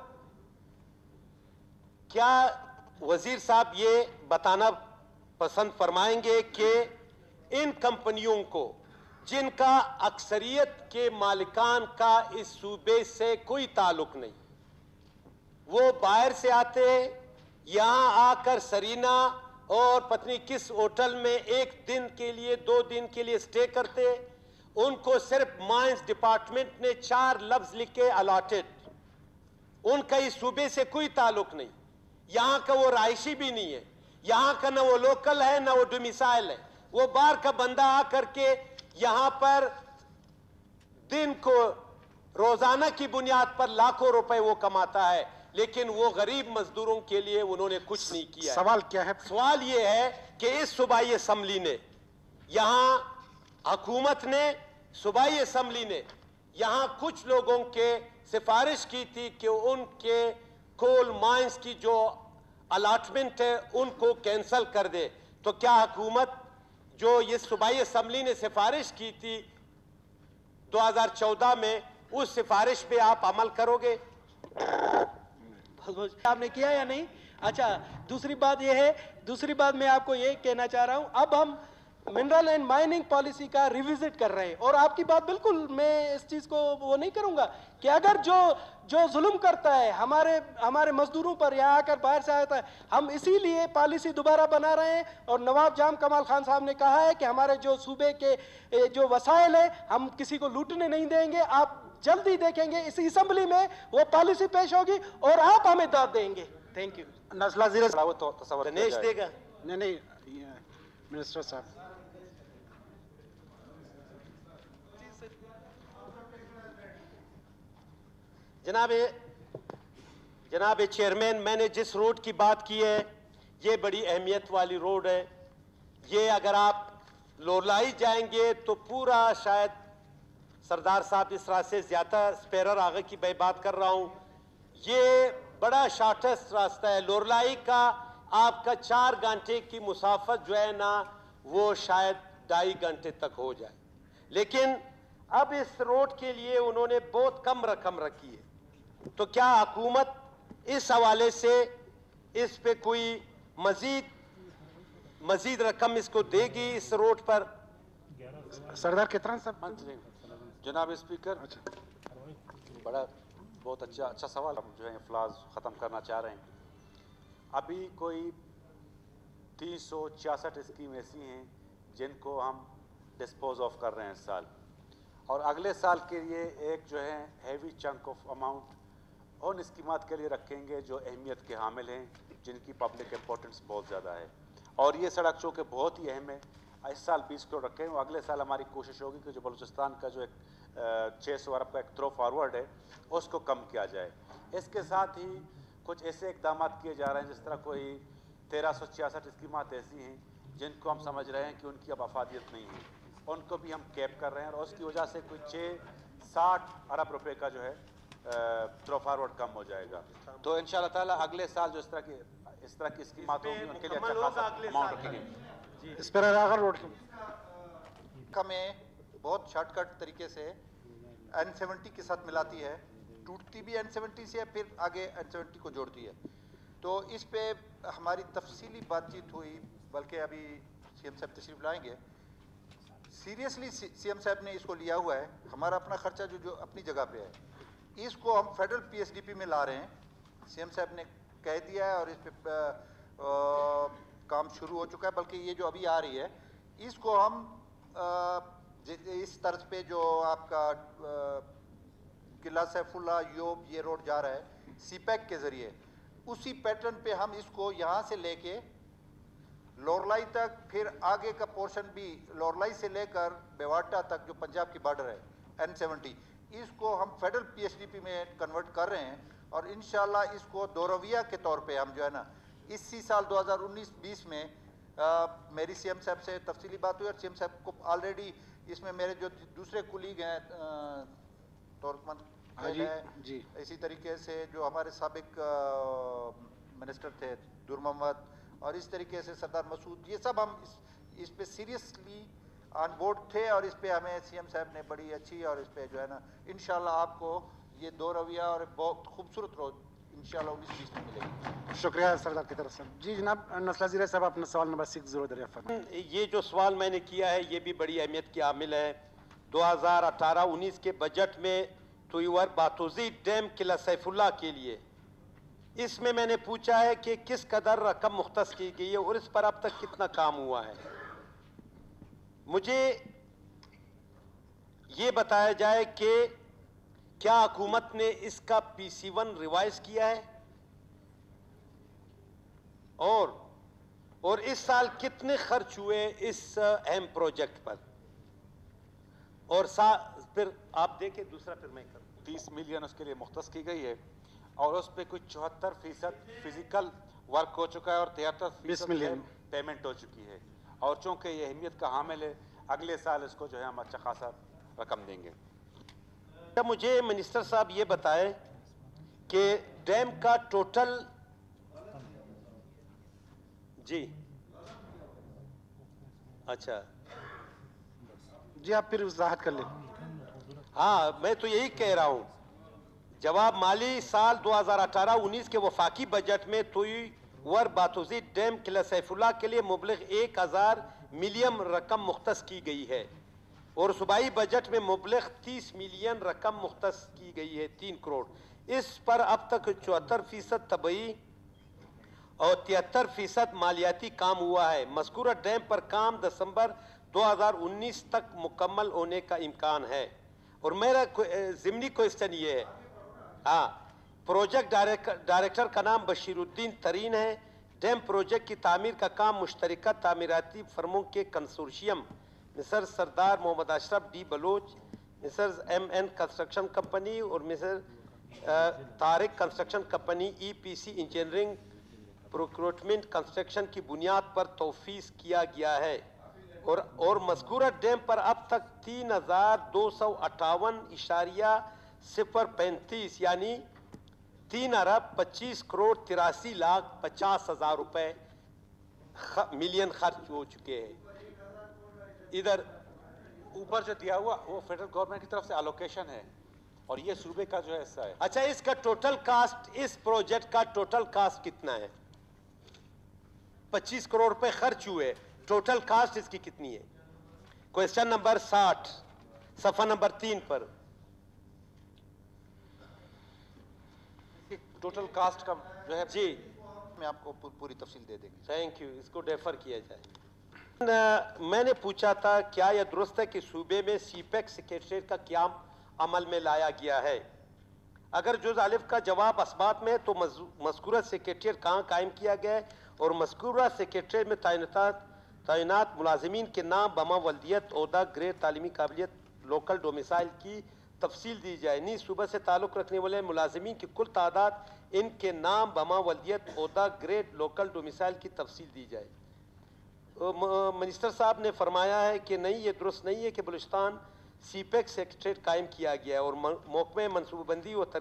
क्या वजीर साहब ये बताना पसंद फरमाएंगे कि इन कंपनियों को, जिनका अक्सरियत के मालिकान का इस सूबे से कोई ताल्लुक नहीं, वो बाहर से आते यहां आकर सरीना और पत्नी किस होटल में एक दिन के लिए दो दिन के लिए स्टे करते, उनको सिर्फ माइंस डिपार्टमेंट ने चार लफ्ज लिखे अलॉटेड, उनका इस सूबे से कोई ताल्लुक नहीं, यहां का वो रायशी भी नहीं है, यहां का ना वो लोकल है ना वो डोमिसाइल है। वो बाहर का बंदा आकर के यहां पर दिन को रोजाना की बुनियाद पर लाखों रुपए वो कमाता है, लेकिन वो गरीब मजदूरों के लिए उन्होंने कुछ नहीं किया। सवाल क्या है? सवाल ये है कि इस सूबाई असम्बली ने, यहां हुकूमत ने, सूबाई असम्बली ने यहां कुछ लोगों के सिफारिश की थी कि उनके कोल माइंस की जो अलॉटमेंट है उनको कैंसल कर दे। तो क्या हुकूमत जो ये सूबाई असम्बली ने सिफारिश की थी दो हजार चौदह में, उस सिफारिश पे आप अमल करोगे? आपने किया या नहीं? अच्छा, दूसरी बात यह है, दूसरी बात मैं आपको ये कहना चाह रहा हूं, अब हम मिनरल एंड माइनिंग पॉलिसी का रिविजिट कर रहे हैं। और आपकी बात बिल्कुल, मैं इस चीज़ को वो नहीं करूँगा कि अगर जो जो जुल्म करता है हमारे हमारे मजदूरों पर यहाँ आकर बाहर से आता है, हम इसीलिए पॉलिसी दोबारा बना रहे हैं। और नवाब जाम कमाल खान साहब ने कहा है कि हमारे जो सूबे के जो वसाइल है हम किसी को लूटने नहीं देंगे। आप जल्दी देखेंगे इस असम्बली में वो पॉलिसी पेश होगी और आप हमें दाद देंगे। Thank you. नस्ला ज़ीरे दिनेश देगा। नहीं नहीं मिनिस्टर साहब। जनाब जनाब चेयरमैन, मैंने जिस रोड की बात की है ये बड़ी अहमियत वाली रोड है। ये अगर आप लोरलाई जाएंगे तो पूरा, शायद सरदार साहब इस रास्ते से ज़्यादा स्पेरर आगे की मैं बात कर रहा हूँ, ये बड़ा शॉर्टेस्ट रास्ता है। लोरलाई का आपका चार घंटे की मुसाफत जो है ना वो शायद ढाई घंटे तक हो जाए, लेकिन अब इस रोड के लिए उन्होंने बहुत कम रकम रखी है। तो क्या हुकूमत इस हवाले से इस पे कोई मजीद मजीद रकम इसको देगी इस रोड पर? सरदार कितना सब जनाब स्पीकर, बड़ा बहुत अच्छा अच्छा सवाल। हम जो है फ्लाज ख़त्म करना चाह रहे हैं। अभी कोई तीन सौ छियासठ स्कीम ऐसी हैं जिनको हम डिस्पोज ऑफ कर रहे हैं इस साल, और अगले साल के लिए एक जो है हैवी चंक ऑफ अमाउंट उन स्कीमात के लिए रखेंगे जो अहमियत के हामिल हैं, जिनकी पब्लिक इम्पोर्टेंस बहुत ज़्यादा है। और ये सड़क चूँकि बहुत ही अहम है, इस साल बीस करोड़ रखें, और अगले साल हमारी कोशिश होगी कि जो बलूचिस्तान का जो एक छः सौ अरब का एक थ्रो फॉरवर्ड है उसको कम किया जाए। इसके साथ ही कुछ ऐसे इकदाम किए जा रहे हैं, जिस तरह कोई तेरह सौ छियासठ स्कीमात ऐसी हैं जिनको हम समझ रहे हैं कि उनकी अब अफादियत नहीं है, उनको भी हम कैप कर रहे हैं, और उसकी वजह से कोई छः साठ अरब रुपए का जो है थ्रो फॉरवर्ड कम हो जाएगा। तो इंशाल्लाह ताला अगले साल जो इस तरह की इस तरह की स्कीमात होंगी उनके लिए अच्छा खासा अमाउंट रखेंगे। इस पर आगर रोड का में बहुत शॉर्टकट तरीके से एन सेवेंटी के साथ मिलाती है, टूटती भी एन सेवेंटी से है, फिर आगे एन सेवेंटी को जोड़ती है। तो इस पे हमारी तफसीली बातचीत हुई, बल्कि अभी सीएम साहब तशरीफ लाएंगे। सीरियसली सीएम साहब ने इसको लिया हुआ है। हमारा अपना खर्चा जो जो अपनी जगह पे है, इसको हम फेडरल पीएसडीपी में ला रहे हैं। सीएम साहब ने कह दिया है और इस पे आ, आ, काम शुरू हो चुका है। बल्कि ये जो अभी आ रही है इसको हम आ, इस तर्ज पे जो आपका किला सैफुल्ला योब ये रोड जा रहा है सीपैक के ज़रिए, उसी पैटर्न पे हम इसको यहाँ से लेके लोरलाई तक, फिर आगे का पोर्शन भी लोरलाई से लेकर बेवाटा तक जो पंजाब की बॉर्डर है एन सेवेंटी, इसको हम फेडरल पीएसडीपी में कन्वर्ट कर रहे हैं। और इंशाल्लाह इसको दोरविया के तौर पे हम जो है ना इसी साल दो हज़ार उन्नीस बीस में आ, मेरी सीएम साहब से तफसीली बात हुई, और सीएम साहब को ऑलरेडी इसमें मेरे जो दूसरे कुलीग हैं तोरकमन है, इसी तरीके से जो हमारे साबिक मिनिस्टर थे दूर मोहम्मद, और इस तरीके से सरदार मसूद, ये सब हम इस, इस पे सीरियसली ऑन बोर्ड थे। और इस पे हमें सीएम साहब ने बड़ी अच्छी, और इस पे जो है ना इंशाल्लाह आपको ये दो रविया और बहुत खूबसूरत रोड इंशाल्लाह उन्नीस बीस में मिलेगी। शुक्रिया सरदार की तरफ से। जी जनाब नस्ला ज़ीरे साहब, अपना सवाल नंबर सिक्स जीरो दरियाफ्त। ये जो सवाल मैंने किया है ये भी बड़ी अहमियत की हामिल है। दो हज़ार अठारह उन्नीस के बजट में तुइवर बातोजी डैम किला सैफुल्ला के लिए, इसमें मैंने पूछा है कि किस कदर रकम मुख्तस की गई है और इस पर अब तक कितना काम हुआ है। मुझे ये बताया जाए कि क्या हुकूमत ने इसका पी सी वन रिवाइज किया है, और और इस साल कितने खर्च हुए इस अहम प्रोजेक्ट पर, और सा फिर आप देखें दूसरा फिर मैं करूं। तीस मिलियन उसके लिए मुख्तस की गई है, और उस पर कुछ चौहत्तर फीसद फिजिकल वर्क हो चुका है और तिहत्तर फीसद पेमेंट हो चुकी है। और चूंकि ये अहमियत का हामिल है, अगले साल इसको जो है हम अच्छा खासा रकम देंगे। क्या मुझे मिनिस्टर साहब ये बताए कि डैम का टोटल, जी अच्छा जी आप फिर वजाहत कर लें। हाँ मैं तो यही कह रहा हूँ, जवाब माली साल दो हज़ार अठारह उन्नीस के वफाकी बजट में तुइवर बातोजी डैम किला सैफुल्ला के लिए मुबलिग एक हजार ملین رقم مختص کی گئی ہے اور صوبائی بجٹ میں مبلغ تیس ملین رقم مختص کی گئی ہے تین کروڑ. اس پر اب تک چوہتر فیصد طبعی اور تہتر فیصد مالیاتی کام ہوا ہے. مذکورہ ڈیم پر کام دسمبر دو ہزار انیس تک مکمل ہونے کا امکان ہے. اور میرا ضمنی کوئسچن یہ ہے, ہاں پروجیکٹ ڈائریکٹر کا نام بشیر الدین ترین ہے. ڈیم پروجیکٹ کی تعمیر کا کام مشترکہ تعمیراتی فرموں کے consortium messrs Sardar Muhammad Ashraf D Baloch, messrs M N construction company اور messrs Tariq construction company E P C engineering procurement construction کی بنیاد پر توفیق کیا گیا ہے. اور اور مذکورہ ڈیم پر اب تک تین ہزار دو سو اٹھاون اشاریہ صفر پینتیس یعنی تین ارب پچیس کروڑ تراسی لاکھ پچاس ہزار روپے ملین خرچ ہو چکے ہیں. ادھر اوپر جو دیا ہوا وہ فیڈرل گورنمنٹ کی طرف سے الوکیشن ہے اور یہ صوبے کا جو ہے حصہ ہے. اچھا, اس کا ٹوٹل کاسٹ, اس پروجیکٹ کا ٹوٹل کاسٹ کتنا ہے؟ پچیس کروڑ روپے خرچ ہوئے, ٹوٹل کاسٹ اس کی کتنی ہے؟ کوئسچن نمبر ساٹھ صفحہ نمبر تین پر. ٹوٹل کاسٹ کا جو ہے جی میں آپ کو پوری تفصیل دے دیں گے. تھینک یو, اس کو ڈیفر کیا جائے. میں نے پوچھا تھا کیا یہ درست ہے کہ صوبے میں سی پیک سیکریٹریٹ کا قیام عمل میں لایا گیا ہے؟ اگر جز الف کا جواب اسبات میں تو مذکورہ سیکریٹریٹ کہاں قائم کیا گیا ہے اور مذکورہ سیکریٹریٹ میں تعینات تعینات ملازمین کے نام, بما ولدیت, عہدہ, گریڈ, تعلیمی قابلیت, لوکل ڈومیسائل کی تفصیل دی جائے. نیز صوبہ سے تعلق رکھنے والے ملازمین کی کل تعداد, ان کے نام, بما ولدیت, عہدہ, گریڈ, لوکل ڈومیسائل کی تفصیل دی جائے. منسٹر صاحب نے فرمایا ہے کہ نہیں, یہ درست نہیں ہے کہ بلوچستان سی پیک سیکریٹریٹ قائم کیا گیا ہے اور محکمہ منصوبہ بندی و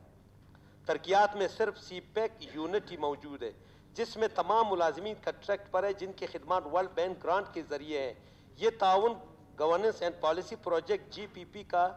ترقیات میں صرف سی پیک یونٹ ہی موجود ہے جس میں تمام ملازمین کنٹریکٹ پر ہے جن کی خدمات ورلڈ بینک گرانٹ کے ذریعے ہیں. یہ تعاون governance and policy project G P P کا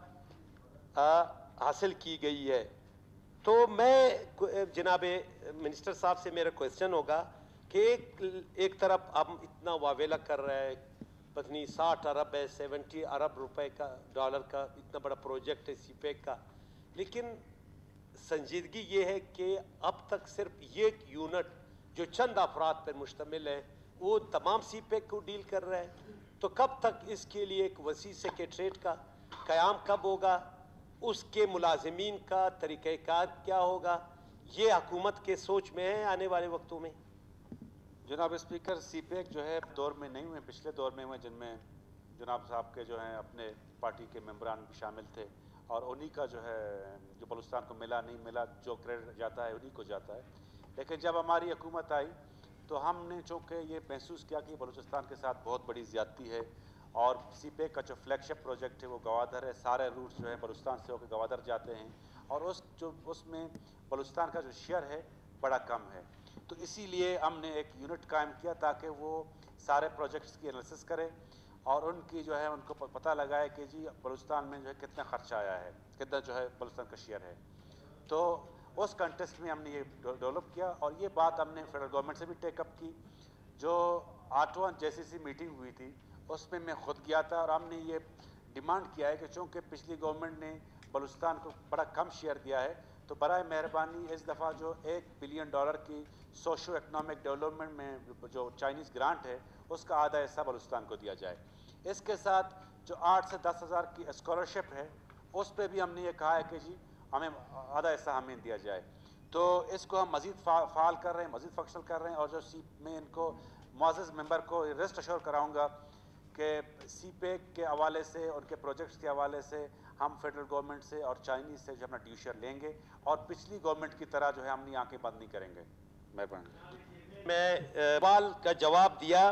حاصل کی گئی ہے. تو میں جناب منسٹر صاحب سے میرا کوئسچن ہوگا کہ ایک ایک طرف اب اتنا واویلا کر رہا ہے, پتنی ساٹھ ارب ہے, سیونٹی ارب روپے کا ڈالر کا اتنا بڑا پروجیکٹ ہے سی پیک کا, لیکن سنجیدگی یہ ہے کہ اب تک صرف یہ یونٹ جو چند افراد پر مشتمل ہے وہ تمام سی پیک کو ڈیل کر رہا ہے. تو کب تک اس کے لیے ایک وسیع سیکریٹریٹ کا قیام کب ہوگا, اس کے ملازمین کا طریقہ کار کیا ہوگا, یہ حکومت کے سوچ میں ہے آنے والے وقتوں میں؟ جناب اسپیکر, سی پیک جو ہے دور میں نہیں ہوئے, پچھلے دور میں ہوئے جن میں جناب صاحب کے جو ہیں اپنے پارٹی کے ممبران بھی شامل تھے اور انہی کا جو ہے جو بلوچستان کو ملا نہیں ملا جو کریڈٹ جاتا ہے انہی کو جاتا ہے. لیکن جب ہماری حکومت آئی تو ہم نے چونکہ یہ محسوس کیا کہ بلوچستان کے ساتھ بہت بڑی زیادتی ہے اور سی پیک کا جو فلیگ شپ پروجیکٹ ہے وہ گوادر ہے, سارے روٹس جو ہیں بلوچستان سے ہو کے گوادر جاتے ہیں اور اس جو اس میں بلوچستان کا جو شیئر ہے بڑا کم ہے. تو اسی لیے ہم نے ایک یونٹ قائم کیا تاکہ وہ سارے پروجیکٹس کی انالیسس کرے اور ان کی جو ہے ان کو پتہ لگائے کہ جی بلوچستان میں جو ہے کتنا خرچہ آیا ہے, کتنا جو ہے بلوچستان کا شیئر ہے. تو اس کنٹیسٹ میں ہم نے یہ ڈیولپ کیا اور یہ بات ہم نے فیڈرل گورنمنٹ سے بھی ٹیک اپ کی. جو آٹھواں جیسی سی میٹنگ ہوئی تھی اس میں میں خود گیا تھا اور ہم نے یہ ڈیمانڈ کیا ہے کہ چونکہ پچھلی گورنمنٹ نے بلوچستان کو بڑا کم شیئر دیا ہے تو برائے مہربانی اس دفعہ جو ایک بلین ڈالر کی سوشو اکنامک ڈیولپمنٹ میں جو چائنیز گرانٹ ہے اس کا آدھا حصہ بلوچستان کو دیا جائے. اس کے ساتھ جو آٹھ سے دس ہزار کی اسکالرشپ ہے اس پہ بھی ہم نے یہ کہا ہے کہ جی ہمیں آدھا حصہ ہمیں دیا جائے. تو اس کو ہم مزید فعال کر رہے ہیں, مزید فنکشنل کر رہے ہیں اور جو سی میں ان کو معزز ممبر کو ریسٹ اشور کراؤں گا کہ سی پیک کے حوالے سے ان کے پروجیکٹس کے حوالے سے ہم فیڈرل گورنمنٹ سے اور چائنیز سے جو اپنا ڈیو شیئر لیں گے اور پچھلی گورنمنٹ کی طرح جو ہے ہم اپنی آنکھیں بند نہیں کریں گے. مہربانی. میں سوال کا جواب دیا.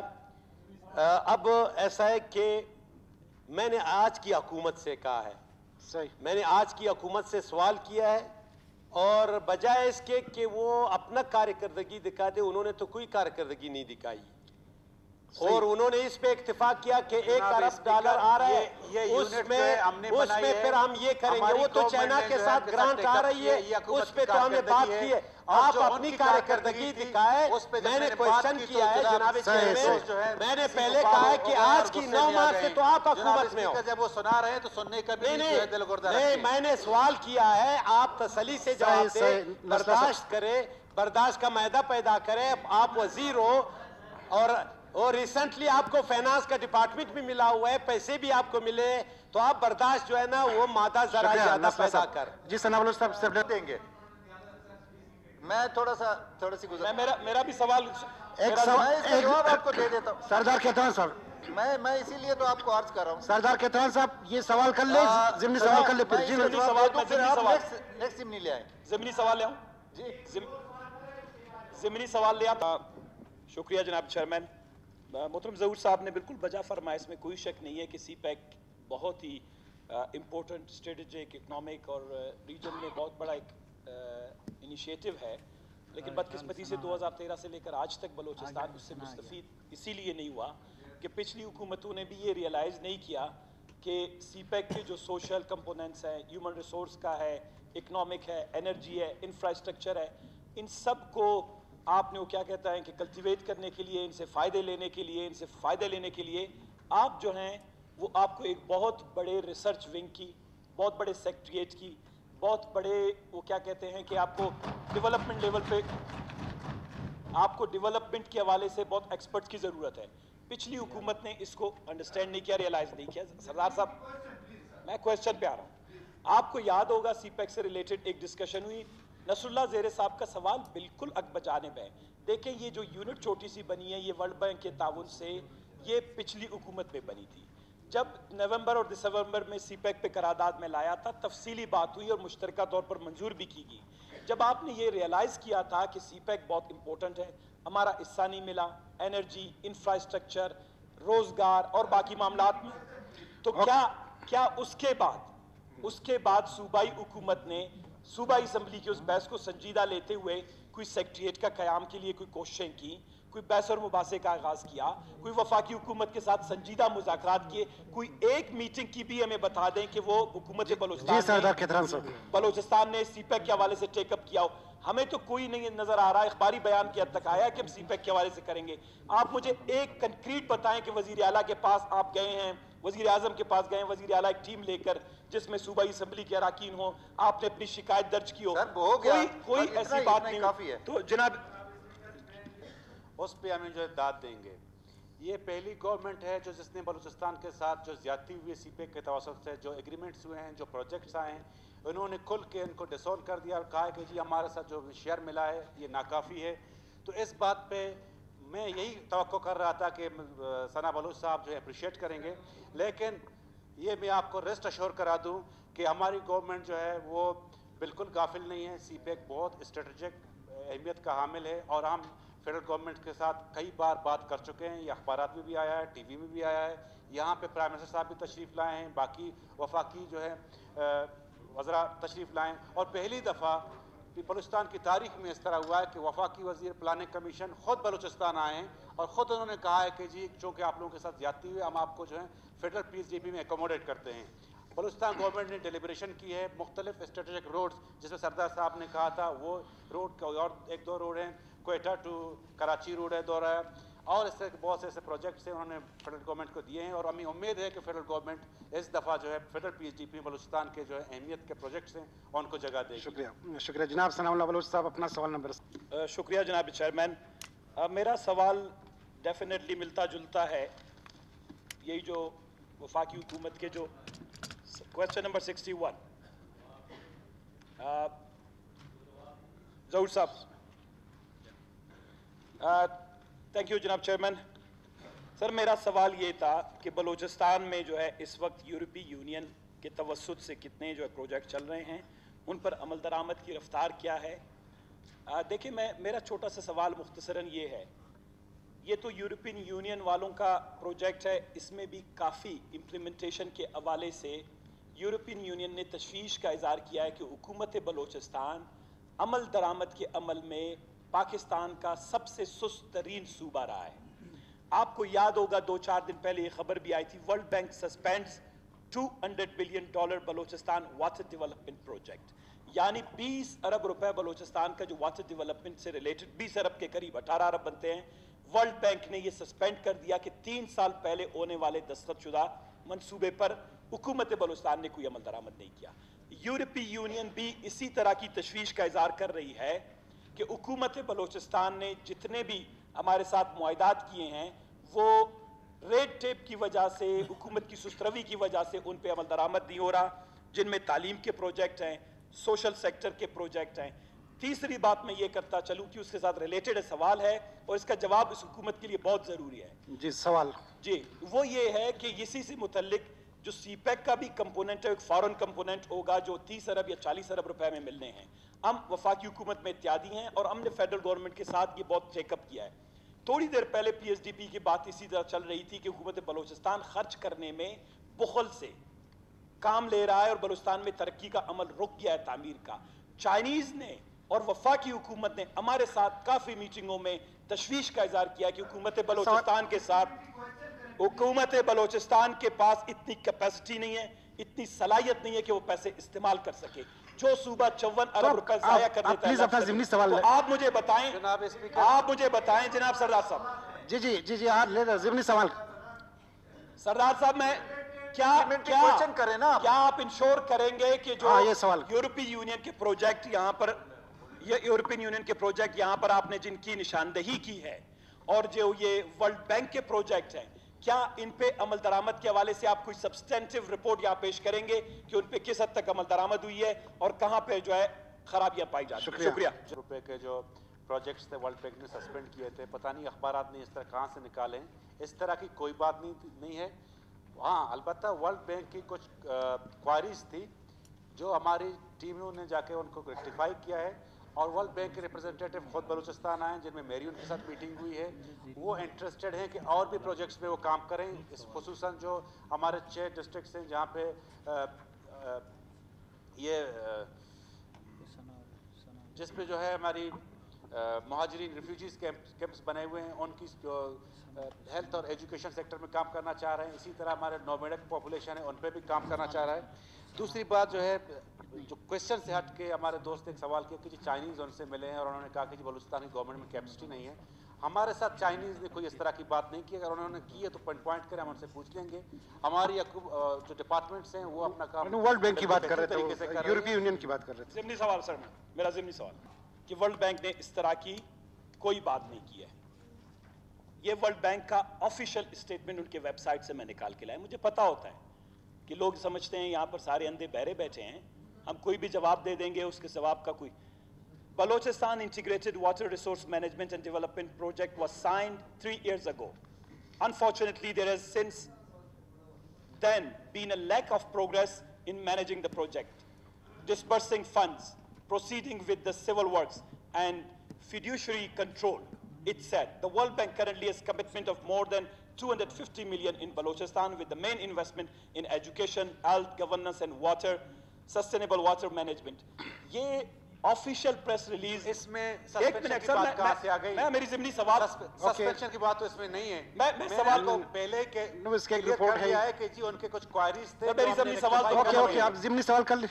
اب ایسا ہے کہ میں نے آج کی حکومت سے کہا ہے, صحیح, میں نے آج کی حکومت سے سوال کیا ہے اور بجائے اس کے کہ وہ اپنا کارکردگی دکھا دے, انہوں نے تو کوئی کارکردگی نہیں دکھائی. اور انہوں نے اس پہ اتفاق کیا کہ ایک ارب ڈالر آ رہا ہے، اس میں اس میں پھر ہم یہ کریں گے. وہ تو چائنا کے ساتھ گرانٹ آ رہی ہے، اس پہ تو ہم نے بات کی ہے. آپ اپنی کارکردگی دکھائے. میں نے کوشچن کیا ہے جناب چیئرمین، میں نے پہلے کہا ہے کہ آج کی نو مارچ سے تو آپ حکومت میں ہو. جب وہ سنا رہے ہیں تو سننے کا بھی دل گردہ نہیں، میں نے سوال کیا ہے، آپ تسلی سے جواب دیں، برداشت کرے، برداشت کا معاہدہ پیدا کرے. آپ وزیر ہو اور اور ریسنٹلی آپ کو فائنانس کا ڈپارٹمنٹ بھی ملا ہوا ہے، پیسے بھی آپ کو ملے، تو آپ برداشت جو ہے نا وہ مادہ ذرا زیادہ پیدا کر. جی ثناء بلوچ صاحب سے دیں گے. میں تھوڑا سا تھوڑا سی گزار میرا میرا بھی سوال ایک سوال جواب آپ کو دے دیتا ہوں. سردار کیتوان صاحب، میں میں اسی لیے تو آپ کو عرض کر رہا ہوں. سردار کیتوان صاحب یہ سوال کر لیں، ضمنی سوال کر لیں پھر. جی ضمنی سوال میں پھر ضمنی آپ سوال نیکسٹ ضمنی لے آئیں. ضمنی سوال لے آؤں جی ضمنی سوال لے آتا. شکریہ جناب چیئرمین. محترم ظہور صاحب نے بالکل بجا فرمایا، اس میں کوئی شک نہیں ہے کہ سی پیک بہت ہی امپورٹنٹ اسٹریٹجک اکنامک اور ریجن میں بہت بڑا ایک انیشیٹو ہے. لیکن بدقسمتی سے دو ہزار تیرہ سے لے کر آج تک بلوچستان اس سے مستفید اسی لیے نہیں ہوا کہ پچھلی حکومتوں نے بھی یہ ریئلائز نہیں کیا کہ سی پیک کے جو سوشل کمپوننٹس ہیں، ہیومن ریسورس کا ہے، اکنامک ہے، انرجی ہے، انفراسٹرکچر ہے، ان سب کو آپ نے وہ کیا کہتا ہے کہ کلٹیویٹ کرنے کے لیے، ان سے فائدے لینے کے لیے ان سے فائدے لینے کے لیے آپ جو ہیں وہ آپ کو ایک بہت بڑے ریسرچ ونگ کی، بہت بڑے سیکٹریٹ کی، بہت بڑے وہ کیا کہتے ہیں کہ آپ کو ڈیولپمنٹ لیول پہ آپ کو ڈیولپمنٹ کے حوالے سے بہت ایکسپرٹس کی ضرورت ہے. پچھلی حکومت نے اس کو انڈرسٹینڈ نہیں کیا، ریئلائز نہیں کیا. سردار صاحب میں کویسچن پہ آ رہا ہوں. آپ کو یاد ہوگا سی پیک سے ریلیٹڈ ایک ڈسکشن ہوئی، نصر اللہ زیر صاحب کا سوال بالکل اک بجانب ہے. دیکھیں یہ جو یونٹ چھوٹی سی بنی ہے یہ ورلڈ بینک کے تعاون سے یہ پچھلی حکومت میں بنی تھی. جب نومبر اور دسمبر میں سی پیک پہ قرارداد میں لایا تھا، تفصیلی بات ہوئی اور مشترکہ طور پر منظور بھی کی گئی. جب آپ نے یہ ریئلائز کیا تھا کہ سی پیک بہت امپورٹنٹ ہے، ہمارا حصہ نہیں ملا انرجی، انفراسٹرکچر، روزگار اور باقی معاملات میں، تو کیا کیا اس کے بعد اس کے بعد صوبائی حکومت نے صوبائی اسمبلی کی اس بحث کو سنجیدہ لیتے ہوئے کوئی سیکٹریٹ کا قیام کے لیے کوئی کوششیں کی، کوئی بحث اور مباحثے کا آغاز کیا، کوئی وفاقی حکومت کے ساتھ سنجیدہ مذاکرات کیے؟ کوئی ایک میٹنگ کی بھی ہمیں بتا دیں کہ وہ حکومت بلوچستان بلوچستان نے سی پیک کے حوالے سے ٹیک اپ کیا ہو. ہمیں تو کوئی نہیں نظر آ رہا. اخباری بیان کی حد تک آیا کہ ہم سی پیک کے حوالے سے کریں گے. آپ مجھے ایک کنکریٹ بتائیں کہ وزیر اعلیٰ کے پاس آپ گئے ہیں، وزیر اعظم کے پاس گئے ہیں، وزیر اعلیٰ ایک ٹیم لے کر جس میں صوبائی اسمبلی کے اراکین ہوں، آپ نے اپنی شکایت درج کی ہو، کوئی کوئی ایسی بات نہیں. تو جناب اس پہ ہمیں جو داد دیں گے. یہ پہلی گورنمنٹ ہے جو جس نے بلوچستان کے ساتھ جو زیادتی ہوئی سی پیک کے توسط سے جو ایگریمنٹس ہوئے ہیں، جو پروجیکٹس آئے ہیں، انہوں نے کھل کے ان کو ڈسون کر دیا اور کہا کہ جی ہمارے ساتھ جو شیئر ملا ہے یہ ناکافی ہے. تو اس بات پہ میں یہی توقع کر رہا تھا کہ ثناء بلوچ صاحب جو ہے اپریشیٹ کریں گے. لیکن یہ میں آپ کو ریسٹ اشور کرا دوں کہ ہماری گورنمنٹ جو ہے وہ بالکل غافل نہیں ہے. سی پیک بہت اسٹریٹجک اہمیت کا حامل ہے اور ہم فیڈرل گورنمنٹ کے ساتھ کئی بار بات کر چکے ہیں. یہ اخبارات میں بھی آیا ہے، ٹی وی میں بھی آیا ہے. یہاں پہ پرائم منسٹر صاحب بھی تشریف لائے ہیں، باقی وفاقی جو ہے وزراء تشریف لائیں. اور پہلی دفعہ بلوچستان کی تاریخ میں اس طرح ہوا ہے کہ وفاقی وزیر پلاننگ کمیشن خود بلوچستان آئے ہیں اور خود انہوں نے کہا ہے کہ جی چونکہ آپ لوگوں کے ساتھ زیادتی ہوئی، ہم آپ کو جو ہے federal P S D P میں اکوموڈیٹ کرتے ہیں. بلوچستان گورنمنٹ نے ڈیلیبریشن کی ہے مختلف اسٹریٹجک روڈز، جس میں سردار صاحب نے کہا تھا وہ روڈ اور ایک دو روڈ ہیں، کوئٹہ ٹو کراچی روڈ ہے دورہ ہے، اور اس طرح کے بہت سے ایسے پروجیکٹس ہیں انہوں نے فیڈرل گورنمنٹ کو دیے ہیں. اور ہمیں امید ہے کہ فیڈرل گورنمنٹ اس دفعہ جو ہے federal P S D P Balochistan کے جو ہے اہمیت کے پروجیکٹس ہیں ان کو جگہ دے گی. شکریہ شکریہ جناب ثناء اللہ بلوچ صاحب اپنا سوال نمبر. شکریہ جناب چیئرمین. میرا سوال ڈیفینیٹلی ملتا جلتا ہے یہی جو وفاقی حکومت کے جو question number sixty one Zahoor صاحب. تھینک یو جناب چیئرمین. سر میرا سوال یہ تھا کہ بلوچستان میں جو ہے اس وقت یورپی یونین کے توسط سے کتنے جو ہے پروجیکٹ چل رہے ہیں، ان پر عمل درآمد کی رفتار کیا ہے؟ دیکھیں میں میرا چھوٹا سا سوال مختصراً یہ ہے، یہ تو یورپین یونین والوں کا پروجیکٹ ہے، اس میں بھی کافی امپلیمنٹیشن کے حوالے سے یورپین یونین نے تشویش کا اظہار کیا ہے کہ حکومت بلوچستان عمل درآمد کے عمل میں پاکستان کا سب سے سست ترین صوبہ رہا ہے. آپ کو یاد ہوگا دو چار دن پہلے یہ خبر بھی آئی تھی, world bank suspends two hundred billion dollar Balochistan water development project, یعنی بیس ارب روپے بلوچستان کا جو واٹر ڈیولپمنٹ سے ریلیٹڈ, بیس ارب کے قریب اٹھارہ ارب بنتے ہیں, ورلڈ بینک نے یہ سسپینڈ کر دیا کہ تین سال پہلے ہونے والے دستخط شدہ منصوبے پر حکومت بلوچستان نے کوئی عمل درآمد نہیں کیا. یورپی یونین بھی اسی طرح کی تشویش کا اظہار کر رہی ہے کہ حکومت بلوچستان نے جتنے بھی ہمارے ساتھ معاہدات کیے ہیں وہ ریڈ ٹیپ کی وجہ سے, حکومت کی سست روی کی وجہ سے ان پہ عمل درآمد نہیں ہو رہا, جن میں تعلیم کے پروجیکٹ ہیں, سوشل سیکٹر کے پروجیکٹ ہیں. تیسری بات میں یہ کرتا چلوں کہ اس کے ساتھ ریلیٹڈ سوال ہے اور اس کا جواب اس حکومت کے لیے بہت ضروری ہے. جی سوال جی وہ یہ ہے کہ اسی سے متعلق جو سی پیک کا بھی کمپوننٹ ہے, ایک فارن کمپوننٹ ہوگا جو تیس ارب یا چالیس ارب روپے میں ملنے ہیں. ہم وفاقی حکومت میں اتحادی ہیں اور ہم نے فیڈرل گورنمنٹ کے ساتھ یہ بہت چیک اپ کیا ہے. تھوڑی دیر پہلے پی ایس ڈی پی کی بات اسی طرح چل رہی تھی کہ حکومت بلوچستان خرچ کرنے میں بخل سے کام لے رہا ہے اور بلوچستان میں ترقی کا عمل رک گیا ہے تعمیر کا. چائنیز نے اور وفاقی حکومت نے ہمارے ساتھ کافی میٹنگوں میں تشویش کا اظہار کیا کہ حکومت بلوچستان کے ساتھ حکومت بلوچستان کے پاس اتنی کیپیسٹی نہیں ہے, اتنی صلاحیت نہیں ہے کہ وہ پیسے استعمال کر سکے. جو صوبہ چون ارب روپے ضائع کر دیتا ہے, اپنا ضمنی سوال تو آپ مجھے بتائیں آپ مجھے بتائیں جناب سردار صاحب. جی جی جی جی آپ لے ضمنی سوال. سردار صاحب میں کیا کیا آپ انشور کریں گے کہ جو یورپی یونین کے پروجیکٹ یہاں پر یورپین یونین کے پروجیکٹ یہاں پر آپ نے جن کی نشاندہی کی ہے اور جو یہ ورلڈ بینک کے پروجیکٹ ہیں, کیا ان پہ عمل درآمد کے حوالے سے آپ کوئی سبسٹینٹیو رپورٹ یہاں پیش کریں گے کہ ان پہ کس حد تک عمل درآمد ہوئی ہے اور کہاں پہ جو ہے خرابیاں پائی جاتی ہیں؟ شکریہ. روپے کے جو پروجیکٹس تھے ورلڈ بینک نے سسپینڈ کیے تھے, پتہ نہیں اخبارات نے اس طرح کہاں سے نکالے ہیں, اس طرح کی کوئی بات نہیں نہیں ہے. ہاں البتہ ورلڈ بینک کی کچھ کوائریز تھی جو ہماری ٹیموں نے جا کے ان کو ریکٹیفائی کیا ہے اور ورلڈ بینک کے ریپرزینٹیٹو خود بلوچستان آئے ہیں جن میں میری ان کے ساتھ میٹنگ ہوئی ہے. وہ انٹرسٹڈ ہیں کہ اور بھی پروجیکٹس میں وہ کام کریں, اس خصوصاً جو ہمارے چھ ڈسٹرکٹس ہیں جہاں پہ یہ جس پہ جو ہے ہماری مہاجرین ریفیوجیز کیمپس بنے ہوئے ہیں, ان کی جو ہیلتھ اور ایجوکیشن سیکٹر میں کام کرنا چاہ رہے ہیں. اسی طرح ہمارے نومیڈک پاپولیشن ہے ان پہ بھی کام کرنا چاہ رہا ہے. دوسری بات جو ہے جو کوشچن سے ہٹ کے ہمارے دوست ایک سوال کیا کہ جی چائنیز ان سے ملے ہیں اور انہوں نے کہا کہ جی بلوچستان کی گورنمنٹ میں کیپیسٹی نہیں ہے. ہمارے ساتھ چائنیز نے کوئی اس طرح کی بات نہیں کی, اگر انہوں نے کی ہے تو پوائنٹ پوائنٹ کریں, ہم ان سے پوچھ لیں گے. ہماری جو ڈپارٹمنٹس ہیں وہ اپنا کام ورلڈ بینک کی بات کر رہے تھے, یورپی یونین کی بات کر رہے تھے. ضمنی سوال سر, میں میرا ضمنی سوال کہ ورلڈ بینک نے اس طرح کی کوئی بات نہیں کی ہے. یہ ورلڈ بینک کا آفیشیل اسٹیٹمنٹ ان کے ویب سائٹ سے میں نکال کے لایا. مجھے پتا ہوتا ہے کہ لوگ سمجھتے ہیں یہاں پر سارے اندھے بہرے بیٹھے ہیں, ہم کوئی بھی جواب دے دیں گے, اس کے جواب کا کوئی. Balochistan Integrated Water Resource Management and Development Project was signed three years ago. Unfortunately, there has since then been a lack of progress in managing the project, disbursing funds, proceeding with the civil works, and fiduciary control. It said the World Bank currently has commitment of more than two hundred fifty million in Balochistan, with the main investment in education, health, governance, and water, sustainable water management. یہ official press release اس میں suspension کی بات کہاں سے آ گئی؟ میں میری ضمنی سوال سسپینشن کی بات تو اس میں نہیں ہے. میں میں سوال کو پہلے کے کلیئر کر دیا ہے کہ جی ان کے کچھ کوائریز تھے. میری ضمنی سوال اوکے اوکے آپ ضمنی سوال کر لیں.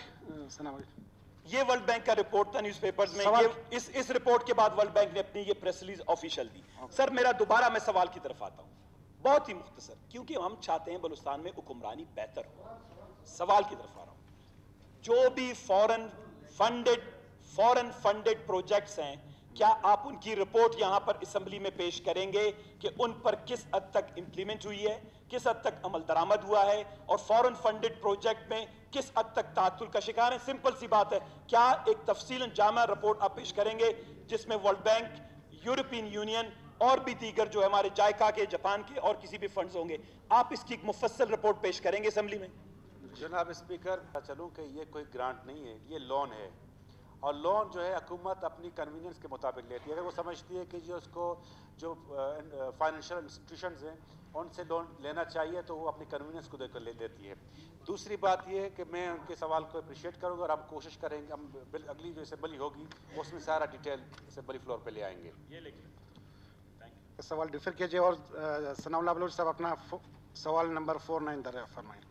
یہ ورلڈ بینک کا رپورٹ تھا نیوز پیپرز میں, اس اس رپورٹ کے بعد ورلڈ بینک نے اپنی یہ پریس ریلیز آفیشیل دی. سر میرا دوبارہ میں سوال کی طرف آتا ہوں, بہت ہی مختصر, کیونکہ ہم چاہتے ہیں بلوچستان میں حکمرانی بہتر ہو. سوال کی طرف آ رہا ہوں, جو بھی foreign funded foreign funded projects ہیں, کیا آپ ان کی رپورٹ یہاں پر اسمبلی میں پیش کریں گے کہ ان پر کس حد تک امپلیمنٹ ہوئی ہے, کس حد تک عمل درآمد ہوا ہے, اور فورن فنڈڈ پروجیکٹ میں کس حد تک تعطل کا شکار ہیں؟ سمپل سی بات ہے, کیا ایک تفصیل جامع رپورٹ آپ پیش کریں گے جس میں ورلڈ بینک, یورپین یونین اور بھی دیگر جو ہمارے جائکا کے, جاپان کے اور کسی بھی فنڈز ہوں گے, آپ اس کی ایک مفصل رپورٹ پیش کریں گے اسمبلی میں؟ جناب اسپیکر, چلوں کہ یہ کوئی گرانٹ نہیں ہے, یہ لون ہے, اور لون جو ہے حکومت اپنی کنوینئنس کے مطابق لیتی ہے. اگر وہ سمجھتی ہے کہ جو اس کو جو فائنینشیل انسٹیٹیوشنز ہیں ان سے لون لینا چاہیے تو وہ اپنی کنوینئنس کو دیکھ کر لے لیتی ہے. دوسری بات یہ ہے کہ میں ان کے سوال کو اپریشیٹ کروں گا اور ہم کوشش کریں گے, ہم اگلی جو اسمبلی ہوگی اس میں سارا ڈیٹیل اسمبلی فلور پہ لے آئیں گے. सवाल डिफर कीजिए और सनाउल्लाह बलोच साहब अपना सवाल नंबर फोर नाइन दर फरमाएं.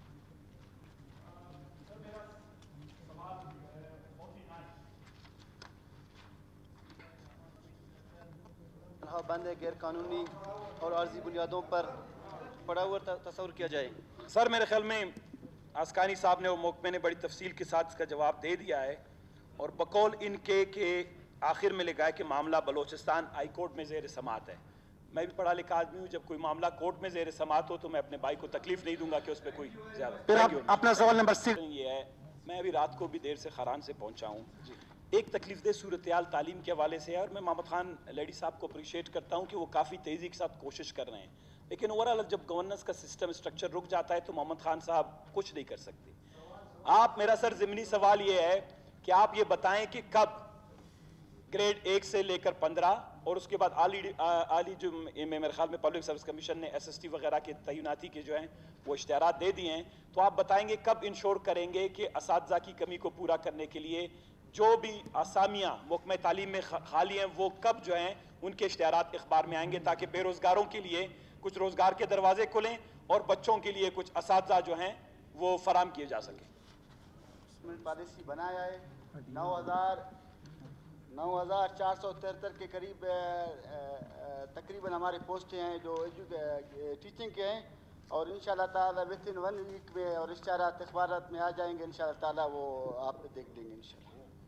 बंद है गैर कानूनी और आर्जी बुनियादों पर पड़ा हुआ तस्वुर किया जाए. सर मेरे ख्याल में आस्कानी साहब ने और मोहकमे ने बड़ी तफसील के साथ इसका जवाब दे दिया है और बकौल इनके के आखिर में लिखा है कि मामला बलोचिस्तान हाई कोर्ट में ज़ेर समात है. मैं भी पढ़ा लिखा आदमी हूँ, जब कोई मामला कोर्ट में ज़ेर समात हो तो मैं अपने भाई को तकलीफ नहीं दूंगा कि उस पर कोई ज़्यादा. अपना सवाल नंबर सिक्स ये है, मैं अभी रात को भी देर से खरान से पहुँचा हूँ. एक तकलीफ दे सूरत-ए-हाल तालीम के हवाले से है और मैं मोहम्मद खान लेडी साहब को अप्रिशिएट करता हूँ कि वो काफ़ी तेज़ी के साथ कोशिश कर रहे हैं, लेकिन ओवरऑल जब गवर्नेंस का सिस्टम स्ट्रक्चर रुक जाता है तो मोहम्मद खान साहब कुछ नहीं कर सकते. आप, मेरा सर ज़िमनी सवाल ये है कि आप ये बताएं कि कब ग्रेड एक से लेकर पंद्रह और उसके बाद आली आली जो मेरे ख्याल में पब्लिक सर्विस कमीशन ने एस एस टी वगैरह के तैनाती के जो हैं वो इश्तिहारात दे दिए हैं, तो आप बताएंगे कब इंश्योर करेंगे कि असातिज़ा की कमी को पूरा करने के लिए जो भी आसामियाँ महकमे तालीम में खाली हैं वो कब जो हैं उनके इश्तिहारात अखबार में आएंगे ताकि बेरोज़गारों के लिए कुछ रोज़गार के दरवाजे खुलें और बच्चों के लिए कुछ असातिज़ा जो हैं वो फराम किए जा सकें. पॉलिसी बनाया है नौ हज़ार नौ हज़ार चार सौ तिहत्तर के करीब तकरीबन हमारे पोस्टें हैं जो टीचिंग के हैं और इंशाल्लाह ताला विद इन वन वीक में और इश्तिहारात अखबारात में आ जाएंगे इंशाल्लाह ताला, वो आप देख लेंगे इंशाल्लाह.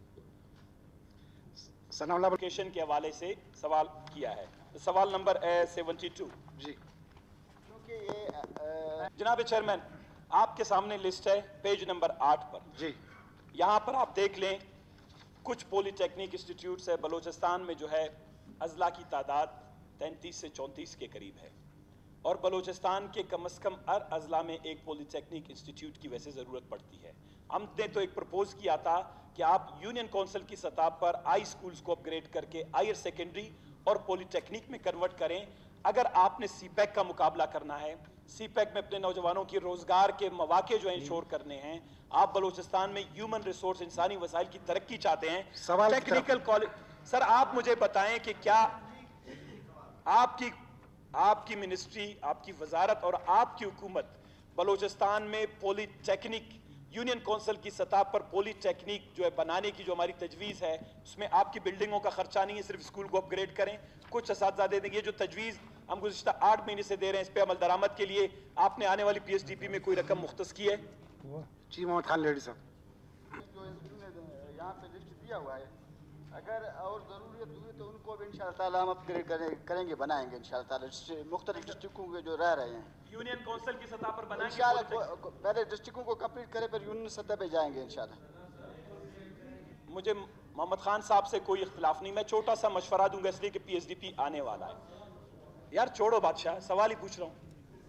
सनाउल्लाह के हवाले से सवाल किया है. सवाल नंबर सेवेंटी टू. जी क्योंकि ये जनाब चेयरमैन आपके सामने लिस्ट है पेज नंबर आठ पर. जी यहाँ पर आप देख लें कुछ पॉलीटेक्निक इंस्टीट्यूट्स है बलूचिस्तान में जो है अजला की तादाद तैंतीस से चौंतीस के करीब है और बलूचिस्तान के कम अज़ कम हर अजला में एक पॉलीटेक्निक इंस्टीट्यूट की वैसे ज़रूरत पड़ती है. हमने तो एक प्रपोज किया था कि आप यूनियन काउंसिल की सतह पर आई स्कूल्स को अपग्रेड करके हायर सेकेंडरी और पॉलीटेक्निक में कन्वर्ट करें. अगर आपने सी पैक का मुकाबला करना है, सी पैक में अपने नौजवानों की रोजगार के मौके जो इंश्योर करने हैं, आप बलूचिस्तान में ह्यूमन रिसोर्स इंसानी वसाइल की तरक्की चाहते हैं, टेक्निकल कॉलेज. सर आप मुझे बताएं कि क्या आपकी आपकी मिनिस्ट्री, आपकी वजारत और आपकी हुकूमत बलूचिस्तान में पॉलीटेक्निक यूनियन काउंसिल की सतह पर पॉलीटेक्निक जो है बनाने की जो हमारी तजवीज़ है उसमें आपकी बिल्डिंगों का खर्चा नहीं है, सिर्फ स्कूल को अपग्रेड करें, कुछ असातिज़ा दे देंगे. जो तजवीज़ हम गुज़िश्ता आठ महीने से दे रहे हैं इस पे अमल दरामद के लिए आपने आने वाली पी एस डी पी में कोई रकम मुख्तस की है? जी मोहम्मद खान लेडी साहब. जो यहाँ पे लिस्ट दिया हुआ है, अगर और ज़रूरत हुई तो उनको भी इंशाल्लाह ताला हम अपग्रेड करेंगे, बनाएंगे इंशाल्लाह ताला. मुख्तलिफ डिस्ट्रिक्टों के जो रह रहे हैं यूनियन काउंसिल की सतह पर बनाएंगे इंशाल्लाह, पहले डिस्ट्रिक्टों को कंप्लीट करें फिर यूनियन सतह पे जाएंगे इंशाल्लाह. मुझे मोहम्मद खान साहब से कोई इख्तिलाफ नहीं, मैं छोटा सा मशवरा दूंगा इसलिए कि पी एस डी पी आने वाला है. यार छोड़ो बादशाह, सवाल ही पूछ रहा हूँ.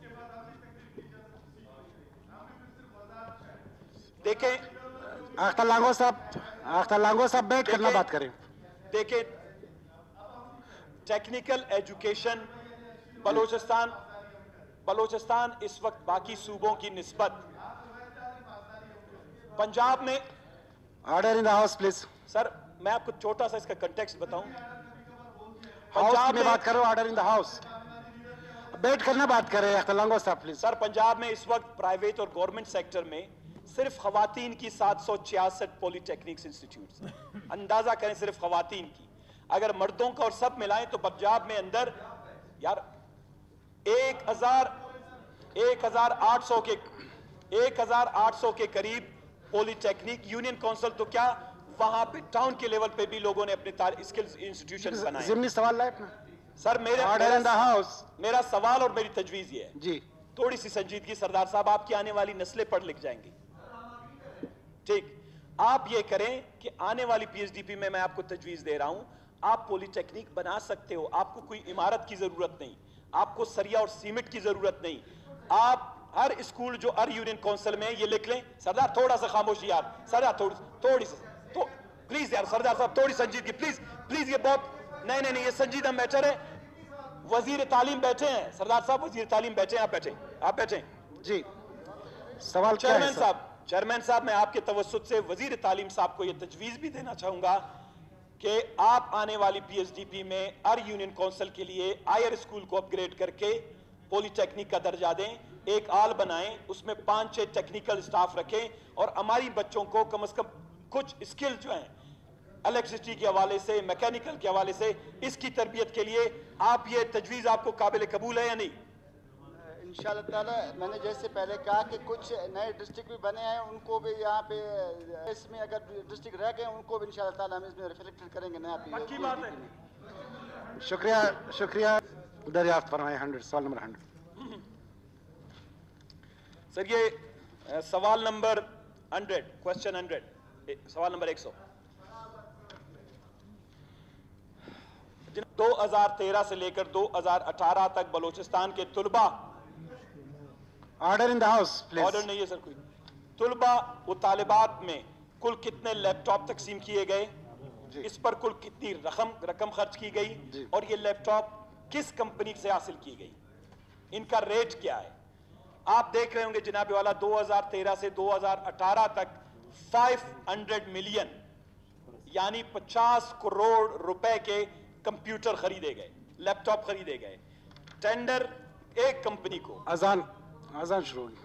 देखें आख्तर लांगो साहब, आख्तर लांगो साहब बैठ करना बात करें. देखें टेक्निकल एजुकेशन बलूचिस्तान बलूचिस्तान इस वक्त बाकी सूबों की निस्बत पंजाब में. Order in the house please. Sir मैं आपको छोटा सा इसका कंटेक्स्ट बताऊं. हाउस में बात करो, ऑर्डर इन द हाउस. बैठ करना बात करें अख्तर लांगो साहब प्लीज. सर पंजाब में इस वक्त प्राइवेट और गवर्नमेंट सेक्टर में सिर्फ खवातीन की सात सौ छियासठ पॉलीटेक्निक्स इंस्टीट्यूट्स हैं. अंदाजा करें सिर्फ खवातीन की. अगर मर्दों का और सब मिलाएं तो पंजाब में अंदर यार एक हजार एक हजार आठ सौ के एक हजार आठ सौ के करीब पॉलीटेक्निक यूनियन काउंसिल. तो क्या वहां पे टाउन के लेवल पे भी लोगों ने अपने स्किल्स इंस्टीट्यूशन बनाए. जिमनी सवाल लाए अपना. सर मेरे ऑर्डर इन द हाउस. मेरा सवाल और मेरी तजवीज ये है जी, थोड़ी सी संजीदगी सरदार साहब, आपकी आने वाली नस्लें पढ़ लिख जाएंगी. ठीक, आप ये करें कि आने वाली पी एस डी पी में मैं आपको तजवीज दे रहा हूं, आप पॉलीटेक्निक बना सकते हो. आपको कोई इमारत की जरूरत नहीं, आपको सरिया और सीमेंट की जरूरत नहीं. आप हर स्कूल जो हर यूनियन काउंसिल में, ये लिख लें. सरदार थोड़ा सा खामोशी यार, सरदार थोड़ी थोड़ी सी तो प्लीज यार सरदार साहब थोड़ी संजीदगी प्लीज प्लीज. ये बहुत नहीं नहीं नहीं ये संजीदा मैटर है. वजीर तालीम बैठे हैं सरदार साहब, वजीर तालीम बैठे हैं, आप बैठे आप बैठे जी. सवाल क्या है चेयरमैन साहब, चेयरमैन साहब मैं आपके तवज्जुह से वजीर तालीम साहब को ये तजवीज भी देना चाहूंगा کہ آپ آنے والی پی ایس ڈی پی میں ہر یونین کونسل کے لیے آئر اسکول کو اپ گریڈ کر کے پولی ٹیکنک کا درجہ دیں، ایک آل بنائیں، اس میں پانچ چھ ٹیکنیکل سٹاف رکھیں، اور ہماری بچوں کو کم از کم کچھ اسکل جو ہیں الیکٹریسٹی کے حوالے سے، میکینیکل کے حوالے سے، اس کی تربیت کے لیے آپ یہ تجویز آپ کو قابل قبول ہے یا نہیں؟ انشاءاللہ تعالی میں نے جیسے پہلے کہا کہ کچھ نئے ڈسٹرکٹ بھی بنے ہیں، ان کو بھی یہاں پہ اس میں اگر ڈسٹرکٹ رہ گئے ان کو بھی انشاءاللہ تعالی ہم اس میں ریفلیکٹ کریں گے نیا پکی بات ہے۔ شکریہ شکریہ دریافت فرمائیں ہنڈریڈ سوال نمبر ہنڈریڈ۔ سر یہ سوال نمبر ہنڈریڈ کوشچن ہنڈریڈ سوال نمبر ایک سو دو ہزار تیرہ سے لے کر دو ہزار اٹھارہ تک بلوچستان کے طلبہ order in the house please order نہیں ہے سر کوئی طلبہ و طالبات میں کل کتنے لیپ ٹاپ تقسیم کیے گئے، اس پر کل کتنی رقم رقم خرچ کی گئی، اور یہ لیپ ٹاپ کس کمپنی سے حاصل کی گئی، ان کا ریٹ کیا ہے؟ آپ دیکھ رہے ہوں گے جناب والا دو ہزار تیرہ سے دو ہزار اٹھارہ تک فائیو ہنڈریڈ ملین یعنی پچاس کروڑ روپے کے کمپیوٹر خریدے گئے، لیپ ٹاپ خریدے گئے، ٹینڈر ایک کمپنی کو۔ اذان اذان شروع ہوئی۔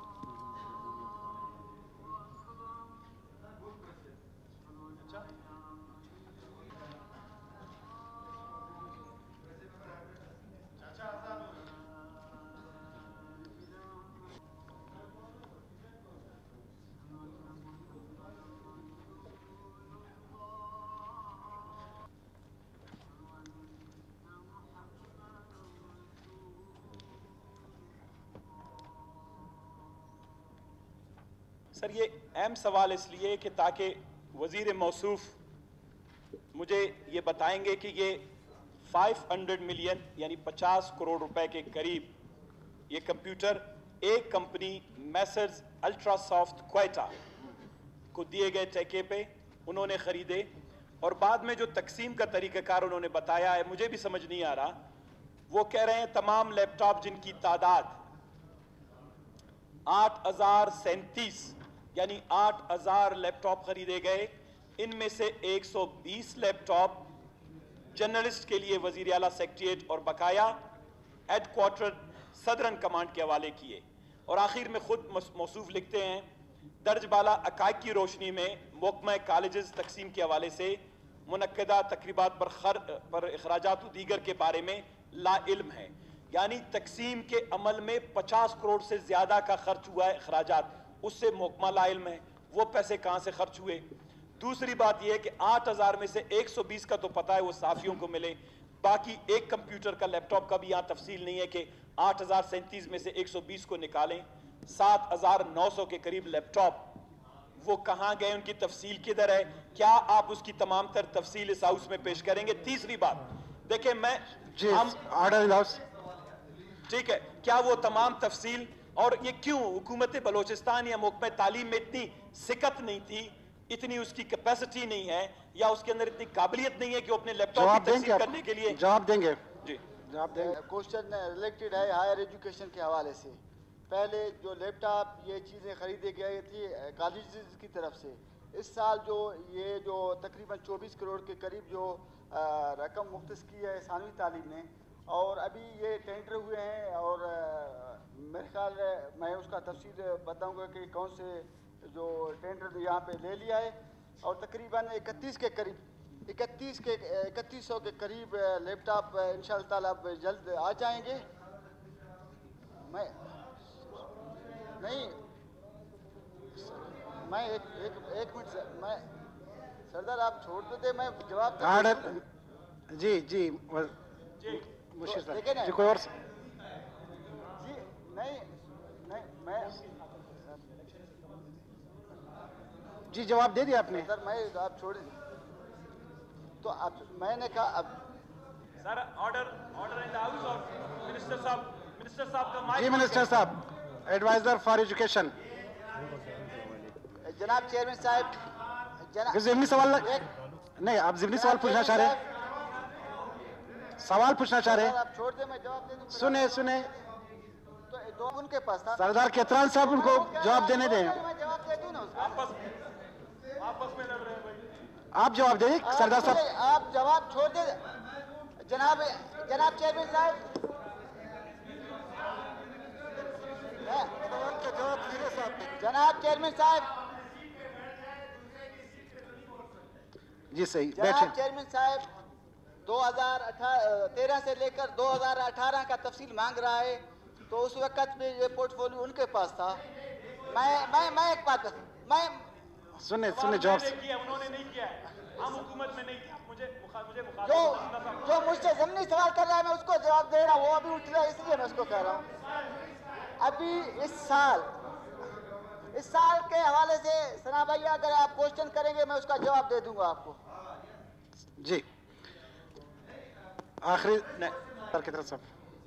سر یہ اہم سوال اس لیے کہ تاکہ وزیر موصوف مجھے یہ بتائیں گے کہ یہ فائیو ہنڈریڈ ملین یعنی پچاس کروڑ روپے کے قریب یہ کمپیوٹر ایک company messrs ultra soft Quetta کو دیے گئے ٹھیکے پہ انہوں نے خریدے، اور بعد میں جو تقسیم کا طریقہ کار انہوں نے بتایا ہے مجھے بھی سمجھ نہیں آ رہا، وہ کہہ رہے ہیں تمام لیپ ٹاپ جن کی تعداد آٹھ ہزار سینتیس یعنی آٹھ ہزار لیپ ٹاپ خریدے گئے، ان میں سے ایک سو بیس لیپ ٹاپ جرنلسٹ کے لیے وزیر اعلیٰ سیکریٹریٹ اور بقایا ہیڈ کوارٹر صدرن کمانڈ کے حوالے کیے، اور آخر میں خود موصوف لکھتے ہیں درج بالا حقائق کی روشنی میں محکمہ کالجز تقسیم کے حوالے سے منعقدہ تقریبات پر خر پر اخراجات و دیگر کے بارے میں لا علم ہے، یعنی تقسیم کے عمل میں پچاس کروڑ سے زیادہ کا خرچ ہوا ہے اخراجات، اس سے محکمہ لا علم ہے، وہ پیسے کہاں سے خرچ ہوئے۔ دوسری بات یہ ہے کہ آٹھ ہزار میں سے ایک سو بیس کا تو پتہ ہے وہ صحافیوں کو ملے، باقی ایک کمپیوٹر کا لیپ ٹاپ کا بھی یہاں تفصیل نہیں ہے کہ آٹھ ہزار سینتیس میں سے ایک سو بیس کو نکالیں، سات ہزار نو سو کے قریب لیپ ٹاپ وہ کہاں گئے، ان کی تفصیل کدھر ہے؟ کیا آپ اس کی تمام تر تفصیل اس ہاؤس میں پیش کریں گے؟ تیسری بات دیکھیں میں ہم آرڈر ہاؤس ٹھیک ہے، کیا وہ تمام تفصیل، اور یہ کیوں حکومت بلوچستان یا محکمہ تعلیم میں اتنی سکت نہیں تھی، اتنی اس کی کیپیسٹی نہیں ہے، یا اس کے اندر اتنی قابلیت نہیں ہے کہ وہ اپنے لیپ ٹاپ کی تقسیم کرنے کے لیے جواب دیں گے؟ جی جواب دیں گے۔ کوشچن ریلیٹڈ ہے ہائر ایجوکیشن کے حوالے سے۔ پہلے جو لیپ ٹاپ یہ چیزیں خریدی گئی تھی کالجز کی طرف سے، اس سال جو یہ جو تقریباً چوبیس کروڑ کے قریب جو رقم مختص کی ہے ثانوی تعلیم نے، اور ابھی یہ ٹینڈر ہوئے ہیں، اور میرے خیال میں اس کا تفصیل بتاؤں گا کہ کون سے جو ٹینڈر یہاں پہ لے لیا ہے، اور تقریباً اکتیس کے قریب اکتیس کے اکتیس سو کے قریب لیپ ٹاپ ان شاء اللہ تعالیٰ اب جلد آ جائیں گے۔ میں نہیں میں ایک ایک ایک منٹ سے میں سردار آپ چھوڑ دیتے میں جواب آرڈر جی جی مشیر صاحب جی کوئی اور جی نہیں نہیں میں جی جواب دے دیا آپ نے سر، میں آپ چھوڑ تو اب میں نے کہا اب sir order order in the house اور منسٹر صاحب منسٹر صاحب کا مائک جی منسٹر صاحب ایڈوائزر فار ایجوکیشن جناب چیئرمین صاحب ضمنی سوال نہیں، آپ ضمنی سوال پوچھنا چاہ رہے ہیں، سوال پوچھنا چاہ رہے ہیں، آپ چھوڑ دیں میں جواب دے دوں۔ سنیں سنیں تو ان کے پاس تھا سردار کیتران صاحب ان کو جواب دینے دیں۔ میں جواب دے دوں نا اس کا۔ واپس واپس میں لڑ رہے ہیں بھائی۔ آپ جواب دیں سردار صاحب. آپ جواب چھوڑ دیں جناب جناب چیئرمین صاحب. جناب چیئرمین صاحب جی صحیح جناب چیئرمین صاحب دو ہزار تیرہ سے لے کر دو ہزار اٹھارہ کا تفصیل مانگ رہا ہے تو اس وقت میں یہ پورٹ فولیو ان کے پاس تھا. میں میں میں ایک بات میں سنیں سنیں جواب انہوں نے نہیں کیا ہے, ہم حکومت میں نہیں تھی. مجھے جو جو مجھ سے ضمنی سوال کر رہا ہے میں اس کو جواب دے رہا ہوں, وہ ابھی اٹھ رہا ہے اس لیے میں اس کو کہہ رہا ہوں. ابھی اس سال اس سال کے حوالے سے ثنا بھائی اگر آپ کوشچن کریں گے میں اس کا جواب دے دوں گا آپ کو. جی آخری سر کی طرف سے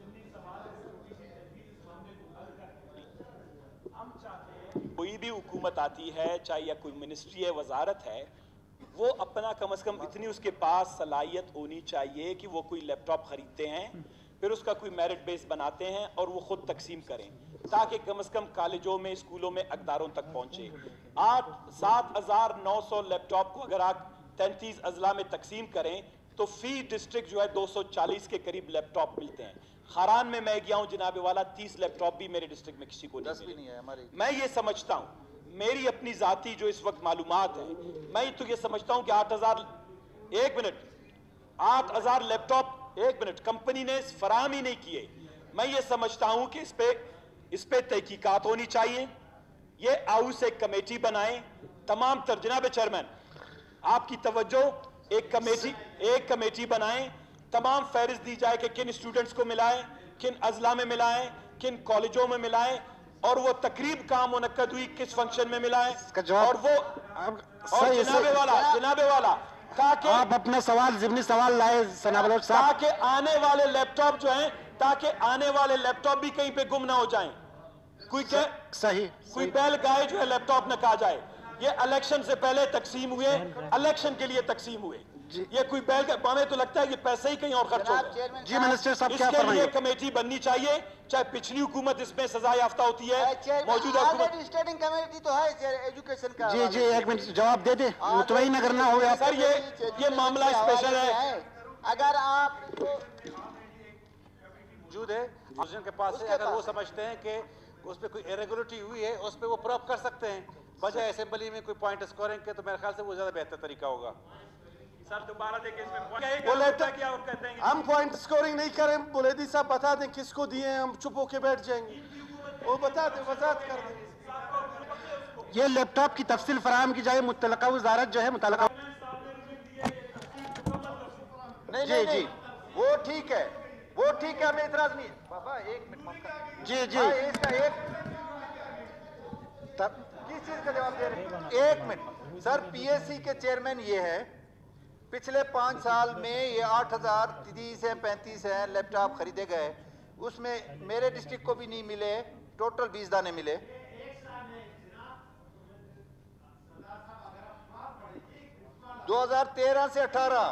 کوئی بھی حکومت آتی ہے چاہے یا کوئی منسٹری ہے وزارت ہے, وہ اپنا کم از کم اتنی اس کے پاس صلاحیت ہونی چاہیے کہ وہ کوئی لیپ ٹاپ خریدتے ہیں, پھر اس کا کوئی میرٹ بیس بناتے ہیں اور وہ خود تقسیم کریں تاکہ کم از کم کالجوں میں اسکولوں میں اقداروں تک پہنچے. آٹھ سات ہزار نو سو لیپ ٹاپ کو اگر آپ تینتیس اضلاع میں تقسیم کریں تو فی ڈسٹرکٹ جو ہے دو سو چالیس کے قریب لیپ ٹاپ ملتے ہیں. خاران میں میں گیا ہوں جناب والا, تیس لیپ ٹاپ بھی میرے ڈسٹرکٹ میں کسی کو نہیں ملے. میں یہ سمجھتا ہوں, میری اپنی ذاتی جو اس وقت معلومات ہیں, میں تو یہ سمجھتا ہوں کہ آٹھ ہزار ایک منٹ آٹھ ہزار لیپ ٹاپ ایک منٹ کمپنی نے فراہم ہی نہیں کیے. میں یہ سمجھتا ہوں کہ اس پہ اس پہ تحقیقات ہونی چاہیے. یہ ہاؤس ایک کمیٹی بنائیں, تمام تر جناب چیئرمین آپ کی توجہ, ایک کمیٹی ایک کمیٹی بنائیں, تمام فہرست دی جائے کہ کن اسٹوڈنٹس کو ملائیں, کن اضلاع میں ملائیں, کن کالجوں میں ملائیں, اور وہ تقریب کہاں منعقد ہوئی کس فنکشن میں ملائیں, اور وہ اور جناب والا جناب والا تاکہ آپ اپنا سوال ضمنی سوال لائے ثنا بلوچ صاحب, تاکہ آنے والے لیپ ٹاپ جو ہیں تاکہ آنے والے لیپ ٹاپ بھی کہیں پہ گم نہ ہو جائیں. کوئی صحیح کوئی بیل گائے جو ہے لیپ ٹاپ نہ کہا جائے. یہ الیکشن سے پہلے تقسیم ہوئے, الیکشن کے لیے تقسیم ہوئے. یہ کوئی بیل کا ہمیں تو لگتا ہے کہ پیسے ہی کہیں اور خرچ ہو گئے. جی منسٹر صاحب کیا اس کے لیے فرمائیں؟ کمیٹی بننی چاہیے, چاہے پچھلی حکومت اس میں سزا یافتہ ہوتی ہے, موجودہ حکومت اسٹینڈنگ کمیٹی تو ہے ایجوکیشن کا. جی جی ایک منٹ جواب دے دیں, مطمئن اگر نہ ہوئے سر یہ یہ معاملہ اسپیشل ہے. اگر آپ موجود ہے کے پاس ہے, اگر وہ سمجھتے ہیں کہ اس پہ کوئی ایریگولرٹی ہوئی ہے اس پہ وہ پروف کر سکتے ہیں بجائے اسمبلی میں کوئی پوائنٹ اسکورنگ کے, تو میرے خیال سے وہ زیادہ بہتر طریقہ ہوگا. سر دوبارہ دیکھیں اس میں ہم پوائنٹ اسکورنگ نہیں کریں, بولیدی صاحب بتا دیں کس کو دیے, ہم چپ ہو کے بیٹھ جائیں گے. وہ بتا دیں, وضاحت کر دیں. یہ لیپ ٹاپ کی تفصیل فراہم کی جائے, متعلقہ وزارت جو ہے متعلقہ نہیں نہیں نہیں وہ ٹھیک ہے, وہ ٹھیک ہے, ہمیں اعتراض نہیں ہے. بابا ایک منٹ جی جی اس کا ایک کس چیز کا جواب دے رہے ہیں؟ ایک منٹ سر, پی ایس سی کے چیئرمین یہ ہے, پچھلے پانچ سال میں یہ آٹھ ہزار تیس ہیں پینتیس ہیں لیپ ٹاپ خریدے گئے, اس میں میرے ڈسٹرکٹ کو بھی نہیں ملے, ٹوٹل بیس دانے ملے. دو ہزار تیرہ سے اٹھارہ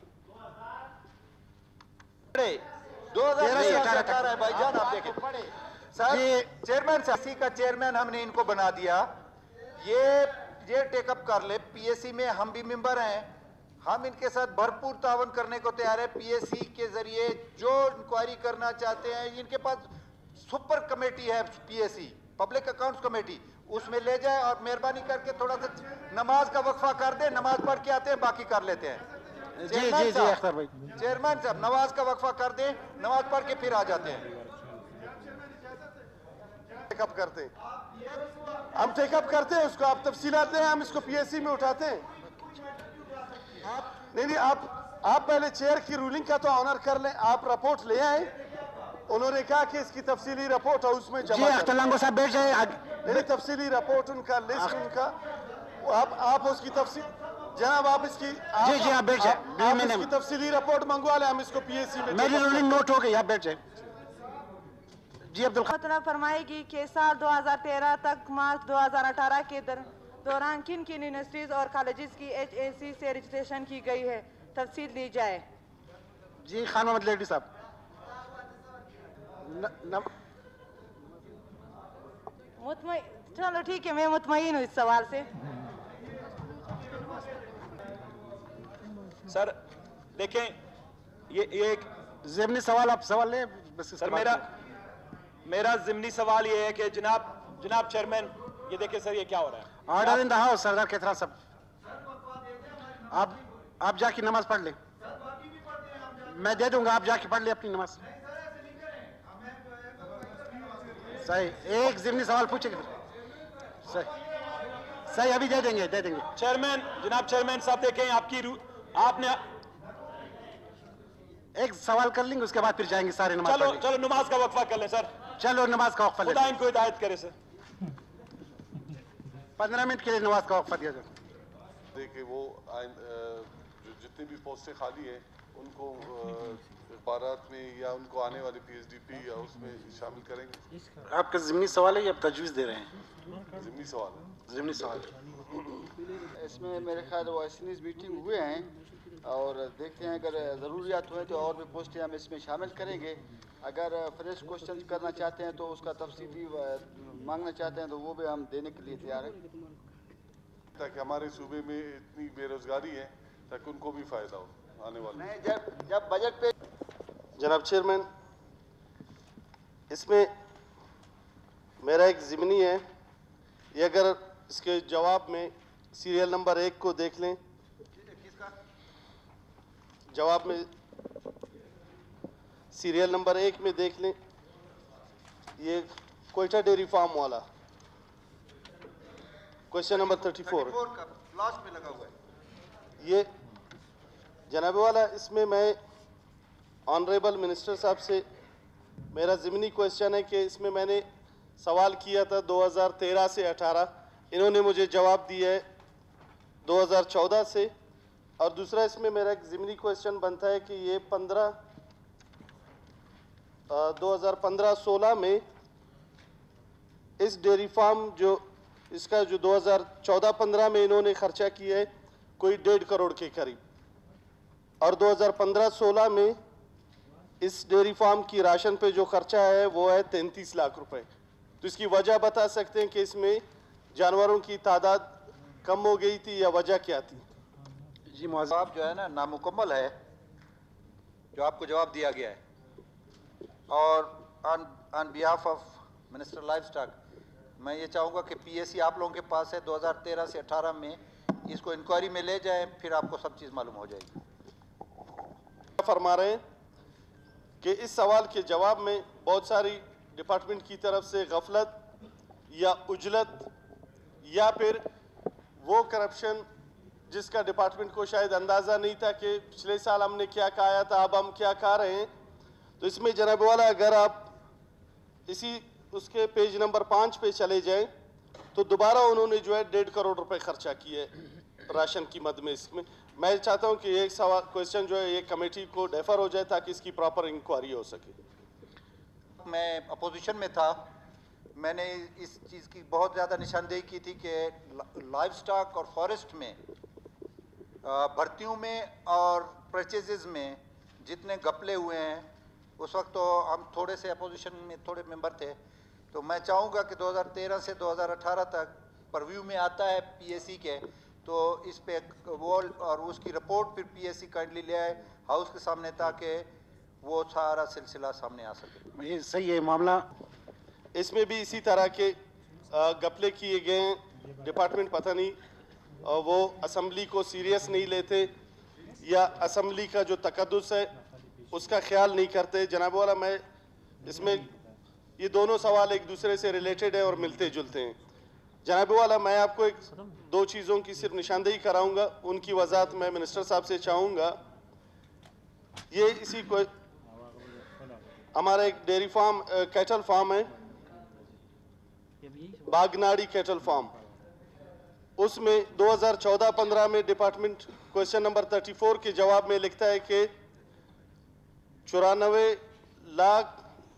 دو ہزار تیرہ سے اٹھارہ ہے بھائی جان, آپ دیکھیں سر چیئرمین اسی کا چیئرمین ہم نے ان کو بنا دیا. یہ یہ ٹیک اپ کر لے, پی ایس سی میں ہم بھی ممبر ہیں, ہم ان کے ساتھ بھرپور تعاون کرنے کو تیار ہے. پی ایس سی کے ذریعے جو انکوائری کرنا چاہتے ہیں, ان کے پاس سپر کمیٹی ہے P S C public accounts committee, اس میں لے جائے اور مہربانی کر کے تھوڑا سا نماز کا وقفہ کر دیں, نماز پڑھ کے آتے ہیں باقی کر لیتے ہیں. جی جی جی اختر بھائی, چیئرمین صاحب نماز کا وقفہ کر دیں, نماز پڑھ کے پھر آ جاتے ہیں. ٹیک اپ کرتے ہیں, ہم ٹیک اپ کرتے ہیں اس کو, آپ تفصیلات لیں, ہم اس کو پی ایس سی میں اٹھاتے ہیں. نہیں نہیں آپ آپ پہلے چیئر کی رولنگ کا تو آنر کر لیں, آپ رپورٹ لے آئیں. انہوں نے کہا کہ اس کی تفصیلی رپورٹ ہاؤس میں جمع جی اختر لانگو صاحب بیٹھ جائیں. نہیں تفصیلی رپورٹ ان کا لسٹ ان کا, آپ آپ اس کی تفصیل جناب آپ اس کی جی جی آپ بیٹھ جائیں, آپ اس کی تفصیلی رپورٹ منگوا لیں, ہم اس کو پی ایس سی میں میری رولنگ نوٹ ہو گئی, آپ بیٹھ جائیں. جی عبدالخالق فرمائے گی کہ سال دو ہزار تیرہ تک مارچ دو ہزار اٹھارہ کے دوران کن کن یونیورسٹیز اور کالجز کی ایچ اے سی سے رجسٹریشن کی گئی ہے, تفصیل دی جائے. جی خان محمد لیڈی صاحب. مطمئن, چلو ٹھیک ہے, میں مطمئن ہوں اس سوال سے. सर देखें, ये ये एक ज़िमनी सवाल आप सवाल ले बस। सर मेरा मेरा ज़िमनी सवाल ये है कि जनाब जनाब चेयरमैन, ये देखें सर, ये क्या हो रहा है? Order in the house Sardar केतरा साहब, आप आप जाके नमाज पढ़ ले, मैं दे दूंगा, आप जाके पढ़ ले अपनी नमाज। सही, एक ज़िमनी सवाल पूछेगा सही सही, अभी दे देंगे दे देंगे। चेयरमैन, जनाब चेयरमैन साहब देखें, आपकी आपने एक सवाल कर लेंगे, उसके बाद फिर जाएंगे सारे नमाज। चलो चलो नमाज का वक्फा कर लें सर। चलो नमाज का वक्फा ले, खुदा इनको हिदायत करे सर। पंद्रह मिनट के लिए नमाज का वक्फा दिया जाए। देखिए वो जितनी भी पोस्टें खाली हैं उनको अखबारात में या उनको आने वाले पीएचडीपी या उसमें शामिल करेंगे। आपका ज़िमनी सवाल है या आप तजवीज़ दे रहे हैं? ज़िमनी सवाल है। ज़िमनी सवाल। इसमें मेरे ख्याल वो एसएनएस मीटिंग हुए हैं और देखते हैं अगर ज़रूरियात हुए तो और भी पोस्टें हम इसमें शामिल करेंगे। अगर फ्रेश क्वेश्चन करना चाहते हैं तो उसका तफसीली मांगना चाहते हैं तो वो भी हम देने के लिए तैयार हैं, ताकि हमारे सूबे में इतनी बेरोजगारी है ताकि उनको भी फ़ायदा हो आने वाले। नहीं, जब जब बजट पे जनाब चेयरमैन, इसमें मेरा एक ज़िमनी है, ये अगर इसके जवाब में सीरियल नंबर एक को देख लें, जवाब में सीरियल नंबर एक में देख लें, ये कोयटा डेयरी फार्म वाला question number thirty four last में लगा हुआ है। ये जनाब वाला, इसमें मैं ऑनरेबल मिनिस्टर साहब से मेरा ज़िमनी क्वेश्चन है कि इसमें मैंने सवाल किया था दो हज़ार तेरह से अठारह, इन्होंने मुझे जवाब दिया है दो हज़ार चौदह से, और दूसरा इसमें मेरा एक ज़िमनी क्वेश्चन बनता है कि ये पंद्रह दो हज़ार पंद्रह सोलह में इस डेयरी फार्म जो इसका जो दो हज़ार चौदह पंद्रह में इन्होंने खर्चा किया है कोई डेढ़ करोड़ के करीब, और दो हज़ार पंद्रह सोलह में इस डेयरी फार्म की राशन पे जो खर्चा है वो है तैंतीस लाख रुपए। तो इसकी वजह बता सकते हैं कि इसमें जानवरों की तादाद कम हो गई थी या वजह क्या थी? जी जवाब जो है ना नामुकम्मल है जो आपको जवाब दिया गया है, और on on behalf of minister livestock मैं ये चाहूँगा कि पीएससी आप लोगों के पास है, दो हज़ार तेरह से अठारह में इसको इंक्वायरी में ले जाएं, फिर आपको सब चीज़ मालूम हो जाएगी। फरमा रहे हैं कि इस सवाल के जवाब में बहुत सारी डिपार्टमेंट की तरफ से गफलत या उजलत या फिर वो करप्शन जिसका डिपार्टमेंट को शायद अंदाज़ा नहीं था कि पिछले साल हमने क्या कहा था, अब हम क्या कहा रहे हैं। तो इसमें जनाब वाला अगर आप इसी उसके पेज नंबर पाँच पे चले जाएं तो दोबारा उन्होंने जो है डेढ़ करोड़ रुपए खर्चा किए राशन की मद में। इसमें मैं चाहता हूं कि एक सवाल क्वेश्चन जो है ये कमेटी को डेफर हो जाए ताकि इसकी प्रॉपर इंक्वायरी हो सके। मैं अपोजिशन में था, मैंने इस चीज़ की बहुत ज़्यादा निशानदेही की थी कि लाइव स्टॉक और फॉरेस्ट में भर्तियों में और परचेजेस में जितने घपले हुए हैं, उस वक्त तो हम थोड़े से अपोजिशन में थोड़े मेंबर थे, तो मैं चाहूँगा कि दो हज़ार तेरह से दो हज़ार अठारह तक परव्यू में आता है पीएससी के, तो इस पे वो और उसकी रिपोर्ट फिर पीएससी काइंडली ले आए हाउस के सामने ताकि वो सारा सिलसिला सामने आ सके। ये सही है मामला। इसमें भी इसी तरह के घपले किए गए हैं, डिपार्टमेंट पता नहीं वो असम्बली को सीरियस नहीं लेते या असम्बली का जो तकद्दुस है उसका ख्याल नहीं करते। जनाब वाला, मैं इसमें ये दोनों सवाल एक दूसरे से रिलेटेड है और मिलते जुलते हैं। जनाब वाला, मैं आपको एक दो चीज़ों की सिर्फ निशानदेही कराऊंगा, उनकी वजाहत मैं मिनिस्टर साहब से चाहूँगा। ये इसी को हमारा एक डेयरी फार्म कैटल फार्म है, बागनाड़ी कैटल फार्म, उसमें दो हज़ार चौदह पंद्रह में डिपार्टमेंट क्वेश्चन नंबर चौंतीस के जवाब में लिखता है कि चौरानवे लाख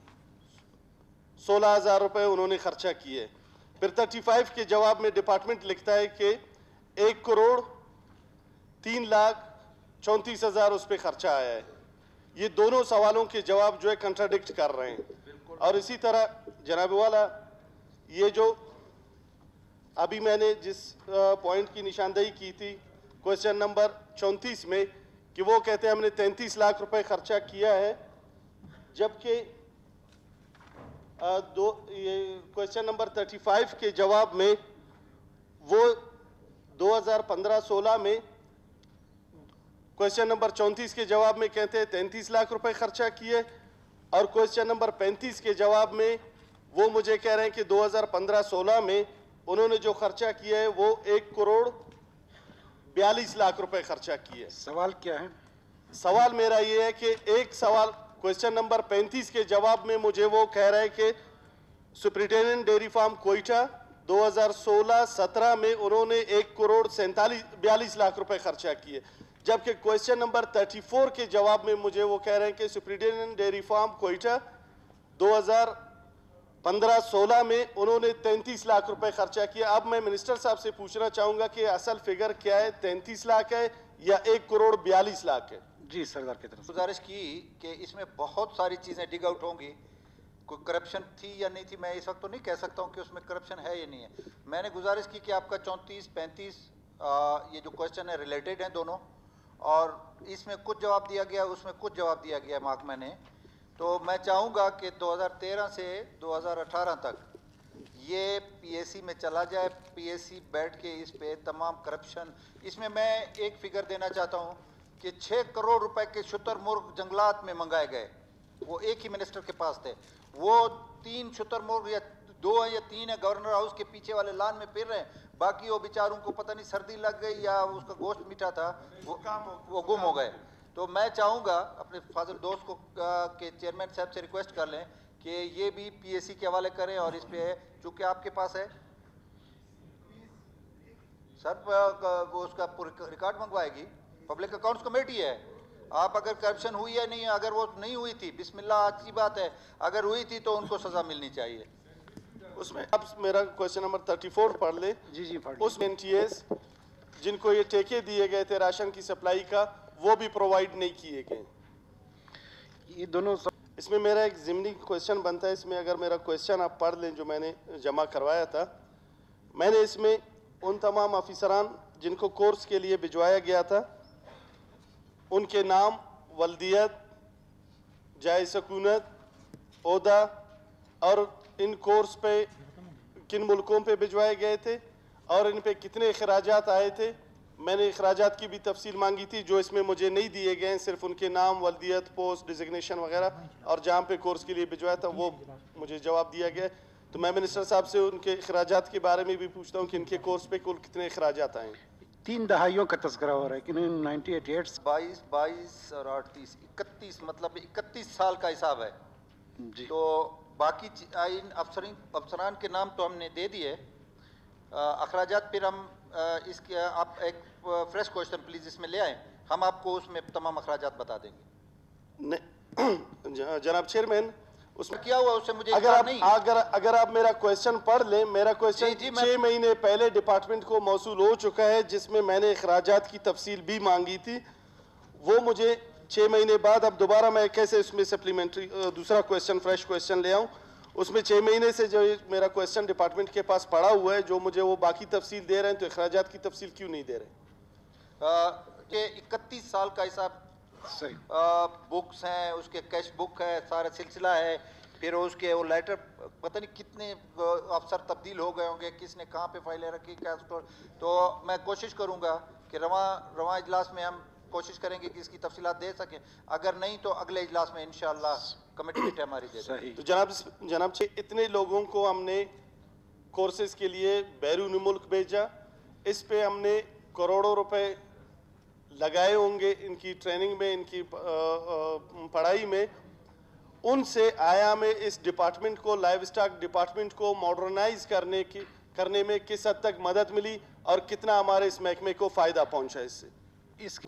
सोलह हजार रुपए उन्होंने खर्चा किए। फिर पैंतीस के जवाब में डिपार्टमेंट लिखता है कि एक करोड़ तीन लाख चौंतीस हजार उस पर खर्चा आया है। ये दोनों सवालों के जवाब जो है कंट्राडिक्ट कर रहे हैं। और इसी तरह जनाब वाला, ये जो अभी मैंने जिस पॉइंट की निशानदेही की थी क्वेश्चन नंबर चौंतीस में کہ وہ کہتے ہیں ہم نے تینتیس لاکھ روپے خرچہ کیا ہے، جبکہ دو یہ کوشچن نمبر تھرٹی فائیو کے جواب میں وہ دو ہزار پندرہ سولہ میں کوشچن نمبر چونتیس کے جواب میں کہتے ہیں تینتیس لاکھ روپے خرچہ کیے، اور کوشچن نمبر پینتیس کے جواب میں وہ مجھے کہہ رہے ہیں کہ دو ہزار پندرہ سولہ میں انہوں نے جو خرچہ کیا ہے وہ ایک کروڑ بیالیس لاکھ روپے خرچہ کیے۔ سوال کیا ہے؟ سوال میرا یہ ہے کہ ایک سوال کوشچن نمبر پینتیس کے جواب میں مجھے وہ کہہ رہا ہے کہ سپرنٹینڈنٹ ڈیری فارم کوئٹہ دو ہزار سولہ سترہ میں انہوں نے ایک کروڑ سینتالیس بیالیس لاکھ روپے خرچہ کیے، جبکہ کوشچن نمبر تھرٹی فور کے جواب میں مجھے وہ کہہ رہے ہیں کہ سپرنٹینڈنٹ ڈیری فارم کوئٹہ دو ہزار پندرہ سولہ میں انہوں نے تینتیس لاکھ روپے خرچہ کیا۔ اب میں منسٹر صاحب سے پوچھنا چاہوں گا کہ اصل فگر کیا ہے، تینتیس لاکھ ہے یا ایک کروڑ بیالیس لاکھ ہے؟ جی سردار کی طرف گزارش کی کہ اس میں بہت ساری چیزیں ڈگ آؤٹ ہوں گی، کوئی کرپشن تھی یا نہیں تھی میں اس وقت تو نہیں کہہ سکتا ہوں کہ اس میں کرپشن ہے یا نہیں ہے۔ میں نے گزارش کی کہ آپ کا چونتیس پینتیس یہ جو کوشچن ہے ریلیٹڈ ہیں دونوں، اور اس میں کچھ جواب دیا گیا، اس میں کچھ جواب دیا گیا محکمہ نے، تو میں چاہوں گا کہ دو ہزار تیرہ سے دو ہزار اٹھارہ تک یہ پی ایس سی میں چلا جائے، پی ایس سی بیٹھ کے اس پہ تمام کرپشن، اس میں میں ایک فگر دینا چاہتا ہوں کہ چھ کروڑ روپے کے شتر مرغ جنگلات میں منگائے گئے، وہ ایک ہی منسٹر کے پاس تھے، وہ تین شتر مرغ یا دو ہیں یا تین ہیں گورنر ہاؤس کے پیچھے والے لان میں پھر رہے ہیں، باقی وہ بیچاروں کو پتہ نہیں سردی لگ گئی یا اس کا گوشت میٹھا تھا وہ گم ہو گئے۔ تو میں چاہوں گا اپنے فاضل دوست کو کہ چیئرمین صاحب سے ریکویسٹ کر لیں کہ یہ بھی پی ایس سی کے حوالے کریں، اور اس پہ چونکہ آپ کے پاس ہے سر وہ اس کا ریکارڈ منگوائے گی، پبلک اکاؤنٹس کمیٹی ہے، آپ اگر کرپشن ہوئی ہے نہیں، اگر وہ نہیں ہوئی تھی بسم اللہ اچھی بات ہے، اگر ہوئی تھی تو ان کو سزا ملنی چاہیے۔ اس میں اب میرا کوشچن نمبر تھرٹی فور پڑھ لیں۔ جی جی پڑھ اس میں این ٹی ایس جن کو یہ ٹیکے دیے گئے تھے راشن کی سپلائی کا وہ بھی پرووائڈ نہیں کیے گئے، یہ دونوں اس میں میرا ایک ضمنی کوشچن بنتا ہے، اس میں اگر میرا کوشچن آپ پڑھ لیں جو میں نے جمع کروایا تھا، میں نے اس میں ان تمام افسران جن کو کورس کے لیے بھجوایا گیا تھا ان کے نام، ولدیت، جائے سکونت، عہدہ اور ان کورس پہ کن ملکوں پہ بھجوائے گئے تھے اور ان پہ کتنے اخراجات آئے تھے۔ میں نے اخراجات کی بھی تفصیل مانگی تھی جو اس میں مجھے نہیں دیے گئے ہیں، صرف ان کے نام، ولدیت، پوسٹ، ڈیزگنیشن وغیرہ، اور جہاں پہ کورس کے لیے بھجوایا تھا وہ مجھے جواب دیا گیا۔ تو میں منسٹر صاحب سے ان کے اخراجات کے بارے میں بھی پوچھتا ہوں کہ ان کے کورس پہ کل کتنے اخراجات آئے ہیں۔ تین دہائیوں کا تذکرہ ہو رہا ہے کہ نائنٹی ایٹ ایٹ بائیس بائیس اور آٹھ تیس اکتیس مطلب اکتیس سال کا حساب ہے۔ جی تو باقی ان افسرین افسران کے نام تو ہم نے دے دیے، اخراجات پھر ہم اس کے آپ ایک فریش کوشچن پلیز اس میں لے آئیں، ہم آپ کو اس میں تمام اخراجات بتا دیں گے۔ جناب چیئرمین اس میں کیا ہوا اس سے مجھے اگر آپ اگر اگر آپ میرا کوشچن پڑھ لیں، میرا کوشچن چھ مہینے پہلے ڈپارٹمنٹ کو موصول ہو چکا ہے جس میں میں نے اخراجات کی تفصیل بھی مانگی تھی، وہ مجھے چھ مہینے بعد اب دوبارہ میں کیسے اس میں سپلیمنٹری دوسرا کوشچن فریش کوشچن لے آؤں، اس میں چھ مہینے سے جو میرا کوشچن ڈپارٹمنٹ کے پاس پڑا ہوا ہے جو مجھے وہ باقی تفصیل دے رہے ہیں تو اخراجات کی تفصیل کیوں نہیں دے رہے؟ کہ اکتیس سال کا حساب بکس ہیں، اس کے کیش بک ہے، سارا سلسلہ ہے، پھر اس کے وہ لیٹر پتہ نہیں کتنے افسر تبدیل ہو گئے ہوں گے، کس نے کہاں پہ فائلیں رکھی کیا سٹور، تو میں کوشش کروں گا کہ رواں رواں اجلاس میں ہم کوشش کریں گے کہ اس کی تفصیلات دے سکیں، اگر نہیں تو اگلے اجلاس میں انشاءاللہ کمیٹمنٹ ہماری دے دیں۔ تو جناب جناب اتنے لوگوں کو ہم نے کورسز کے لیے بیرون ملک بھیجا، اس پہ ہم نے کروڑوں روپے لگائے ہوں گے ان کی ٹریننگ میں، ان کی پڑھائی میں، ان سے آیا میں اس ڈپارٹمنٹ کو لائیو اسٹاک ڈپارٹمنٹ کو ماڈرنائز کرنے کی کرنے میں کس حد تک مدد ملی اور کتنا ہمارے اس محکمے کو فائدہ پہنچا اس سے؟ اس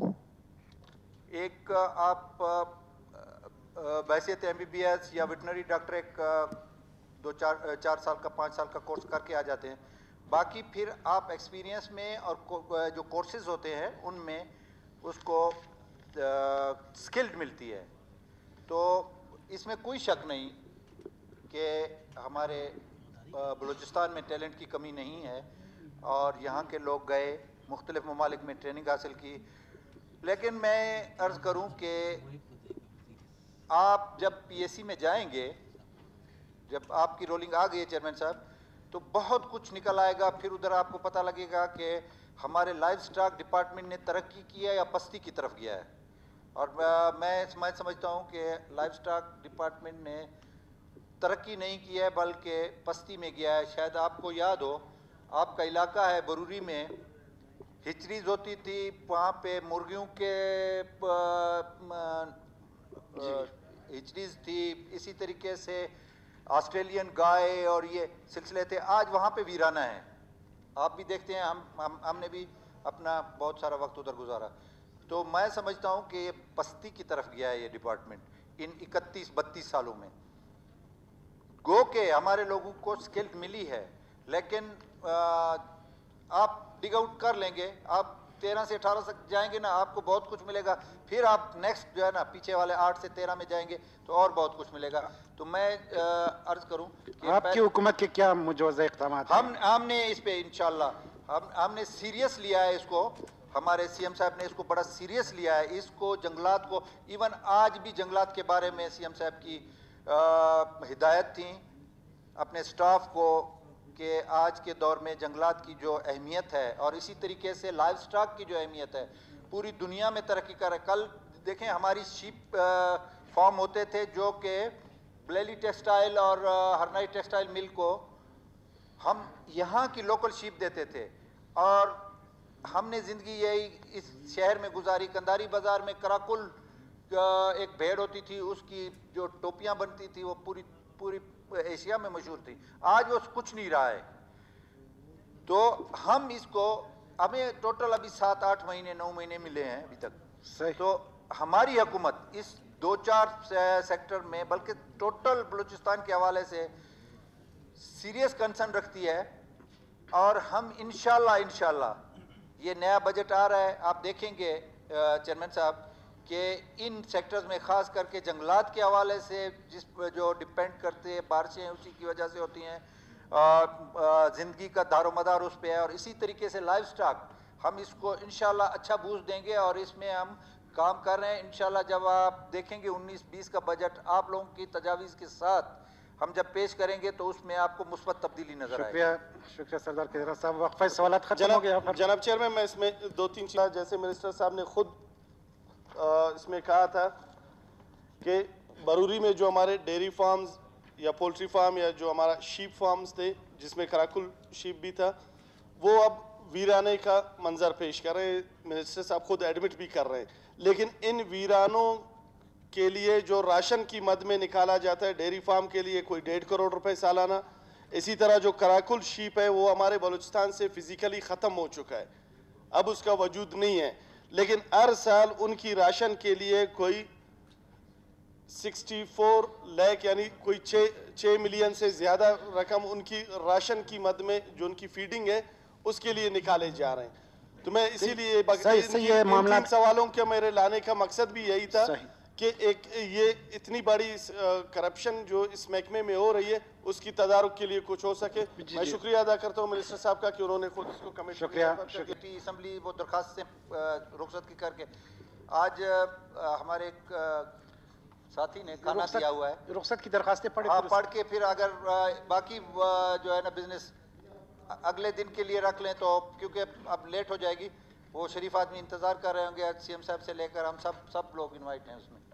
ایک آپ بحیثیت ایم بی بی ایس یا ویٹنری ڈاکٹر ایک دو چار چار سال کا پانچ سال کا کورس کر کے آ جاتے ہیں، باقی پھر آپ ایکسپیرینس میں اور جو کورسز ہوتے ہیں ان میں اس کو سکلڈ ملتی ہے، تو اس میں کوئی شک نہیں کہ ہمارے بلوچستان میں ٹیلنٹ کی کمی نہیں ہے، اور یہاں کے لوگ گئے مختلف ممالک میں ٹریننگ حاصل کی، لیکن میں عرض کروں کہ آپ جب پی ایس سی میں جائیں گے، جب آپ کی رولنگ آ گئی ہے چیئرمین صاحب، تو بہت کچھ نکل آئے گا. پھر ادھر آپ کو پتہ لگے گا کہ ہمارے لائف سٹاک ڈپارٹمنٹ نے ترقی کیا یا پستی کی طرف گیا ہے. اور میں میں سمجھتا ہوں کہ لائف سٹاک ڈپارٹمنٹ نے ترقی نہیں کی ہے بلکہ پستی میں گیا ہے. شاید آپ کو یاد ہو، آپ کا علاقہ ہے بروری میں، ہچریز ہوتی تھی وہاں پہ مرغیوں کے ہچریز تھی، اسی طریقے سے آسٹریلین گائے اور یہ سلسلے تھے. آج وہاں پہ ویرانہ ہے. آپ بھی دیکھتے ہیں، ہم ہم ہم نے بھی اپنا بہت سارا وقت ادھر گزارا. تو میں سمجھتا ہوں کہ یہ پستی کی طرف گیا ہے یہ ڈپارٹمنٹ ان اکتیس بتیس سالوں میں. گو کہ ہمارے لوگوں کو سکل ملی ہے، لیکن آپ ڈگ آؤٹ کر لیں گے، آپ تیرہ سے اٹھارہ تک جائیں گے نا، آپ کو بہت کچھ ملے گا. پھر آپ نیکسٹ جو ہے نا پیچھے والے آٹھ سے تیرہ میں جائیں گے تو اور بہت کچھ ملے گا. تو میں عرض کروں کہ آپ کی حکومت کے کیا مجوزہ اقدامات ہیں؟ ہم ہم نے اس پہ انشاءاللہ ہم ہم نے سیریس لیا ہے اس کو. ہمارے سی ایم صاحب نے اس کو بڑا سیریس لیا ہے. اس کو جنگلات کو، ایون آج بھی جنگلات کے بارے میں سی ایم صاحب کی ہدایت تھیں اپنے سٹاف کو کہ آج کے دور میں جنگلات کی جو اہمیت ہے اور اسی طریقے سے لائف سٹاک کی جو اہمیت ہے پوری دنیا میں ترقی کر رہا ہے. کل دیکھیں ہماری شیپ فارم ہوتے تھے جو کہ بلیلی ٹیکسٹائل اور ہرنائی ٹیکسٹائل مل کو ہم یہاں کی لوکل شیپ دیتے تھے، اور ہم نے زندگی یہی اس شہر میں گزاری. کنداری بازار میں کراکل ایک بھیڑ ہوتی تھی، اس کی جو ٹوپیاں بنتی تھی وہ پوری پوری ایشیا میں مشہور تھی. آج وہ کچھ نہیں رہا ہے. تو ہم اس کو ہمیں ٹوٹل ابھی سات آٹھ مہینے نو مہینے ملے ہیں ابھی تک. تو ہماری حکومت اس دو چار سیکٹر میں بلکہ ٹوٹل بلوچستان کے حوالے سے سیریس کنسرن رکھتی ہے. اور ہم انشاءاللہ انشاءاللہ یہ نیا بجٹ آ رہا ہے، آپ دیکھیں گے چیئرمین صاحب کہ ان سیکٹرز میں خاص کر کے جنگلات کے حوالے سے جس جو ڈپینڈ کرتے ہیں بارشیں اسی کی وجہ سے ہوتی ہیں، زندگی کا دار و مدار اس پہ ہے. اور اسی طریقے سے لائف سٹاک ہم اس کو انشاءاللہ اچھا بوسٹ دیں گے اور اس میں ہم کام کر رہے ہیں. انشاءاللہ جب آپ دیکھیں گے انیس بیس کا بجٹ آپ لوگوں کی تجاویز کے ساتھ ہم جب پیش کریں گے تو اس میں آپ کو مثبت تبدیلی نظر آئے گی. شکریہ شکریہ سردار کیدرا صاحب. وقفہ سوالات ختم ہو گیا. جناب چیئرمین، میں اس میں دو تین چیزیں، جیسے منسٹر صاحب نے خود اس میں کہا تھا کہ بروری میں جو ہمارے ڈیری فارمز یا پولٹری فارم یا جو ہمارا شیپ فارمز تھے جس میں کراکل شیپ بھی تھا، وہ اب ویرانے کا منظر پیش کر رہے ہیں. منسٹر صاحب خود ایڈمٹ بھی کر رہے ہیں. لیکن ان ویرانوں کے لیے جو راشن کی مد میں نکالا جاتا ہے ڈیری فارم کے لیے کوئی ڈیڑھ کروڑ روپے سالانہ، اسی طرح جو کراکل شیپ ہے وہ ہمارے بلوچستان سے فزیکلی ختم ہو چکا ہے، اب اس کا وجود نہیں ہے. لیکن ہر سال ان کی راشن کے لیے کوئی سکسٹی فور لیک یعنی کوئی چھ ملین سے زیادہ رقم ان کی راشن کی مد میں جو ان کی فیڈنگ ہے اس کے لیے نکالے جا رہے ہیں. تو میں اسی لیے ان تین سوالوں کے میرے لانے کا مقصد بھی یہی تھا کہ ایک یہ اتنی بڑی کرپشن جو اس محکمے میں ہو رہی ہے اس کی تدارک کے لیے کچھ ہو سکے. میں شکریہ ادا کرتا ہوں منسٹر صاحب کا کہ انہوں نے خود اس کو کمیٹ کیا. شکریہ. اسمبلی وہ درخواست سے رخصت کی کر کے آج ہمارے ایک ساتھی نے کھانا دیا ہوا ہے، رخصت کی درخواستیں پڑھ پڑھ کے پھر اگر باقی جو ہے نا بزنس اگلے دن کے لیے رکھ لیں تو کیونکہ اب لیٹ ہو جائے گی. وہ شریف آدمی انتظار کر رہے ہوں گے سی ایم صاحب سے لے کر ہم سب سب لوگ انوائٹ ہیں اس میں.